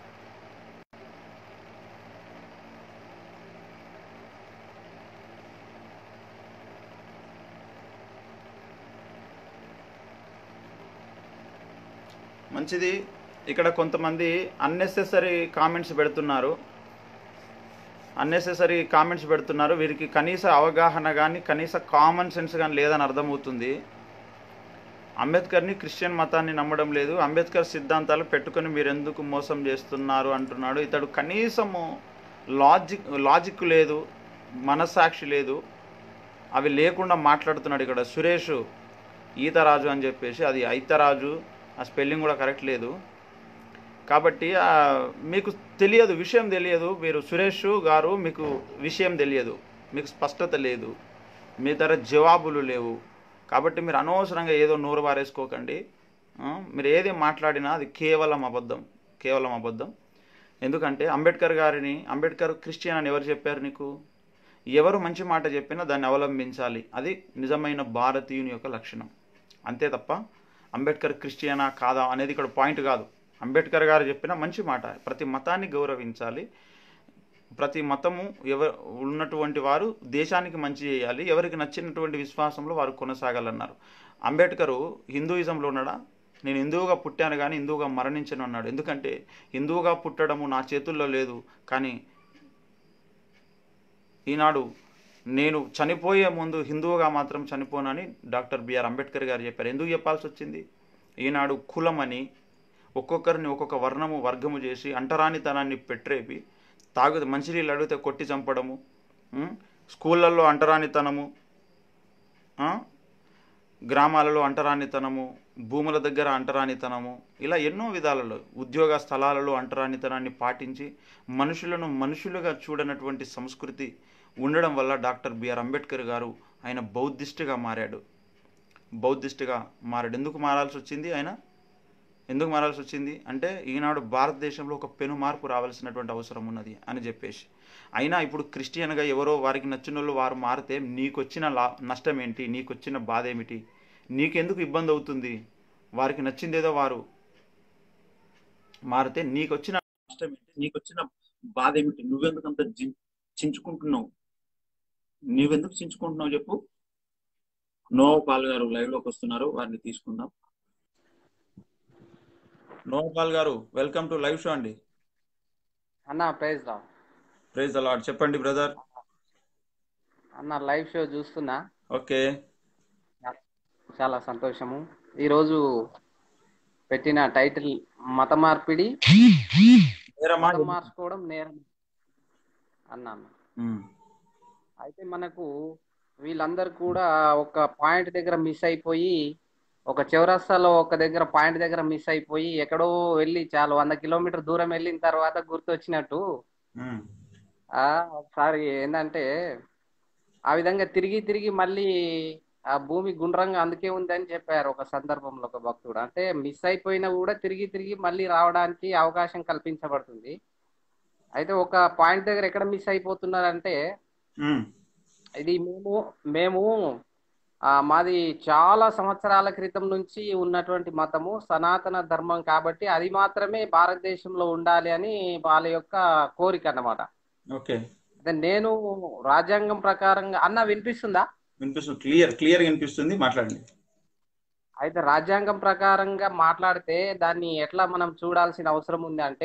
మంచిది. ఇక్కడ కొంతమంది అన్నెసెసరీ కామెంట్స్ పెడుతున్నారు అన్నెసెసరీ కామెంట్స్ పెడుతున్నారు వీరికి కనీస అవగాహన కానీ కనీస కామన్ సెన్స్ కానీ లేదని అర్థమవుతుంది. అంబేద్కర్ని క్రిస్టియన్ మతాన్ని నమ్మడం లేదు, అంబేద్కర్ సిద్ధాంతాలు పెట్టుకొని మీరు ఎందుకు మోసం చేస్తున్నారు అంటున్నాడు. ఇతడు కనీసము లాజిక్ లాజిక్ లేదు, మనస్సాక్షి లేదు, అవి లేకుండా మాట్లాడుతున్నాడు ఇక్కడ సురేష్ ఈతరాజు అని చెప్పేసి. అది ఐతరాజు, ఆ స్పెల్లింగ్ కూడా కరెక్ట్ లేదు. కాబట్టి మీకు తెలియదు, విషయం తెలియదు. మీరు సురేష్ గారు మీకు విషయం తెలియదు, మీకు స్పష్టత లేదు, మీ దగ్గర జవాబులు లేవు. కాబట్టి మీరు అనవసరంగా ఏదో నోరు బారేసుకోకండి. మీరు ఏది మాట్లాడినా అది కేవలం అబద్ధం, కేవలం అబద్ధం. ఎందుకంటే అంబేద్కర్ గారిని, అంబేద్కర్ క్రిస్టియన్ అని ఎవరు చెప్పారు నీకు? ఎవరు మంచి మాట చెప్పినా దాన్ని అవలంబించాలి, అది నిజమైన భారతీయుని యొక్క లక్షణం. అంతే తప్ప అంబేద్కర్ క్రిస్టియనా కాదా అనేది ఇక్కడ పాయింట్ కాదు. అంబేద్కర్ గారు చెప్పిన మంచి మాట, ప్రతి మతాన్ని గౌరవించాలి, ప్రతి మతము ఎవరు ఉన్నటువంటి వారు దేశానికి మంచి చేయాలి, ఎవరికి నచ్చినటువంటి విశ్వాసంలో వారు కొనసాగాలన్నారు. అంబేద్కరు హిందూయిజంలో ఉన్నాడా? నేను హిందువుగా పుట్టాను కానీ హిందువుగా మరణించను అన్నాడు. ఎందుకంటే హిందువుగా పుట్టడము నా చేతుల్లో లేదు, కానీ ఈనాడు నేను చనిపోయే ముందు హిందువుగా మాత్రం చనిపోనని డాక్టర్ బిఆర్ అంబేద్కర్ గారు చెప్పారు. ఎందుకు చెప్పాల్సి వచ్చింది? ఈనాడు కులమని ఒక్కొక్కరిని ఒక్కొక్క వర్ణము వర్గము చేసి అంటరానితనాన్ని పెట్టరేపి, తాగు మంచినీళ్ళు అడిగితే కొట్టి చంపడము, స్కూళ్ళల్లో అంటరానితనము, గ్రామాలలో అంటరానితనము, భూముల దగ్గర అంటరానితనము, ఇలా ఎన్నో విధాలలో ఉద్యోగ స్థలాలలో అంటరానితనాన్ని పాటించి మనుషులను మనుషులుగా చూడనటువంటి సంస్కృతి ఉండడం వల్ల డాక్టర్ బిఆర్ అంబేద్కర్ గారు ఆయన బౌద్ధిస్టుగా మారాడు. బౌద్ధిస్టుగా మారాడు. ఎందుకు మారాల్సి వచ్చింది ఆయన? ఎందుకు మారాల్సి వచ్చింది అంటే ఈనాడు భారతదేశంలో ఒక పెను మార్పు రావాల్సినటువంటి అవసరం ఉన్నది అని చెప్పేసి. అయినా ఇప్పుడు క్రిస్టియన్గా ఎవరో వారికి నచ్చిన వాళ్ళు వారు మారితే నీకొచ్చిన లా నష్టం ఏంటి? నీకొచ్చిన బాధ ఏమిటి? నీకెందుకు ఇబ్బంది అవుతుంది? వారికి నచ్చిందేదో వారు మారితే నీకొచ్చిన నష్టం ఏంటి? నీకొచ్చిన బాధ ఏమిటి? నువ్వెందుకు అంత చించుకుంటున్నావు? నువ్వెందుకు చించుకుంటున్నావు చెప్పు. నోపాల్ గారు లైవ్లోకి వస్తున్నారు, వారిని తీసుకుందాం. నోపాల్ గారు, వెల్కమ్ టు లైవ్ షో అండి. అన్న ప్రైజ్ రా. Praise the lord. చెప్పండి బ్రదర్. అన్న లైవ్ షో చూస్తున్నా. ఓకే, చాలా సంతోషము. ఈరోజు పెట్టిన టైటిల్ మత మార్పిడి మతం మార్చుకోవడం నేరం అన్నా. అయితే మనకు వీళ్ళందరూ కూడా ఒక పాయింట్ దగ్గర మిస్ అయిపోయి, ఒక చౌరస్తాలో ఒక దగ్గర పాయింట్ దగ్గర మిస్ అయిపోయి ఎక్కడో వెళ్ళి చాలా వంద కిలోమీటర్ దూరం వెళ్ళిన తర్వాత గుర్తొచ్చినట్టు ఆ ఒకసారి ఏంటంటే ఆ విధంగా తిరిగి తిరిగి మళ్ళీ ఆ భూమి గుండ్రంగా అందుకే ఉందని చెప్పారు ఒక సందర్భంలో ఒక భక్తుడు. అంటే మిస్ అయిపోయినా కూడా తిరిగి తిరిగి మళ్ళీ రావడానికి అవకాశం కల్పించబడుతుంది. అయితే ఒక పాయింట్ దగ్గర ఎక్కడ మిస్ అయిపోతున్నారంటే, ఇది మేము మేము ఆ మాది చాలా సంవత్సరాల క్రితం నుంచి ఉన్నటువంటి మతము సనాతన ధర్మం, కాబట్టి అది మాత్రమే భారతదేశంలో ఉండాలి అని వాళ్ళ యొక్క కోరిక అన్నమాట. ఓకే, అదే నేను రాజ్యాంగం ప్రకారంగా అన్న వినిపిస్తుందా? వినిపిస్తుంది, క్లియర్ క్లియర్ వినిపిస్తుంది, మాట్లాడండి. అయితే రాజ్యాంగం ప్రకారంగా మాట్లాడితే దాన్ని ఎట్లా మనం చూడాల్సిన అవసరం ఉంది అంటే,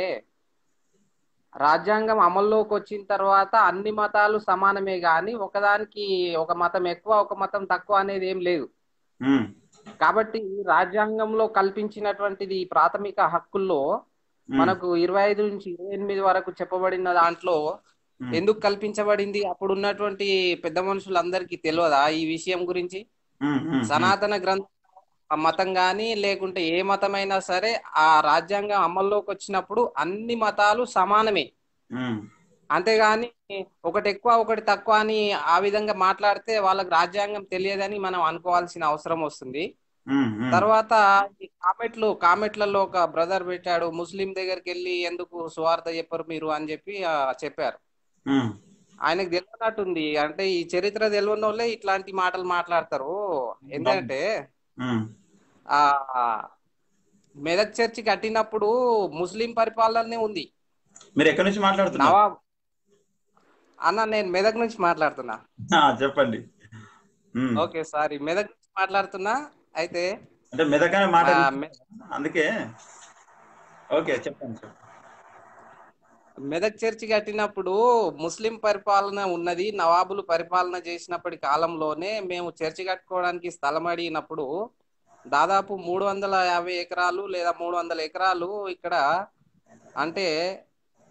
రాజ్యాంగం అమల్లోకి వచ్చిన తర్వాత అన్ని మతాలు సమానమే గాని ఒకదానికి ఒక మతం ఎక్కువ ఒక మతం తక్కువ అనేది ఏం లేదు. కాబట్టి రాజ్యాంగంలో కల్పించినటువంటిది ప్రాథమిక హక్కుల్లో మనకు ఇరవై ఐదు నుంచి ఇరవై ఎనిమిది వరకు చెప్పబడిన దాంట్లో ఎందుకు కల్పించబడింది? అప్పుడు ఉన్నటువంటి పెద్ద మనుషులందరికీ తెలియదా ఈ విషయం గురించి? సనాతన గ్రంథం మతం గాని లేకుంటే ఏ మతమైనా సరే ఆ రాజ్యాంగం అమల్లోకి వచ్చినప్పుడు అన్ని మతాలు సమానమే, అంతేగాని ఒకటి ఎక్కువ ఒకటి తక్కువ అని ఆ విధంగా మాట్లాడితే వాళ్ళకి రాజ్యాంగం తెలియదని మనం అనుకోవాల్సిన అవసరం వస్తుంది. తర్వాత ఈ కామెంట్లు కామెంట్లలో ఒక బ్రదర్ పెట్టాడు, ముస్లిం దగ్గరికి వెళ్ళి ఎందుకు సువార్త చెప్పరు మీరు అని చెప్పి చెప్పారు. ఆయనకు తెలియనట్టుంది, అంటే ఈ చరిత్ర తెలియని వాళ్ళే ఇట్లాంటి మాటలు మాట్లాడతారు. ఎందుకంటే ఆ మెదక్ చర్చి కట్టినప్పుడు ముస్లిం పరిపాలనే ఉంది. మీరు ఎక్కడి నుంచి మాట్లాడుతున్నారు? నవాబ్ అన్న, నేను మెదక్ నుంచి మాట్లాడుతున్నా. చెప్పండి. ఓకే, సారీ, మెదక్ నుంచి మాట్లాడుతున్నా. అయితే అంటే మెదక్ అనే మాట అందుకే ఓకే చెప్పండి. మెదక్ చర్చి కట్టినప్పుడు ముస్లిం పరిపాలన ఉన్నది, నవాబులు పరిపాలన చేసినప్పటి కాలంలోనే మేము చర్చి కట్టుకోవడానికి స్థలం అడిగినప్పుడు దాదాపు మూడు వందల యాభై ఎకరాలు లేదా మూడు వందల ఎకరాలు ఇక్కడ అంటే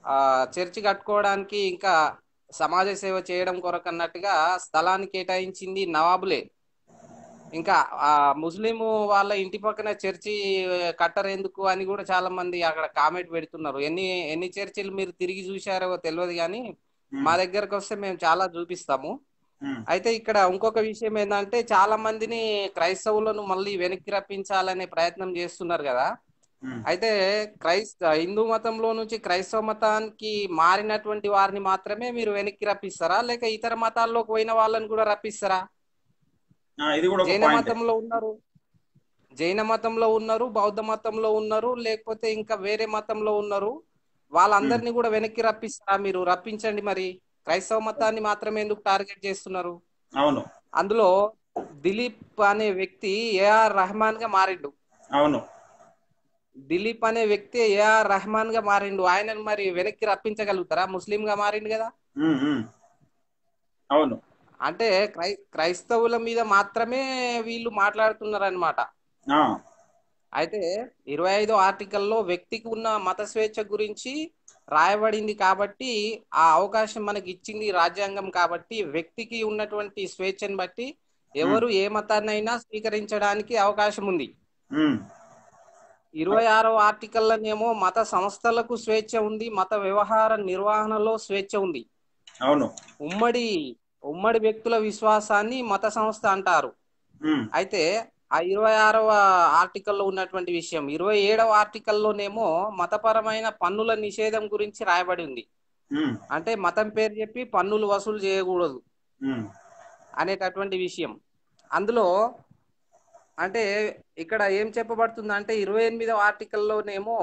ఆ చర్చి కట్టుకోవడానికి ఇంకా సమాజ సేవ చేయడం కొరకు అన్నట్టుగా స్థలాన్ని కేటాయించింది నవాబులే. ఇంకా ఆ ముస్లిం వాళ్ళ ఇంటి పక్కన చర్చి కట్టరు ఎందుకు అని కూడా చాలా మంది అక్కడ కామెంట్ పెడుతున్నారు. ఎన్ని ఎన్ని చర్చిలు మీరు తిరిగి చూశారో తెలియదు కానీ మా దగ్గరకు వస్తే మేము చాలా చూపిస్తాము. అయితే ఇక్కడ ఇంకొక విషయం ఏంటంటే చాలా మందిని క్రైస్తవులను మళ్ళీ వెనక్కి రప్పించాలనే ప్రయత్నం చేస్తున్నారు కదా. అయితే క్రైస్త హిందూ మతంలో నుంచి క్రైస్తవ మతానికి మారినటువంటి వారిని మాత్రమే మీరు వెనక్కి రప్పిస్తారా, లేక ఇతర మతాల్లోకి పోయిన వాళ్ళని కూడా రప్పిస్తారా? ఇది కూడా ఒక జైన పాయింట్. మతంలో ఉన్నారు, జైన మతంలో ఉన్నారు, బౌద్ధ మతంలో ఉన్నారు, లేకపోతే ఇంకా వేరే మతంలో ఉన్నారు, వాళ్ళందరినీ కూడా వెనక్కి రప్పిస్తారా? మీరు రప్పించండి. మరి క్రైస్తవ మతాన్ని మాత్రమే ఎందుకు టార్గెట్ చేస్తున్నారు? అవును అందులో దిలీప్ అనే వ్యక్తి ఏఆర్ రెహమాన్ గా మారిండు. అవును దిలీప్ అనే వ్యక్తి ఏఆర్ రెహమాన్ గా మారిండు. ఆయనను మరి వెనక్కి రప్పించగలుగుతారా? ముస్లిం గా మారిండు కదా. ఉమ్, ఉమ్. అవును అంటే క్రై క్రైస్తవుల మీద మాత్రమే వీళ్ళు మాట్లాడుతున్నారు అనమాట. ఆ, అయితే ఇరవై ఐదో ఆర్టికల్లో వ్యక్తికి ఉన్న మత స్వేచ్ఛ గురించి రాయబడింది కాబట్టి ఆ అవకాశం మనకి ఇచ్చింది రాజ్యాంగం. కాబట్టి వ్యక్తికి ఉన్నటువంటి స్వేచ్ఛను బట్టి ఎవరు ఏ మతాన్నైనా స్వీకరించడానికి అవకాశం ఉంది. ఉమ్, ఇరవై ఆరో ఆర్టికల్లోనేమో మత సంస్థలకు స్వేచ్ఛ ఉంది, మత వ్యవహార నిర్వహణలో స్వేచ్ఛ ఉంది. అవును ఉమ్మడి ఉమ్మడి వ్యక్తుల విశ్వాసాన్ని మత సంస్థ అంటారు. ఉమ్, అయితే ఆ ఇరవై ఆరవ ఆర్టికల్లో ఉన్నటువంటి విషయం ఇరవై ఏడవ ఆర్టికల్లోనేమో మతపరమైన పన్నుల నిషేధం గురించి రాయబడి ఉంది. ఉమ్, అంటే మతం పేరు చెప్పి పన్నులు వసూలు చేయకూడదు ఉమ్, అనేటటువంటి విషయం. అందులో అంటే ఇక్కడ ఏం చెప్పబడుతుంది అంటే ఇరవై ఎనిమిదవ ఆర్టికల్లోనేమో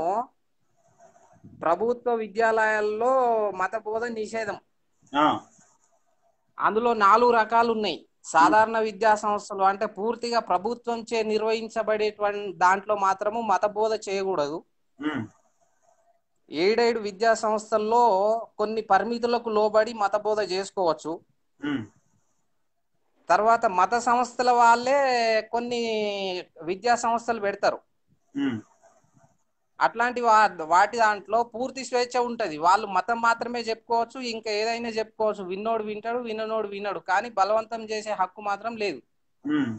ప్రభుత్వ విద్యాలయాల్లో మత బోధ నిషేధం. ఆ, అందులో నాలుగు రకాలు ఉన్నాయి. సాధారణ విద్యా సంస్థలు అంటే పూర్తిగా ప్రభుత్వం చే నిర్వహించబడేటువంటి దాంట్లో మాత్రము మత బోధ చేయకూడదు. ఉమ్, ఎయిడెడ్ విద్యా సంస్థల్లో కొన్ని పరిమితులకు లోబడి మత బోధ చేసుకోవచ్చు. ఉమ్, తర్వాత మత సంస్థల వాళ్ళే కొన్ని విద్యా సంస్థలు పెడతారు. ఉమ్, అట్లాంటి వా వాటి దాంట్లో పూర్తి స్వేచ్ఛ ఉంటది. వాళ్ళు మతం మాత్రమే చెప్పుకోవచ్చు, ఇంకా ఏదైనా చెప్పుకోవచ్చు. విన్నోడు వింటాడు, విననోడు వినడు, కానీ బలవంతం చేసే హక్కు మాత్రం లేదు. ఉమ్,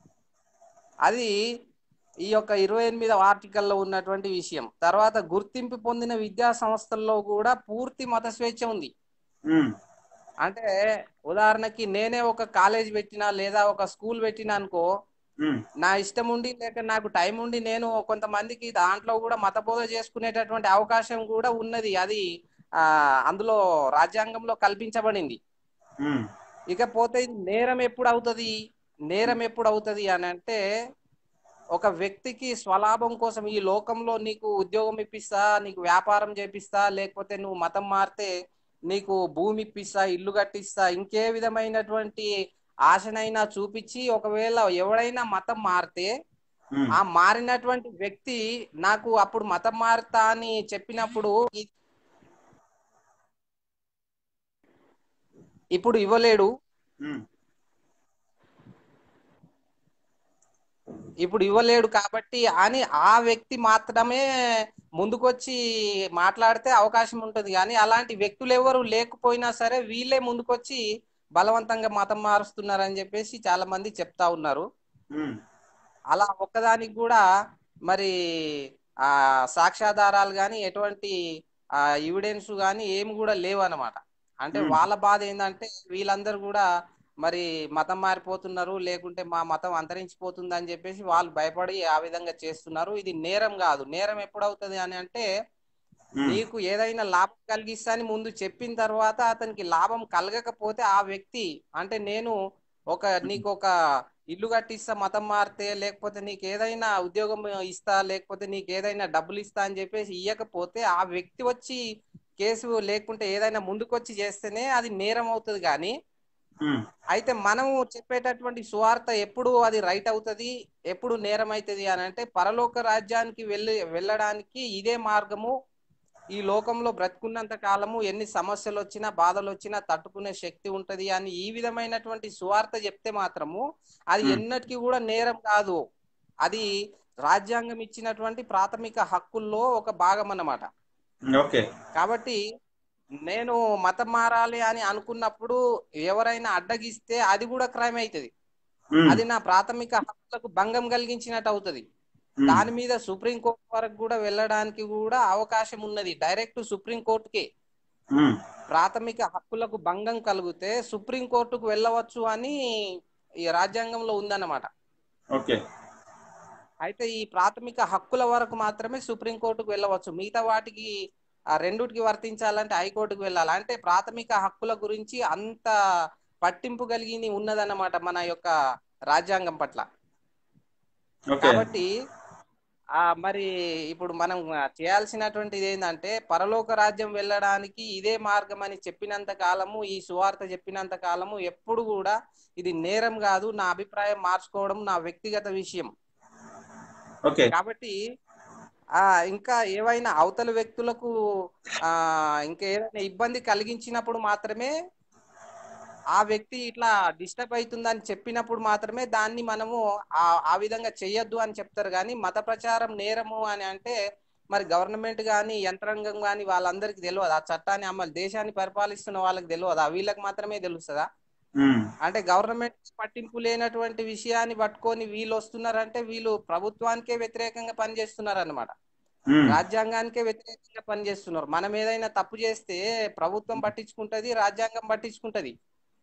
అది ఈ యొక్క ఇరవై ఎనిమిదవ ఆర్టికల్లో ఉన్నటువంటి విషయం. తర్వాత గుర్తింపు పొందిన విద్యా సంస్థల్లో కూడా పూర్తి మత స్వేచ్ఛ ఉంది. ఉమ్, అంటే ఉదాహరణకి నేనే ఒక కాలేజ్ పెట్టినా లేదా ఒక స్కూల్ పెట్టినా అనుకో, ఉమ్, నా ఇష్టం ఉండి లేక నాకు టైం ఉండి నేను కొంతమందికి దాంట్లో కూడా మత బోధ చేసుకునేటటువంటి అవకాశం కూడా ఉన్నది. అది ఆ అందులో రాజ్యాంగంలో కల్పించబడింది. ఉమ్, ఇకపోతే ఇది నేరం ఎప్పుడు అవుతుంది? నేరం ఎప్పుడు అవుతుంది అని అంటే ఒక వ్యక్తికి స్వలాభం కోసం ఈ లోకంలో నీకు ఉద్యోగం ఇప్పిస్తా, నీకు వ్యాపారం చేపిస్తా, లేకపోతే నువ్వు మతం మారితే నీకు భూమి ఇప్పిస్తా, ఇల్లు కట్టిస్తా, ఇంకే విధమైనటువంటి ఆశనైనా చూపించి ఒకవేళ ఎవడైనా మతం మారితే ఉమ్, ఆ మారినటువంటి వ్యక్తి నాకు అప్పుడు మతం మారుతా అని చెప్పినప్పుడు ఇ- ఇప్పుడు ఇవ్వలేడు. ఉమ్, ఇప్పుడు ఇవ్వలేడు కాబట్టి అని ఆ వ్యక్తి మాత్రమే ముందుకొచ్చి మాట్లాడితే అవకాశం ఉంటుంది. కానీ అలాంటి వ్యక్తులు ఎవరు లేకపోయినా సరే వీళ్ళే ముందుకొచ్చి బలవంతంగా మతం మారుస్తున్నారని చెప్పేసి చాలా మంది చెప్తా ఉన్నారు. ఉమ్, అలా ఒక్కదానికి కూడా మరి ఆ సాక్ష్యాధారాలు కానీ ఎటువంటి ఆ ఎవిడెన్స్ కానీ ఏమి కూడా లేవు అన్నమాట. అంటే ఉమ్, వాళ్ళ బాధ ఏంటంటే వీళ్ళందరూ కూడా మరి మతం మారిపోతున్నారు, లేకుంటే మా మతం అంతరించిపోతుంది అని చెప్పేసి వాళ్ళు భయపడి ఆ విధంగా చేస్తున్నారు. ఇది నేరం కాదు. నేరం ఎప్పుడవుతుంది అని అంటే ఉమ్, నీకు ఏదైనా లాభం కలిగిస్తా అని ముందు చెప్పిన తర్వాత అతనికి లాభం కలగకపోతే ఆ వ్యక్తి అంటే నేను ఒక నీకు ఒక ఇల్లు కట్టిస్తా మతం మారితే, లేకపోతే నీకు ఏదైనా ఉద్యోగం ఇస్తా, లేకపోతే నీకు ఏదైనా డబ్బులు ఇస్తా అని చెప్పేసి ఇయ్యకపోతే ఆ వ్యక్తి వచ్చి కేసు లేకుంటే ఏదైనా ముందుకొచ్చి చేస్తేనే అది నేరం అవుతుంది. కానీ ఉమ్, అయితే మనము చెప్పేటటువంటి సువార్త ఎప్పుడు అది రైట్ అవుతుంది, ఎప్పుడు నేరం అవుతుంది అని అంటే పరలోక రాజ్యానికి వెళ్ళి వెళ్ళడానికి ఇదే మార్గము. ఈ లోకంలో బ్రతుకున్నంత కాలము ఎన్ని సమస్యలు వచ్చినా బాధలు వచ్చినా తట్టుకునే శక్తి ఉంటది అని ఈ విధమైనటువంటి సువార్త చెప్తే మాత్రము అది ఉమ్, ఎన్నటికీ కూడా నేరం కాదు. అది రాజ్యాంగం ఇచ్చినటువంటి ప్రాథమిక హక్కుల్లో ఒక భాగం అన్నమాట. ఓకే. కాబట్టి నేను మతం మారాలి అని అనుకున్నప్పుడు ఎవరైనా అడ్డగిస్తే అది కూడా క్రైమ్ అవుతుంది. అది నా ప్రాథమిక హక్కులకు భంగం కలిగించినట్టు అవుతుంది. దాని మీద సుప్రీంకోర్టు వరకు కూడా వెళ్ళడానికి కూడా అవకాశం ఉన్నది. డైరెక్ట్ సుప్రీంకోర్టుకే ప్రాథమిక హక్కులకు భంగం కలిగితే సుప్రీంకోర్టుకు వెళ్ళవచ్చు అని ఈ రాజ్యాంగంలో ఉందన్నమాట. ఓకే. అయితే ఈ ప్రాథమిక హక్కుల వరకు మాత్రమే సుప్రీంకోర్టుకు వెళ్ళవచ్చు. మిగతా వాటికి ఆ రెండుటికి వర్తించాలంటే హైకోర్టుకు వెళ్ళాలి. అంటే ప్రాథమిక హక్కుల గురించి అంత పట్టింపు కలిగి ఉన్నదన్నమాట మన యొక్క రాజ్యాంగం పట్ల. కాబట్టి ఆ మరి ఇప్పుడు మనం చేయాల్సినటువంటిది ఏంటంటే పరలోక రాజ్యం వెళ్ళడానికి ఇదే మార్గం అని చెప్పినంత కాలము, ఈ సువార్త చెప్పినంత కాలము ఎప్పుడు కూడా ఇది నేరం కాదు. నా అభిప్రాయం మార్చుకోవడం నా వ్యక్తిగత విషయం. కాబట్టి ఆ ఇంకా ఏవైనా అవతల వ్యక్తులకు ఆ ఇంకా ఏదైనా ఇబ్బంది కలిగించినప్పుడు మాత్రమే, ఆ వ్యక్తి ఇట్లా డిస్టర్బ్ అవుతుందని చెప్పినప్పుడు మాత్రమే దాన్ని మనము ఆ ఆ విధంగా చెయ్యొద్దు అని చెప్తారు. కానీ మత ప్రచారం నేరము అని అంటే మరి గవర్నమెంట్ కానీ యంత్రాంగం కానీ వాళ్ళందరికీ తెలియదు. ఆ చట్టాన్ని అమలు దేశాన్ని పరిపాలిస్తున్న వాళ్ళకి తెలియదు, ఆ వీళ్ళకి మాత్రమే తెలుస్తుందా? అంటే గవర్నమెంట్ పట్టింపు లేనటువంటి విషయాన్ని పట్టుకొని వీళ్ళు వస్తున్నారంటే వీళ్ళు ప్రభుత్వానికే వ్యతిరేకంగా పనిచేస్తున్నారు అన్నమాట. రాజ్యాంగానికే వ్యతిరేకంగా పనిచేస్తున్నారు. మనం ఏదైనా తప్పు చేస్తే ప్రభుత్వం పట్టించుకుంటది, రాజ్యాంగం పట్టించుకుంటది.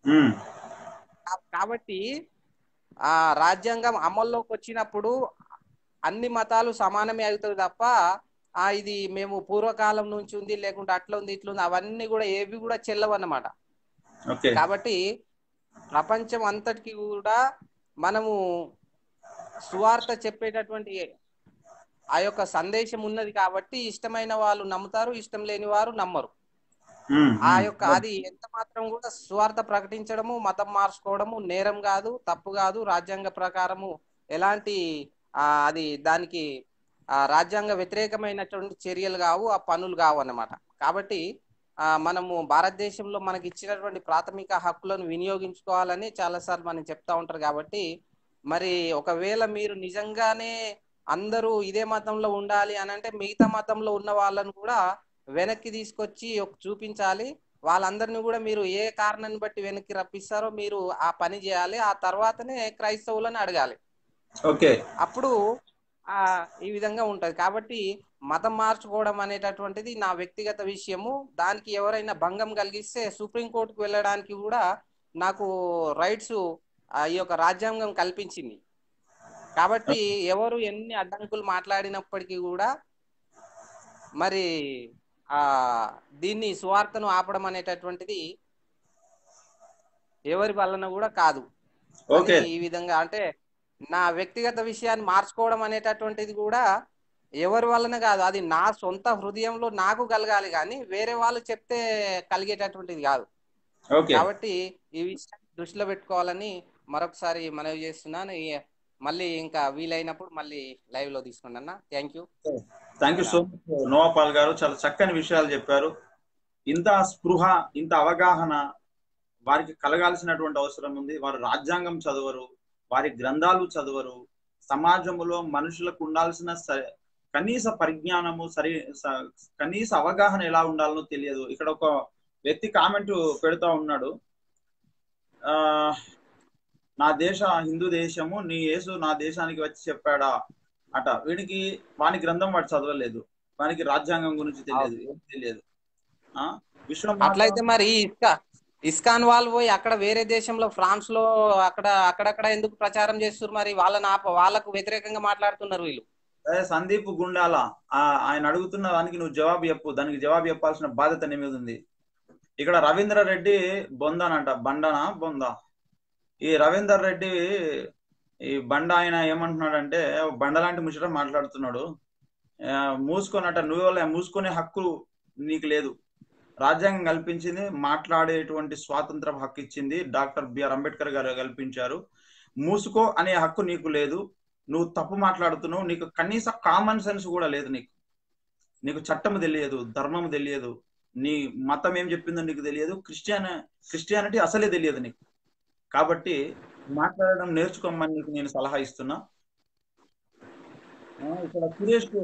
కాబట్టి ఆ రాజ్యాంగం అమల్లోకి వచ్చినప్పుడు అన్ని మతాలు సమానమే అవుతుంది తప్ప ఆ ఇది మేము పూర్వకాలం నుంచి ఉంది లేకుంటే అట్లా ఉంది ఇట్లా ఉంది అవన్నీ కూడా ఏవి కూడా చెల్లవు అన్నమాట. కాబట్టి ప్రపంచం అంతటికి కూడా మనము సువార్త చెప్పేటటువంటి ఆ యొక్క సందేశం ఉన్నది కాబట్టి ఇష్టమైన వాళ్ళు నమ్ముతారు, ఇష్టం లేని వారు నమ్మరు. ఆ యొక్క అది ఎంత మాత్రం కూడా సువార్త ప్రకటించడము, మతం మార్చుకోవడము నేరం కాదు, తప్పు కాదు. రాజ్యాంగ ప్రకారము ఎలాంటి ఆ అది దానికి ఆ రాజ్యాంగ వ్యతిరేకమైనటువంటి చర్యలు కావు, ఆ పనులు కావు అన్నమాట. కాబట్టి ఆ మనము భారతదేశంలో మనకి ఇచ్చినటువంటి ప్రాథమిక హక్కులను వినియోగించుకోవాలని చాలాసార్లు మనం చెప్తా ఉంటారు. కాబట్టి మరి ఒకవేళ మీరు నిజంగానే అందరూ ఇదే మతంలో ఉండాలి అని అంటే మిగతా మతంలో ఉన్న వాళ్ళను కూడా వెనక్కి తీసుకొచ్చి చూపించాలి. వాళ్ళందరినీ కూడా మీరు ఏ కారణాన్ని బట్టి వెనక్కి రప్పిస్తారో మీరు ఆ పని చేయాలి. ఆ తర్వాతనే క్రైస్తవులను అడగాలి. అప్పుడు ఆ ఈ విధంగా ఉంటది. కాబట్టి మతం మార్చుకోవడం అనేటటువంటిది నా వ్యక్తిగత విషయము. దానికి ఎవరైనా భంగం కలిగిస్తే సుప్రీంకోర్టుకు వెళ్ళడానికి కూడా నాకు రైట్స్ ఈ యొక్క రాజ్యాంగం కల్పించింది. కాబట్టి ఎవరు ఎన్ని అడ్డంకులు మాట్లాడినప్పటికీ కూడా మరి ఆ దీన్ని సువార్తను ఆపడం అనేటటువంటిది ఎవరి వలన కూడా కాదు. ఈ విధంగా అంటే నా వ్యక్తిగత విషయాన్ని మార్చుకోవడం అనేటటువంటిది కూడా ఎవరి వలన కాదు, అది నా సొంత హృదయంలో నాకు కలగాలి కానీ వేరే వాళ్ళు చెప్తే కలిగేటటువంటిది కాదు. కాబట్టి ఈ విషయాన్ని దృష్టిలో పెట్టుకోవాలని మరొకసారి మనవి చేస్తున్నాను. మళ్ళీ ఇంకా వీలైనప్పుడు మళ్ళీ లైవ్ లో తీసుకోండి అన్న. Thank you thank you so much Novapal గారు, చాలా చక్కని విషయాలు చెప్పారు. ఇంత స్పృహ, ఇంత అవగాహన వారికి కలగాల్సినటువంటి అవసరం ఉంది. వారు రాజ్యాంగం చదవరు, వారి గ్రంథాలు చదవరు, సమాజంలో మనుషులకు ఉండాల్సిన కనీస పరిజ్ఞానము, సరి కనీస అవగాహన ఎలా ఉండాలనో తెలియదు. ఇక్కడ ఒక వ్యక్తి కామెంట్ పెడతా ఉన్నాడు, ఆ నా దేశ హిందూ దేశము, నీ యేసు నా దేశానికి వచ్చి చెప్పాడా అట. వీడికి వాని గ్రంథం వాడు చదవలేదు, వానికి రాజ్యాంగం గురించి తెలియదు, ఏం తెలియదు. ఆ విశ్వం అట్లయితే మరి ఇస్కా ఇస్కాన్ వాళ్ళు పోయి అక్కడ వేరే దేశంలో ఫ్రాన్స్ లో అక్కడ అక్కడక్కడ ఎందుకు ప్రచారం చేస్తున్నారు? మరి వాళ్ళని ఆప వాళ్ళకు వ్యతిరేకంగా మాట్లాడుతున్నారు వీళ్ళు. సందీప్ గుండాల ఆయన అడుగుతున్న దానికి నువ్వు జవాబు చెప్పు, దానికి జవాబు చెప్పాల్సిన బాధ్యత నీ మీద ఉంది. ఇక్కడ రవీంద్ర రెడ్డి బొందనంట, బండనా బొందా? ఈ రవీందర్ రెడ్డి ఈ బండ ఆయన ఏమంటున్నాడంటే బండ లాంటి ముచ్చట మాట్లాడుతున్నాడు. మూసుకొనట, నువ్వు మూసుకునే హక్కు నీకు లేదు. రాజ్యాంగం కల్పించింది, మాట్లాడేటువంటి స్వాతంత్ర హక్కు ఇచ్చింది, డాక్టర్ బిఆర్ అంబేద్కర్ గారు కల్పించారు. మూసుకో అనే హక్కు నీకు లేదు. నువ్వు తప్పు మాట్లాడుతున్నావు, నీకు కనీస కామన్ సెన్స్ కూడా లేదు. నీకు నీకు చట్టము తెలియదు, ధర్మము తెలియదు, నీ మతం ఏం చెప్పిందో నీకు తెలియదు, క్రిస్టియన్ క్రిస్టియానిటీ అసలే తెలియదు నీకు. కాబట్టి మాట్లాడడం నేర్చుకోమని నీకు నేను సలహా ఇస్తున్నా. ఇక్కడ సురేష్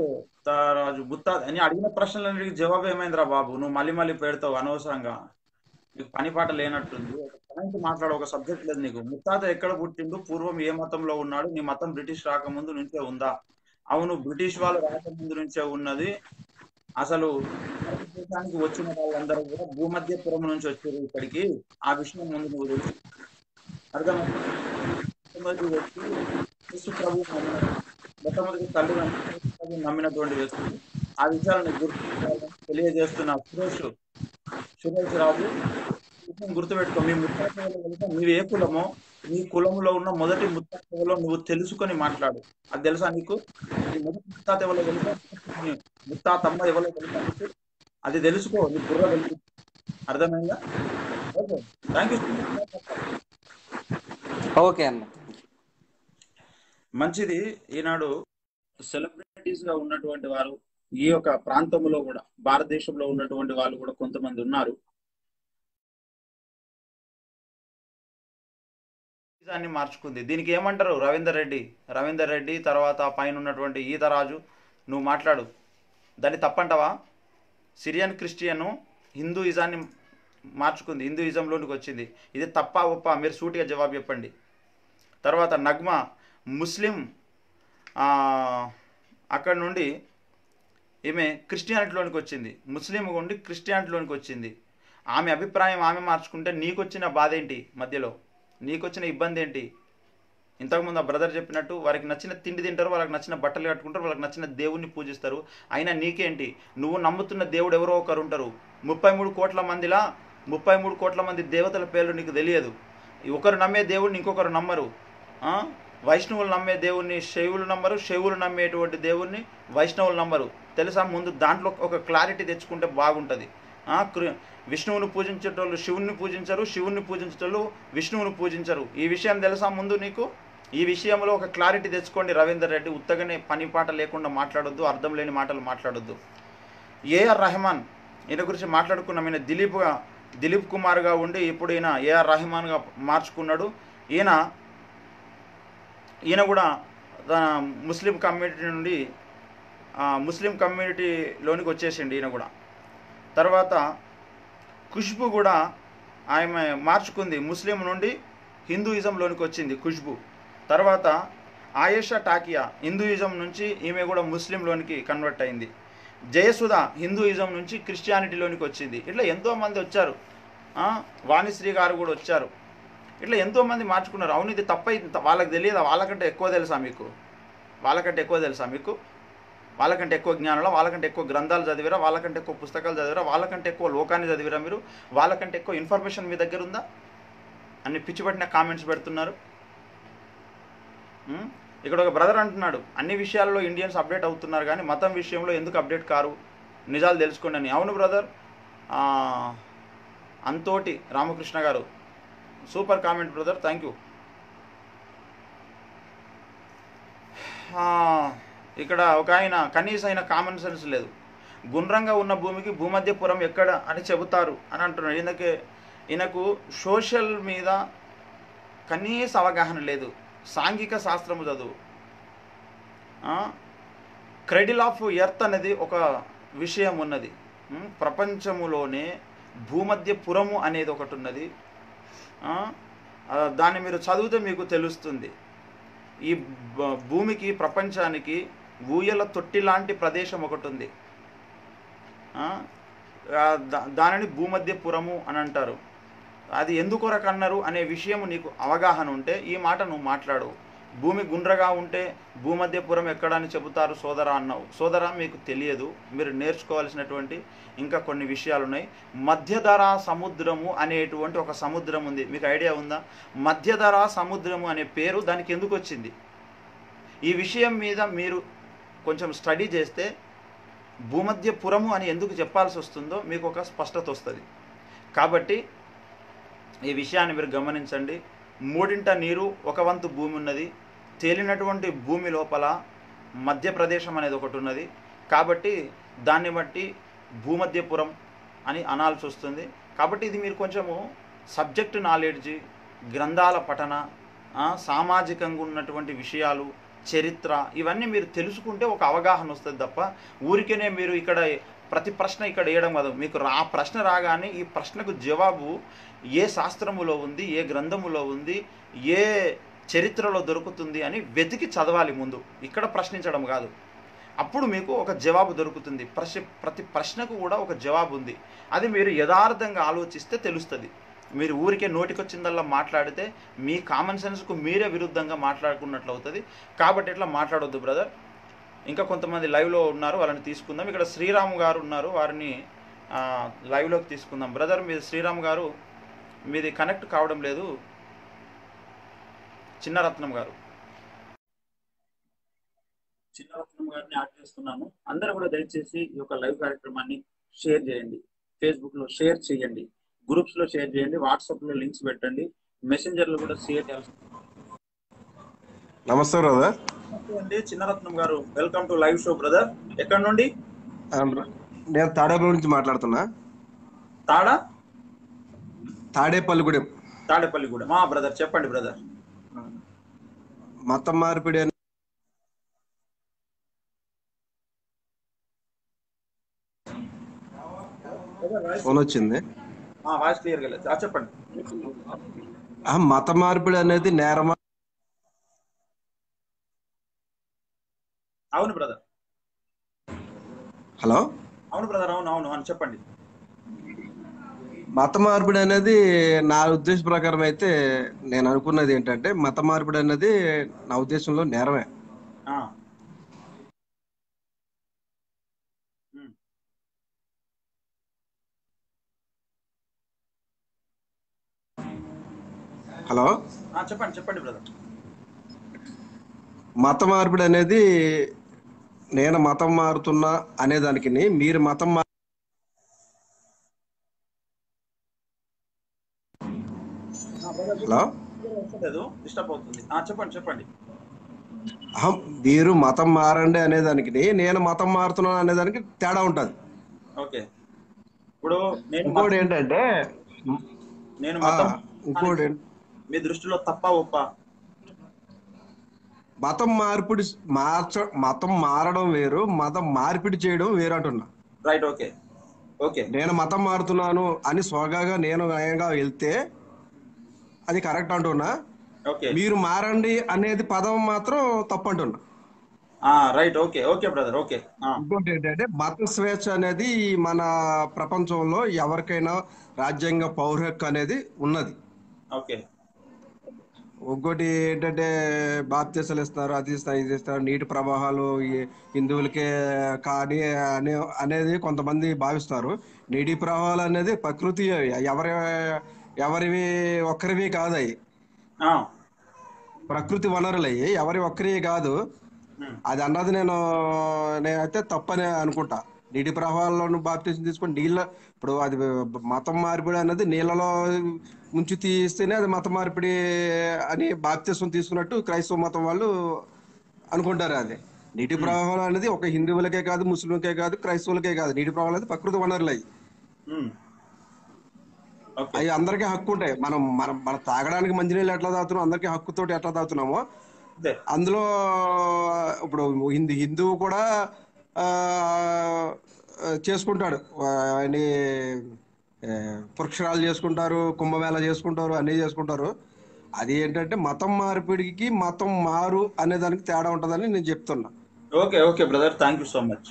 ముత్తారాజు ముత్తా అని అడిగిన ప్రశ్నలన్నిటికీ జవాబు ఏమైందిరా బాబు? నువ్వు మళ్ళీ మళ్ళీ పెడతావు అనవసరంగా. నీకు పని పాట లేనట్టుంది. ఒక పాయింట్ మాట్లాడు, ఒక సబ్జెక్ట్ లేదు నీకు. ముత్తాత ఎక్కడ పుట్టిండు, పూర్వం ఏ మతంలో ఉన్నాడు, నీ మతం బ్రిటిష్ రాకముందు నుంచే ఉందా? అవును, బ్రిటిష్ వాళ్ళు రాకముందు నుంచే ఉన్నది. అసలు భారతదేశానికి వచ్చిన వాళ్ళందరూ కూడా భూమధ్యపురం నుంచి వచ్చారు ఇక్కడికి. ఆ విషయం ముందు నువ్వు తెలుసు. అర్థమైంది? మొట్టమొదటి వ్యక్తి యేసు ప్రభు నమ్మిన మొట్టమొదటి తల్లిదండ్రులు నమ్మినటువంటి వ్యక్తులు. ఆ విషయాలను గుర్తు తెలియజేస్తున్న సురేష్ సురేష్ రాజు గుర్తుపెట్టుకో. మీ ముత్తాత నీవు ఏ కులమో, నీ కులంలో ఉన్న మొదటి ముత్తాత ఎవరో నువ్వు తెలుసుకొని మాట్లాడు. అది తెలుసా నీకు? నీ మొదటి ముత్తాత ఎవరో తెలుసా? ముత్తాతమ్మ ఎవరో తెలుసా నీకు? అది తెలుసుకో, నీ బుర్ర తెలుసు. అర్థమైందా? Okay, thank you. ఓకే అన్న. మంచిది. ఈనాడు సెలబ్రిటీస్ గా ఉన్నటువంటి వారు ఈ యొక్క ప్రాంతంలో కూడా, భారతదేశంలో ఉన్నటువంటి వాళ్ళు కూడా కొంతమంది ఉన్నారు. దాన్ని మార్చుకుంది. దీనికి ఏమంటారు? రవీందర్ రెడ్డి రవీందర్ రెడ్డి తర్వాత పైన ఉన్నటువంటి ఈతరాజు, నువ్వు మాట్లాడు. దాన్ని తప్పంటావా? సిరియన్ క్రిస్టియన్ హిందూయిజాన్ని మార్చుకుంది, హిందూయిజంలోనికి వచ్చింది. ఇది తప్ప ఒప్ప? మీరు సూటిగా జవాబు చెప్పండి. తర్వాత నగ్మా ముస్లిం, అక్కడ నుండి ఈమె క్రిస్టియానిటీలోనికి వచ్చింది. ముస్లిం ఉండి క్రిస్టియానిటీలోనికి వచ్చింది. ఆమె అభిప్రాయం ఆమె మార్చుకుంటే నీకొచ్చిన బాధ ఏంటి? మధ్యలో నీకొచ్చిన ఇబ్బంది ఏంటి? ఇంతకుముందు ఆ బ్రదర్ చెప్పినట్టు వారికి నచ్చిన తిండి తింటారు, వాళ్ళకి నచ్చిన బట్టలు కట్టుకుంటారు, వాళ్ళకి నచ్చిన దేవుణ్ణి పూజిస్తారు. అయినా నీకేంటి? నువ్వు నమ్ముతున్న దేవుడు ఎవరో ఒకరు ఉంటారు. ముప్పై మూడు కోట్ల మందిలా ముప్పై మూడు కోట్ల మంది దేవతల పేర్లు నీకు తెలియదు. ఒకరు నమ్మే దేవుడిని ఇంకొకరు నమ్మరు. వైష్ణవులు నమ్మే దేవుణ్ణి శైవులు నమ్మరు, శైవులు నమ్మేటువంటి దేవుణ్ణి వైష్ణవులు నమ్మరు. తెలుసా? ముందు దాంట్లో ఒక క్లారిటీ తెచ్చుకుంటే బాగుంటుంది. విష్ణువుని పూజించేటోళ్ళు శివుణ్ణి పూజించరు, శివుణ్ణి పూజించేటోళ్ళు విష్ణువుని పూజించరు. ఈ విషయం తెలుసా ముందు నీకు? ఈ విషయంలో ఒక క్లారిటీ తెచ్చుకోండి. రవీందర్ రెడ్డి ఉత్తగానే పని పాట లేకుండా మాట్లాడొద్దు, అర్థం లేని మాటలు మాట్లాడొద్దు. ఏఆర్ రెహమాన్, ఈయన గురించి మాట్లాడుకున్నాం. ఈయన దిలీప్గా దిలీప్ కుమార్గా ఉండి ఇప్పుడు ఈయన ఏఆర్ రెహమాన్గా మార్చుకున్నాడు. ఈయన ఈయన కూడా ముస్లిం కమ్యూనిటీ నుండి ముస్లిం కమ్యూనిటీలోనికి వచ్చేసిండు ఈయన కూడా. తర్వాత ఖుష్బు కూడా ఆమె మార్చుకుంది, ముస్లిం నుండి హిందూయిజంలోనికి వచ్చింది ఖుష్బు. తర్వాత ఆయేషా టాకియా హిందూయిజం నుంచి ఈమె కూడా ముస్లింలోనికి కన్వర్ట్ అయింది. జయసుధ హిందూయిజం నుంచి క్రిస్టియానిటీలోనికి వచ్చింది. ఇట్లా ఎంతోమంది వచ్చారు. వాణిశ్రీ గారు కూడా వచ్చారు. ఇట్లా ఎంతోమంది మార్చుకున్నారు. అవును, ఇది తప్ప వాళ్ళకి తెలియదా? వాళ్ళకంటే ఎక్కువ తెలుసా మీకు? వాళ్ళకంటే ఎక్కువ తెలుసా మీకు? వాళ్ళకంటే ఎక్కువ జ్ఞానంలో, వాళ్ళకంటే ఎక్కువ గ్రంథాలు చదివిరా, వాళ్ళకంటే ఎక్కువ పుస్తకాలు చదివిరా, వాళ్ళకంటే ఎక్కువ లోకాన్ని చదివిరా మీరు? వాళ్ళకంటే ఎక్కువ ఇన్ఫర్మేషన్ మీ దగ్గర ఉందా? అన్ని పిచ్చిపట్టిన కామెంట్స్ పెడుతున్నారు. ఇక్కడ ఒక బ్రదర్ అంటున్నాడు, అన్ని విషయాల్లో ఇండియన్స్ అప్డేట్ అవుతున్నారు కానీ మతం విషయంలో ఎందుకు అప్డేట్ కారు? నిజాలు తెలుసుకోండి అని. అవును బ్రదర్, అంతోటి రామకృష్ణ గారు super comment brother, thank you. ఇక్కడ ఒక ఆయన కనీసం అయిన కామన్ సెన్స్ లేదు. గుండ్రంగా ఉన్న భూమికి భూమధ్యపురం ఎక్కడ అని చెబుతారు అని అంటున్నాడు. ఈయనకి ఈయనకు సోషల్ మీద కనీస అవగాహన లేదు. సాంఘిక శాస్త్రము చదువు. క్రెడిల్ ఆఫ్ ఎర్త్ అనేది ఒక విషయం ఉన్నది. ప్రపంచములోనే భూమధ్యపురము అనేది ఒకటి ఉన్నది. దాన్ని మీరు చదివితే మీకు తెలుస్తుంది. ఈ భూమికి ప్రపంచానికి ఊయల తొట్టి లాంటి ప్రదేశం ఒకటి ఉంది. దానిని భూమధ్యపురము అని అంటారు. అది ఎందుకొరకు అన్నారు అనే విషయం నీకు అవగాహన ఉంటే ఈ మాట నువ్వు మాట్లాడు. భూమి గుండ్రగా ఉంటే భూమధ్యపురం ఎక్కడని చెబుతారు సోదరా అన్నావు. సోదరా, మీకు తెలియదు. మీరు నేర్చుకోవాల్సినటువంటి ఇంకా కొన్ని విషయాలు ఉన్నాయి. మధ్యధరా సముద్రము అనేటువంటి ఒక సముద్రం ఉంది. మీకు ఐడియా ఉందా? మధ్యధరా సముద్రము అనే పేరు దానికి ఎందుకు వచ్చింది? ఈ విషయం మీద మీరు కొంచెం స్టడీ చేస్తే భూమధ్యపురము అని ఎందుకు చెప్పాల్సి వస్తుందో మీకు ఒక స్పష్టత వస్తుంది. కాబట్టి ఈ విషయాన్ని మీరు గమనించండి. మూడింట నీరు, ఒక వంతు భూమి ఉన్నది. తేలినటువంటి భూమి లోపల మధ్యప్రదేశం అనేది ఒకటి ఉన్నది. కాబట్టి దాన్ని బట్టి భూమధ్యపురం అని అనాల్సి వస్తుంది. కాబట్టి ఇది మీరు కొంచెము సబ్జెక్ట్ నాలెడ్జి, గ్రంథాల పఠన, సామాజికంగా ఉన్నటువంటి విషయాలు చరిత్ర ఇవన్నీ మీరు తెలుసుకుంటే ఒక అవగాహన వస్తుంది తప్ప ఊరికేనే మీరు ఇక్కడ ప్రతి ప్రశ్న ఇక్కడ వేయడం కాదు. మీకు రా ప్రశ్న రాగానే ఈ ప్రశ్నకు జవాబు ఏ శాస్త్రములో ఉంది, ఏ గ్రంథములో ఉంది, ఏ చరిత్రలో దొరుకుతుంది అని వెతికి చదవాలి ముందు, ఇక్కడ ప్రశ్నించడం కాదు. అప్పుడు మీకు ఒక జవాబు దొరుకుతుంది. ప్రశ్న ప్రతి ప్రశ్నకు కూడా ఒక జవాబు ఉంది. అది మీరు యథార్థంగా ఆలోచిస్తే తెలుస్తుంది. మీరు ఊరికే నోటికొచ్చిందల్లా మాట్లాడితే మీ కామన్ సెన్స్కు మీరే విరుద్ధంగా మాట్లాడుకున్నట్లు అవుతుంది. కాబట్టి ఇట్లా మాట్లాడొద్దు బ్రదర్. ఇంకా కొంతమంది లైవ్లో ఉన్నారు, వాళ్ళని తీసుకుందాం. ఇక్కడ శ్రీరామ్ గారు ఉన్నారు, వారిని లైవ్లోకి తీసుకుందాం. బ్రదర్ మీది శ్రీరామ్ గారు, మీది కనెక్ట్ కావడం లేదు. చిన్నరత్నం గారు, చిన్నరత్నం గారిని యాడ్ చేస్తున్నాను. అందరూ కూడా దయచేసి ఈ యొక్క లైవ్ కార్యక్రమాన్ని షేర్ చేయండి, ఫేస్బుక్లో షేర్ చేయండి, గ్రూప్స్లో షేర్ చేయండి, వాట్సాప్లో లింక్స్ పెట్టండి, మెసెంజర్లో కూడా షేర్ చేయాల్సి. నమస్తే బ్రదర్. అండి చిన్నరత్నం గారు, welcome to live show brother. ఎక్కడ నుండి? నేను తాడేపల్లి నుంచి మాట్లాడుతున్నా. తాడా తాడేపల్లిగూడెం. తాడేపల్లిగూడెం. మా బ్రదర్ చెప్పండి బ్రదర్. మతం మార్పిడి అని ఫోన్ వచ్చింది. వాయిస్ క్లియర్ గా లేదు, చెప్పండి. మత మార్పిడి అనేది నేరమా? అవును బ్రదర్. హలో. అవును బ్రదర్, అవును అవును అని చెప్పండి. మత మార్పిడి అనేది నా ఉద్దేశ ప్రకారం అయితే నేను అనుకున్నది ఏంటంటే మత మార్పిడి అనేది నా ఉద్దేశంలో నేరమే. హలో చెప్పండి చెప్పండి బ్రదర్. మత మార్పిడి అనేది నేను మతం మారుతున్నా అనేదానికి మీరు మతం మారు హలో డిస్టర్బ్ అవుతుంది. చెప్పండి చెప్పండి. మీరు మతం మారండి అనేదానికి నేను మతం మారుతున్నాను అనేదానికి తేడా ఉంటుంది. ఓకే. ఇప్పుడు ఇంకోటి ఏంటంటే నేను మతం ఇంకోటి మీ దృష్టిలో తప్ప ఒప్ప? మతం మార్పిడి మార్చ మతం మారడం వేరు, మతం మార్పిడి చేయడం వేరు అంటున్నా. రైట్. Okay okay. నేను మతం మారుతున్నాను అని స్వగాగా నేను నయంగా వెళ్తే అది కరెక్ట్ అంటున్నా. మీరు మారండి అనేది పదం మాత్రం తప్పు అంటున్నా. Right. Okay okay brother. Okay. ఇంకోటి ఏంటంటే మత స్వేచ్ఛ అనేది మన ప్రపంచంలో ఎవరికైనా రాజ్యాంగ పౌర హక్కు అనేది ఉన్నది. ఓకే. ఇంకోటి ఏంటంటే బాప్తీసాలు ఇస్తారు, అది ఇస్తారు, ఇది ఇస్తారు, నీటి ప్రవాహాలు హిందువులకే కానీ అనే అనేది కొంతమంది భావిస్తారు. నీటి ప్రవాహాలు అనేది ప్రకృతి, ఎవరి ఎవరివి ఒక్కరివి కాదు, అవి ప్రకృతి వనరులు, అయ్యి ఎవరి ఒక్కరివి కాదు. అది అన్నది నేను నేనైతే తప్పని అనుకుంటా. నీటి ప్రవాహాలను బాప్తీసం తీసుకొని నీళ్ళ ఇప్పుడు అది మతం మార్పిడి అనేది నీళ్ళలో ముంచి తీస్తేనే అది మత మార్పిడి అని బాప్తీసం తీసుకున్నట్టు క్రైస్తవ మతం వాళ్ళు అనుకుంటారు. అది నీటి ప్రవాహాలు అనేది ఒక హిందువులకే కాదు, ముస్లింలకే కాదు, క్రైస్తవులకే కాదు. నీటి ప్రవాహాలు అనేది ప్రకృతి వనరులు, అవి అవి అందరికీ హక్కు ఉంటాయి. మనం మనం మనం తాగడానికి మంచినీళ్ళు ఎట్లా తాగుతున్నాం, అందరికీ హక్కుతోటి ఎట్లా తాగుతున్నామో అందులో ఇప్పుడు హిందూ హిందువు కూడా చేసుకుంటాడు, అన్ని పురుక్షరాలు చేసుకుంటారు, కుంభమేళ చేసుకుంటారు, అన్నీ చేసుకుంటారు. అది ఏంటంటే మతం మార్పిడికి మతం మారు అనే దానికి తేడా ఉంటుందని నేను చెప్తున్నా. Okay okay brother, thank you so much.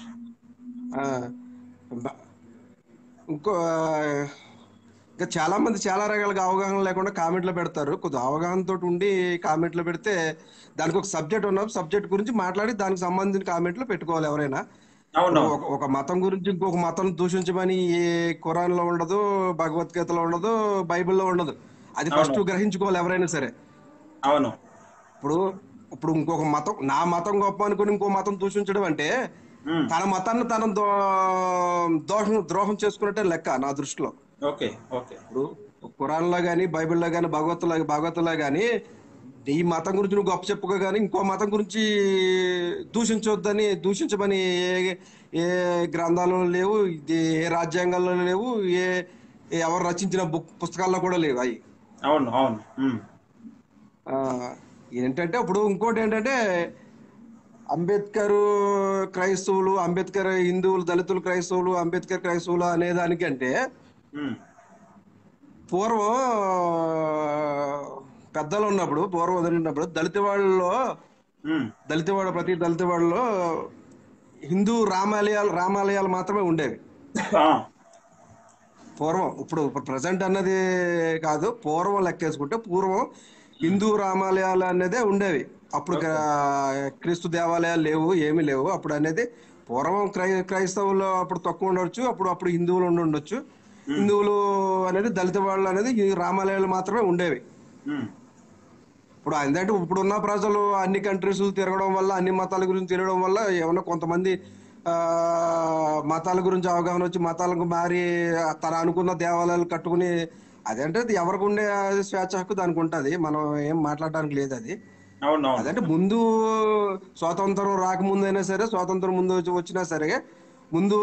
ఇంకో ఇంకా చాలా మంది చాలా రకాలుగా అవగాహన లేకుండా కామెంట్లు పెడతారు. కొద్దిగా అవగాహనతో ఉండి కామెంట్లు పెడితే దానికి ఒక సబ్జెక్ట్ ఉన్న సబ్జెక్ట్ గురించి మాట్లాడి దానికి సంబంధించిన కామెంట్లు పెట్టుకోవాలి ఎవరైనా. ఒక మతం గురించి ఇంకొక మతం దూషించమని ఏ ఖురాన్ లో ఉండదు, భగవద్గీతలో ఉండదు, బైబిల్లో ఉండదు. అది ఫస్ట్ గ్రహించుకోవాలి ఎవరైనా సరే. అవును. ఇప్పుడు ఇప్పుడు ఇంకొక మతం, నా మతం గొప్ప అనుకుని ఇంకో మతం దూషించడం అంటే తన మతాన్ని తన దోషం ద్రోహం చేసుకున్నట్టే లెక్క నా దృష్టిలో. Okay okay. ఇప్పుడు ఖురాన్ లో గానీ, బైబిల్లో గానీ, భగవత్తులో భగవత్తులో గానీ ఈ మతం గురించి నువ్వు గొప్ప చెప్పుకో కానీ ఇంకో మతం గురించి దూషించొద్దని దూషించమని ఏ ఏ గ్రంథాలు లేవు, ఏ రాజ్యాంగాల్లో లేవు, ఏ ఎవరు రచించిన బుక్ పుస్తకాల్లో కూడా లేవు అవి. అవును అవును. ఏంటంటే ఇప్పుడు ఇంకోటి ఏంటంటే అంబేద్కర్ క్రైస్తవులు, అంబేద్కర్ హిందువులు, దళితులు క్రైస్తవులు, అంబేద్కర్ క్రైస్తవులు అనే దానికంటే పూర్వం పెద్దలు ఉన్నప్పుడు, పూర్వం ఉన్నప్పుడు దళిత వాళ్ళలో దళిత వాడు ప్రతి దళిత వాళ్ళలో హిందూ రామాలయాలు రామాలయాలు మాత్రమే ఉండేవి పూర్వం. ఇప్పుడు ప్రజెంట్ అన్నది కాదు, పూర్వం లెక్కేసుకుంటే పూర్వం హిందూ రామాలయాలు అనేదే ఉండేవి. అప్పుడు క్రీస్తు దేవాలయాలు లేవు, ఏమీ లేవు అప్పుడు అనేది. పూర్వం క్రై క్రైస్తవులు అప్పుడు తక్కువ ఉండొచ్చు, అప్పుడు అప్పుడు హిందువులు ఉండి ఉండొచ్చు. హిందువులు అనేది దళిత వాళ్ళు అనేది ఈ రామాలయాలు మాత్రమే ఉండేవి. ఇప్పుడు ఏంటంటే ఇప్పుడున్న ప్రజలు అన్ని కంట్రీస్ తిరగడం వల్ల, అన్ని మతాల గురించి తిరగడం వల్ల ఏమన్నా కొంతమంది ఆ మతాల గురించి అవగాహన వచ్చి మతాలకు మారి తన అనుకున్న దేవాలయాలు కట్టుకుని, అదంటే ఎవరికి ఉండే స్వేచ్ఛ హక్కు దానికి ఉంటుంది, మనం ఏం మాట్లాడడానికి లేదు అది. అదంటే ముందు స్వాతంత్రం రాకముందు అయినా సరే, స్వాతంత్రం ముందు వచ్చినా సరే, ముందు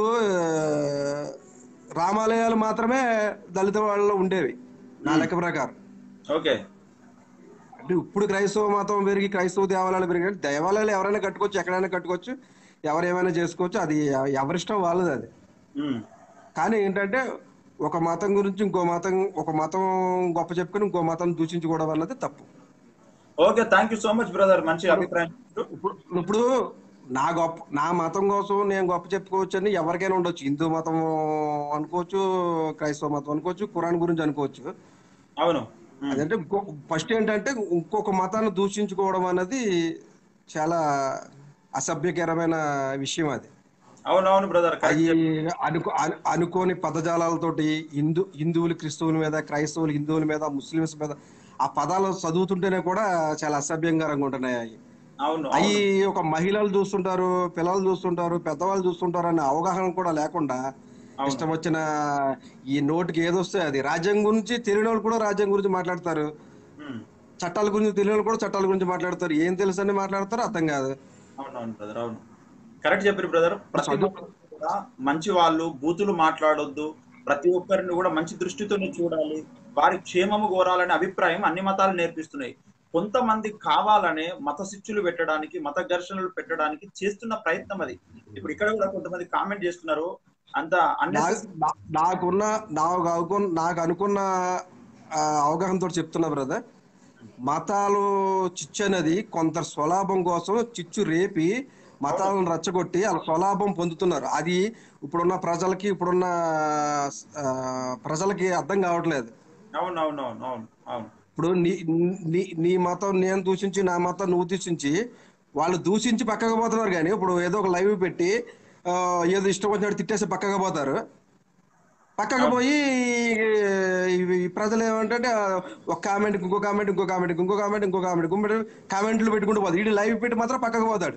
రామాలయాలు మాత్రమే దళిత వాళ్ళలో ఉండేవి నా లెక్క ప్రకారం. ఓకే. అంటే ఇప్పుడు క్రైస్తవ మతం పెరిగి క్రైస్తవ దేవాలయాలు పెరిగి, దేవాలయాలు ఎవరైనా కట్టుకోవచ్చు, ఎక్కడైనా కట్టుకోవచ్చు, ఎవరేమైనా చేసుకోవచ్చు, అది ఎవరిష్టం వాళ్ళది అది. కానీ ఏంటంటే ఒక మతం గురించి ఇంకో మతం ఒక మతం గొప్ప చెప్పుకొని ఇంకో మతం దూషించుకోవడం అన్నది తప్పు. Okay, thank you so much brother, మంచి అభిప్రాయం. ఇప్పుడు ఇప్పుడు నా గొప్ప నా మతం కోసం నేను గొప్ప చెప్పుకోవచ్చు అని ఎవరికైనా ఉండొచ్చు. హిందూ మతం అనుకోవచ్చు, క్రైస్తవ మతం అనుకోవచ్చు, ఖురాన్ గురించి అనుకోవచ్చు. అవును. అదంటే ఇంకో ఫస్ట్ ఏంటంటే ఇంకొక మతాన్ని దూషించుకోవడం అనేది చాలా అసభ్యకరమైన విషయం అది. అవునవును బ్రదర్. అవి అనుకో అనుకోని పదజాలాలతోటి హిందూ హిందువులు క్రిస్తువుల మీద, క్రైస్తవులు హిందువుల మీద, ముస్లిమ్స్ మీద ఆ పదాలు చదువుతుంటేనే కూడా చాలా అసభ్యంకరంగా ఉంటున్నాయి. అవి అవి ఒక మహిళలు చూస్తుంటారు, పిల్లలు చూస్తుంటారు, పెద్దవాళ్ళు చూస్తుంటారు అనే అవగాహన కూడా లేకుండా ఇష్టం వచ్చిన ఈ నోటికి ఏదొస్తే అది. రాజ్యాంగం గురించి తెలియని వాళ్ళు కూడా రాజ్యాంగం గురించి మాట్లాడతారు, చట్టాల గురించి తెలియని వాళ్ళు కూడా చట్టాల గురించి మాట్లాడతారు. ఏం తెలుసు అని మాట్లాడతారు, అర్థం కాదు. అవునవును బ్రదర్, అవును, కరెక్ట్ చెప్పారు బ్రదర్. ప్రతి కూడా మంచి వాళ్ళు బూతులు మాట్లాడొద్దు, ప్రతి ఒక్కరిని కూడా మంచి దృష్టితోనే చూడాలి, వారి క్షేమము కోరాలనే అభిప్రాయం అన్ని మతాలు నేర్పిస్తున్నాయి. కొంతమంది కావాలనే మత శిక్షలు పెట్టడానికి, మత ఘర్షణలు పెట్టడానికి చేస్తున్న ప్రయత్నం అది. ఇప్పుడు ఇక్కడ కూడా కొంతమంది కామెంట్ చేస్తున్నారు. అంత నాకున్న నాకు నాకు అనుకున్న అవగాహనతో చెప్తున్నా బ్రదర్, మతాలు చిచ్చు అనేది కొంత స్వలాభం కోసం చిచ్చు రేపి మతాలను రచ్చగొట్టి వాళ్ళ స్వలాభం పొందుతున్నారు. అది ఇప్పుడున్న ప్రజలకి ఇప్పుడున్న ప్రజలకి అర్థం కావట్లేదు. ఇప్పుడు నీ నీ నీ మతం నేను దూషించి, నా మతం నువ్వు దూషించి, వాళ్ళు దూషించి పక్కకు పోతున్నారు. కానీ ఇప్పుడు ఏదో ఒక లైవ్ పెట్టి ఏదో ఇష్టం వచ్చినట్టు తిట్టేసి పక్కకు పోతారు. పక్కకు పోయి ప్రజలు ఏమంటే ఒక కామెంట్ ఇంకో కామెంట్ ఇంకో కామెంట్ ఇంకో కామెంట్ ఇంకో కామెంట్ ఇంకో కామెంట్లు పెట్టుకుంటూ పోతాడు. వీడు లైవ్ పెట్టి మాత్రం పక్కకు పోతాడు.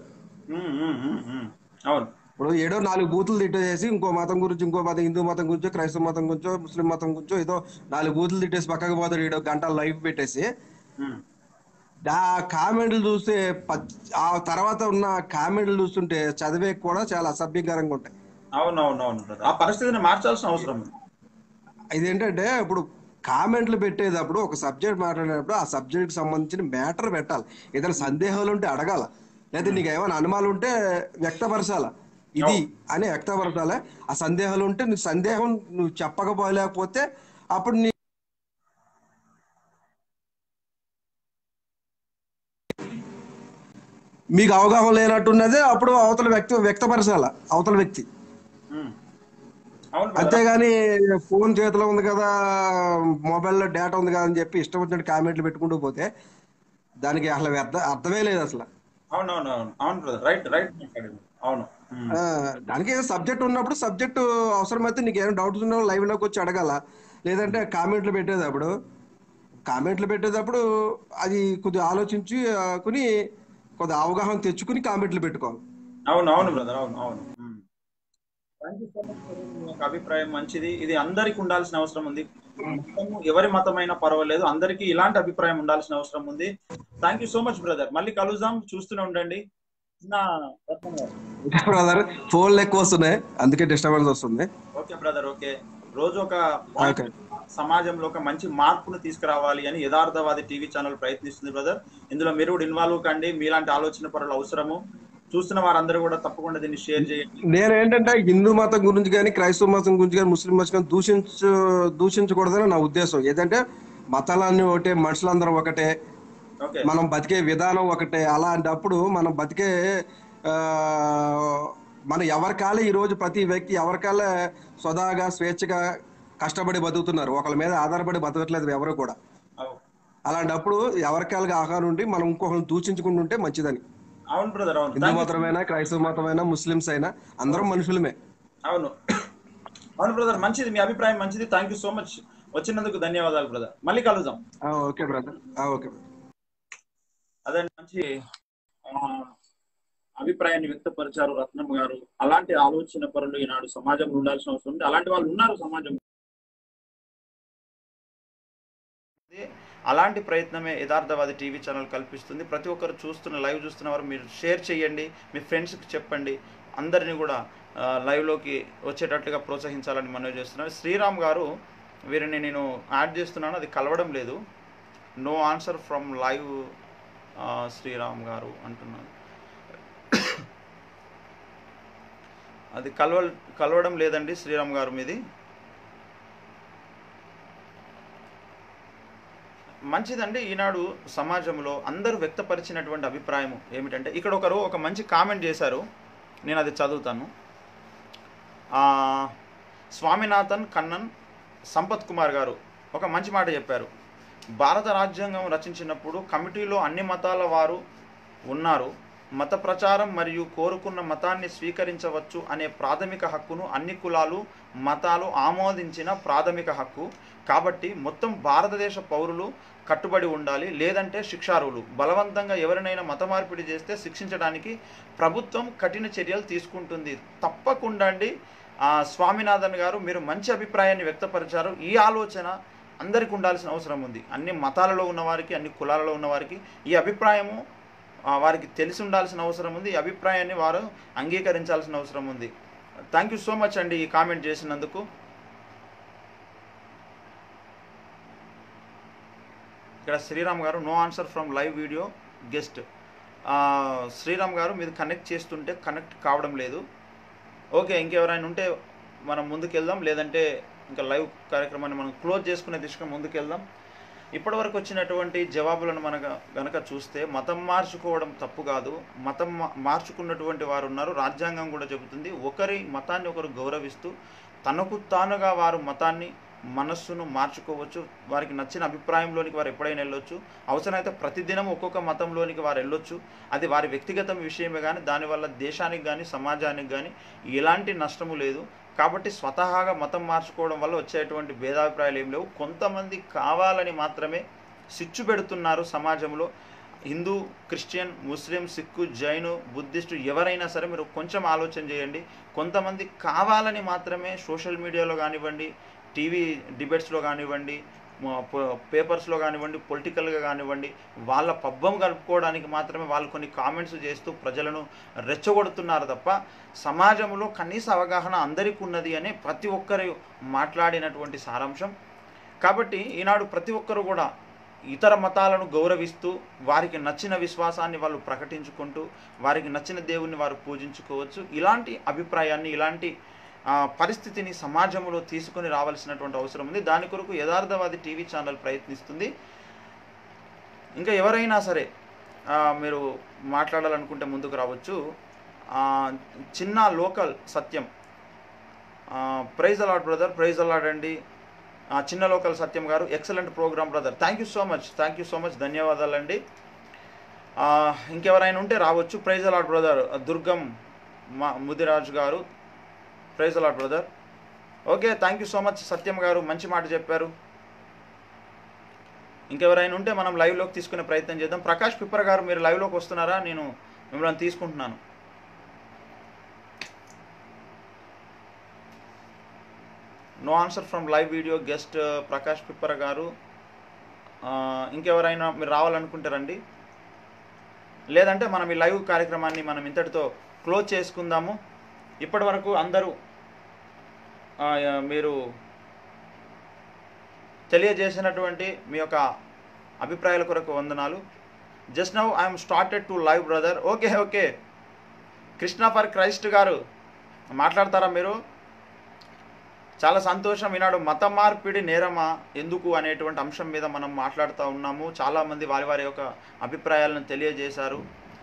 ఇప్పుడు ఏడో నాలుగు బూతులు తిట్టేసి ఇంకో మతం గురించి, ఇంకో మతం హిందూ మతం గురించో, క్రైస్తవ మతం గురించో, ముస్లిం మతం గురించో ఏదో నాలుగు బూతులు తిట్టేసి పక్కకు పోతాడు. ఏడో గంట లైవ్ పెట్టేసి ఆ కామెంట్లు చూస్తే, ఆ తర్వాత ఉన్న కామెంట్లు చూస్తుంటే చదివే కూడా చాలా అసభ్యకరంగా ఉంటాయి. అవునవునవును, ఆ పరిస్థితిని మార్చాల్సిన అవసరం. ఇదేంటంటే ఇప్పుడు కామెంట్లు పెట్టేటప్పుడు ఒక సబ్జెక్ట్ మాట్లాడేటప్పుడు ఆ సబ్జెక్ట్ సంబంధించిన మ్యాటర్ పెట్టాలి. ఏదైనా సందేహాలు ఉంటే అడగాల, లేదా నీకు ఏమైనా అనుమానాలు ఉంటే వ్యక్తపరచాల, ఇది అని వ్యక్తపరచాలి. ఆ సందేహాలు ఉంటే నీ సందేహం నువ్వు చెప్పకపోలేకపోతే అప్పుడు నీ మీకు అవగాహన లేనట్టున్నదే అప్పుడు అవతల వ్యక్తి వ్యక్తపరచాల అవతల వ్యక్తి. అంతేగాని ఫోన్ చేతిలో ఉంది కదా, మొబైల్లో డేటా ఉంది కదా అని చెప్పి ఇష్టం వచ్చినట్టు కామెంట్లు పెట్టుకుంటూ పోతే దానికి అసలు అర్థమే లేదు అసలు. దానికి సబ్జెక్ట్ ఉన్నప్పుడు సబ్జెక్టు అవసరమైతే నీకు ఏమైనా డౌట్స్ ఉన్నా లైవ్ లోకి వచ్చి అడగాల. లేదంటే కామెంట్లు పెట్టేటప్పుడు కామెంట్లు పెట్టేటప్పుడు అది కొద్దిగా ఆలోచించి కొని కొద్దిగా అవగాహన తెచ్చుకుని కామెంట్లు పెట్టుకోవాలి. అవును అవును బ్రదర్, అవును అవును. Thank you so much. ఒక అభిప్రాయం మంచిది, ఇది అందరికి ఉండాల్సిన అవసరం ఉంది. ఎవరి మతమైనా పర్వాలేదు, అందరికీ ఇలాంటి అభిప్రాయం ఉండాల్సిన అవసరం ఉంది. Thank you so much brother, మళ్ళీ కలుద్దాం, చూస్తూనే ఉండండి. బ్రదర్ ఫోన్లు ఎక్కువ వస్తున్నాయి, అందుకే డిస్టర్బెన్స్ వస్తుంది. Okay brother, okay. రోజు ఒక సమాజంలో ఒక మంచి మార్పును తీసుకురావాలి అని యథార్థవాది టీవీ ఛానల్ ప్రయత్నిస్తుంది బ్రదర్. ఇందులో మీరు కూడా ఇన్వాల్వ్ కండి, మీలాంటి ఆలోచన పరులు అవసరము. చూస్తున్న వారందరూ కూడా తప్పకుండా దీన్ని షేర్ చేయండి. నేను ఏంటంటే హిందూ మతం గురించి కానీ క్రైస్తవ మతం గురించి కానీ ముస్లిం మతం కానీ దూషించు దూషించకూడదని నా ఉద్దేశం. ఏదంటే మతాలన్నీ ఒకటే, మనుషులందరం ఒకటే, మనం బతికే విధానం ఒకటే. అలాంటప్పుడు మనం బతికే ఆ మనం ఎవరికాలే ఈరోజు ప్రతి వ్యక్తి ఎవరికాలే స్వదాగా స్వేచ్ఛగా కష్టపడి బతుకుతున్నారు, ఒకళ్ళ మీద ఆధారపడి బతకట్లేదు ఎవరు కూడా. అలాంటప్పుడు ఎవరికాలుగా ఆహారం ఉండి మనం ఇంకొకరిని దూషించుకుంటుంటే మంచిదని. అవును బ్రదర్, అవును. హిందూ మతమైనా క్రైస్తవ మతమైనా ముస్లిమ్స్ అయినా అందరం మనుషులమే. అవును అవును బ్రదర్, మంచిది మీ అభిప్రాయం, మంచిది. థ్యాంక్ యూ సో మచ్, వచ్చినందుకు ధన్యవాదాలు బ్రదర్. మళ్ళీ కలుద్దాం. Okay brother, okay. అదే మంచి అభిప్రాయాన్ని వ్యక్తపరిచారు రత్నమ్మ గారు. అలాంటి ఆలోచన పరులు ఈనాడు సమాజంలో ఉండాల్సిన అవసరం ఉంది. అలాంటి వాళ్ళు ఉన్నారు సమాజంలో. అలాంటి ప్రయత్నమే యథార్థవాది టీవీ ఛానల్ కల్పిస్తుంది. ప్రతి ఒక్కరు చూస్తున్న లైవ్ చూస్తున్న వారు మీరు షేర్ చేయండి, మీ ఫ్రెండ్స్కి చెప్పండి, అందరినీ కూడా లైవ్లోకి వచ్చేటట్లుగా ప్రోత్సహించాలని మనవి చేస్తున్నాను. శ్రీరామ్ గారు వీరిని నేను యాడ్ చేస్తున్నాను, అది కలవడం లేదు. No answer from live Sriram గారు అంటున్నాను. అది కలవ కలవడం లేదండి శ్రీరామ్ గారు మీది. మంచిదండి. ఈనాడు సమాజంలో అందరూ వ్యక్తపరిచినటువంటి అభిప్రాయం ఏమిటంటే, ఇక్కడ ఒకరు ఒక మంచి కామెంట్ చేశారు, నేను అది చదువుతాను. స్వామినాథన్ కన్నన్ సంపత్ కుమార్ గారు ఒక మంచి మాట చెప్పారు. భారత రాజ్యాంగం రచించినప్పుడు కమిటీలో అన్ని మతాల వారు ఉన్నారు. మత ప్రచారం మరియు కోరుకున్న మతాన్ని స్వీకరించవచ్చు అనే ప్రాథమిక హక్కును అన్ని కులాలు మతాలు ఆమోదించిన ప్రాథమిక హక్కు. కాబట్టి మొత్తం భారతదేశ పౌరులు కట్టుబడి ఉండాలి, లేదంటే శిక్షార్హులు. బలవంతంగా ఎవరినైనా మత మార్పిడి చేస్తే శిక్షించడానికి ప్రభుత్వం కఠిన చర్యలు తీసుకుంటుంది. తప్పకుండా అండి స్వామినాథన్ గారు మీరు మంచి అభిప్రాయాన్ని వ్యక్తపరిచారు. ఈ ఆలోచన అందరికీ ఉండాల్సిన అవసరం ఉంది. అన్ని మతాలలో ఉన్నవారికి, అన్ని కులాలలో ఉన్నవారికి ఈ అభిప్రాయము వారికి తెలిసి ఉండాల్సిన అవసరం ఉంది. ఈ అభిప్రాయాన్ని వారు అంగీకరించాల్సిన అవసరం ఉంది. థ్యాంక్ యూ సో మచ్ అండి ఈ కామెంట్ చేసినందుకు. ఇక్కడ శ్రీరామ్ గారు no answer from live video guest. Sriram గారు మీరు కనెక్ట్ చేస్తుంటే కనెక్ట్ కావడం లేదు. ఓకే, ఇంకెవరైనా ఉంటే మనం ముందుకెళ్దాం, లేదంటే ఇంకా లైవ్ కార్యక్రమాన్ని మనం క్లోజ్ చేసుకునే దిశగా ముందుకెళ్దాం. ఇప్పటి వరకు వచ్చినటువంటి జవాబులను మనకు గనక చూస్తే మతం మార్చుకోవడం తప్పు కాదు. మతం మార్చుకున్నటువంటి వారు ఉన్నారు. రాజ్యాంగం కూడా చెబుతుంది ఒకరి మతాన్ని ఒకరు గౌరవిస్తూ తనకు తానుగా వారు మతాన్ని మనస్సును మార్చుకోవచ్చు. వారికి నచ్చిన అభిప్రాయంలోనికి వారు ఎప్పుడైనా వెళ్ళొచ్చు. అవసరమైతే ప్రతిదినం ఒక్కొక్క మతంలోనికి వారు వెళ్ళొచ్చు. అది వారి వ్యక్తిగత విషయమే కానీ దానివల్ల దేశానికి కానీ సమాజానికి కానీ ఎలాంటి నష్టము లేదు. కాబట్టి స్వతహాగా మతం మార్చుకోవడం వల్ల వచ్చేటువంటి భేదాభిప్రాయాలు ఏం లేవు. కొంతమంది కావాలని మాత్రమే సిచ్చు పెడుతున్నారు సమాజంలో. Hindu, Christian, Muslim, Sikh, Jain, Buddhist ఎవరైనా సరే మీరు కొంచెం ఆలోచన చేయండి. కొంతమంది కావాలని మాత్రమే సోషల్ మీడియాలో కానివ్వండి, టీవీ డిబేట్స్లో కానివ్వండి, పేపర్స్లో కానివ్వండి, పొలిటికల్గా కానివ్వండి, వాళ్ళ పబ్బం గడుపుకోవడానికి మాత్రమే వాళ్ళు కొన్ని కామెంట్స్ చేస్తూ ప్రజలను రెచ్చగొడుతున్నారు తప్ప సమాజంలో కనీస అవగాహన అందరికీ ఉన్నది అని ప్రతి ఒక్కరు మాట్లాడినటువంటి సారాంశం. కాబట్టి ఈనాడు ప్రతి ఒక్కరు కూడా ఇతర మతాలను గౌరవిస్తూ వారికి నచ్చిన విశ్వాసాన్ని వాళ్ళు ప్రకటించుకుంటూ వారికి నచ్చిన దేవుణ్ణి వారు పూజించుకోవచ్చు. ఇలాంటి అభిప్రాయాన్ని, ఇలాంటి పరిస్థితిని సమాజంలో తీసుకొని రావాల్సినటువంటి అవసరం ఉంది. దాని కొరకు యథార్థవాది టీవీ ఛానల్ ప్రయత్నిస్తుంది. ఇంకా ఎవరైనా సరే మీరు మాట్లాడాలనుకుంటే ముందుకు రావచ్చు. Chinna local Satyam, praise the lord brother, praise the lord అండి. చిన్న లోకల్ సత్యం గారు excellent program brother, thank you so much, thank you so much, ధన్యవాదాలండి. ఇంకెవరైనా ఉంటే రావచ్చు. ప్రైజ్ అలాడ్ బ్రదర్ దుర్గం మా ముదిరాజు గారు, praise the lord brother. Okay, thank you so much Satyam గారు, మంచి మాట చెప్పారు. ఇంకెవరైనా ఉంటే మనం లైవ్లోకి తీసుకునే ప్రయత్నం చేద్దాం. ప్రకాష్ పిప్పర్ గారు మీరు లైవ్లోకి వస్తున్నారా? నేను మిమ్మల్ని తీసుకుంటున్నాను. No answer from live video guest Prakash Pippar గారు. ఇంకెవరైనా మీరు రావాలనుకుంటే రండి, లేదంటే మనం ఈ లైవ్ కార్యక్రమాన్ని మనం ఇంతటితో క్లోజ్ చేసుకుందాము. ఇప్పటి వరకు అందరూ మీరు తెలియజేసినటువంటి మీ యొక్క అభిప్రాయాల కొరకు వందనాలు. Just now I'm started to live brother. Okay okay Krishna for Christ గారు మాట్లాడతారా మీరు? చాలా సంతోషం. ఈనాడు మత మార్పిడి నేరమా ఎందుకు అనేటువంటి అంశం మీద మనం మాట్లాడుతూ ఉన్నాము. చాలామంది వారి వారి యొక్క అభిప్రాయాలను తెలియజేశారు.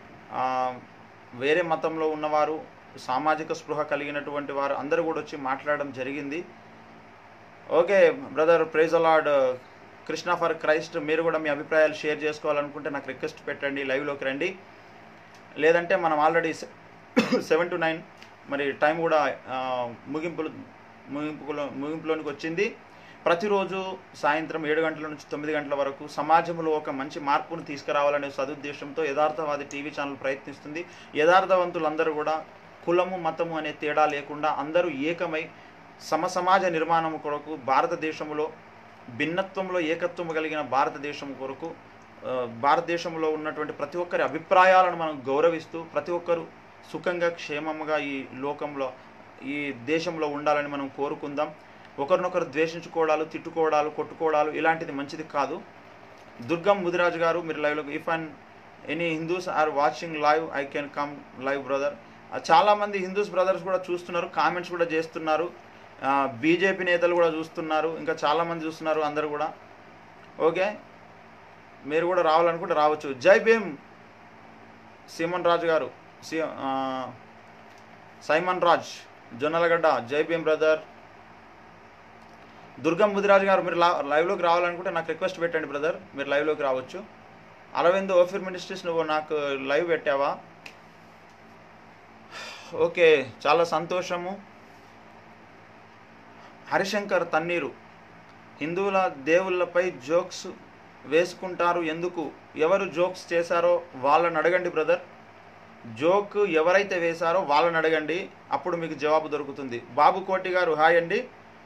వేరే మతంలో ఉన్నవారు, సామాజిక స్పృహ కలిగినటువంటి వారు అందరూ కూడా వచ్చి మాట్లాడడం జరిగింది. Okay brother, praise the lord Krishna for Christ, మీరు కూడా మీ అభిప్రాయాలు షేర్ చేసుకోవాలనుకుంటే నాకు రిక్వెస్ట్ పెట్టండి, లైవ్లోకి రండి. లేదంటే మనం ఆల్రెడీ సెవెన్ టు నైన్ మరి టైం కూడా ముగింపులు ముగింపులో ముగింపులోనికి వచ్చింది. ప్రతిరోజు సాయంత్రం ఏడు గంటల నుంచి తొమ్మిది గంటల వరకు సమాజంలో ఒక మంచి మార్పును తీసుకురావాలనే సదుద్దేశంతో యథార్థవాది టీవీ ఛానల్ ప్రయత్నిస్తుంది. యథార్థవంతులందరూ కూడా కులము మతము అనే తేడా లేకుండా అందరూ ఏకమై సమసమాజ నిర్మాణం కొరకు, భారతదేశంలో భిన్నత్వంలో ఏకత్వం కలిగిన భారతదేశం కొరకు, భారతదేశంలో ఉన్నటువంటి ప్రతి ఒక్కరి అభిప్రాయాలను మనం గౌరవిస్తూ ప్రతి ఒక్కరు సుఖంగా క్షేమంగా ఈ లోకంలో ఈ దేశంలో ఉండాలని మనం కోరుకుందాం. ఒకరినొకరు ద్వేషించుకోవడాలు, తిట్టుకోవడాలు, కొట్టుకోవడాలు ఇలాంటిది మంచిది కాదు. దుర్గం ముదిరాజు గారు మీరు లైవ్లో, if and any Hindus are watching live I can come live brother. చాలామంది హిందూస్ బ్రదర్స్ కూడా చూస్తున్నారు, కామెంట్స్ కూడా చేస్తున్నారు, బీజేపీ నేతలు కూడా చూస్తున్నారు, ఇంకా చాలామంది చూస్తున్నారు, అందరూ కూడా. ఓకే, మీరు కూడా రావాలనుకుంటే రావచ్చు. జై భీమ్ సీమన్ రాజు గారు, సి సైమన్ రాజ్ జొన్నలగడ్డ, జై భీమ్ బ్రదర్. దుర్గం ముదిరాజు గారు మీరు లైవ్లోకి రావాలనుకుంటే నాకు రిక్వెస్ట్ పెట్టండి బ్రదర్, మీరు లైవ్లోకి రావచ్చు. అరవింద్ ఓఫిర్ మినిస్ట్రీస్ నువ్వు నాకు లైవ్ పెట్టావా? ఓకే, చాలా సంతోషము. హరిశంకర్ తన్నీరు, హిందువుల దేవుళ్ళపై జోక్స్ వేసుకుంటారు ఎందుకు? ఎవరు జోక్స్ చేశారో వాళ్ళని అడగండి బ్రదర్. జోక్ ఎవరైతే వేశారో వాళ్ళని అడగండి, అప్పుడు మీకు జవాబు దొరుకుతుంది. బాబు కోటి గారు హాయ్ అండి,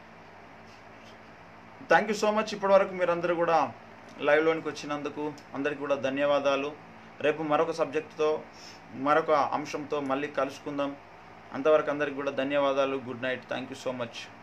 థ్యాంక్ యూ సో మచ్. ఇప్పటివరకు మీరందరూ కూడా లైవ్లోనికి వచ్చినందుకు అందరికీ కూడా ధన్యవాదాలు. రేపు మరొక సబ్జెక్టుతో మరొక అంశంతో మళ్ళీ కలుసుకుందాం. అంతవరకు అందరికీ కూడా ధన్యవాదాలు. Good night. Thank you so much.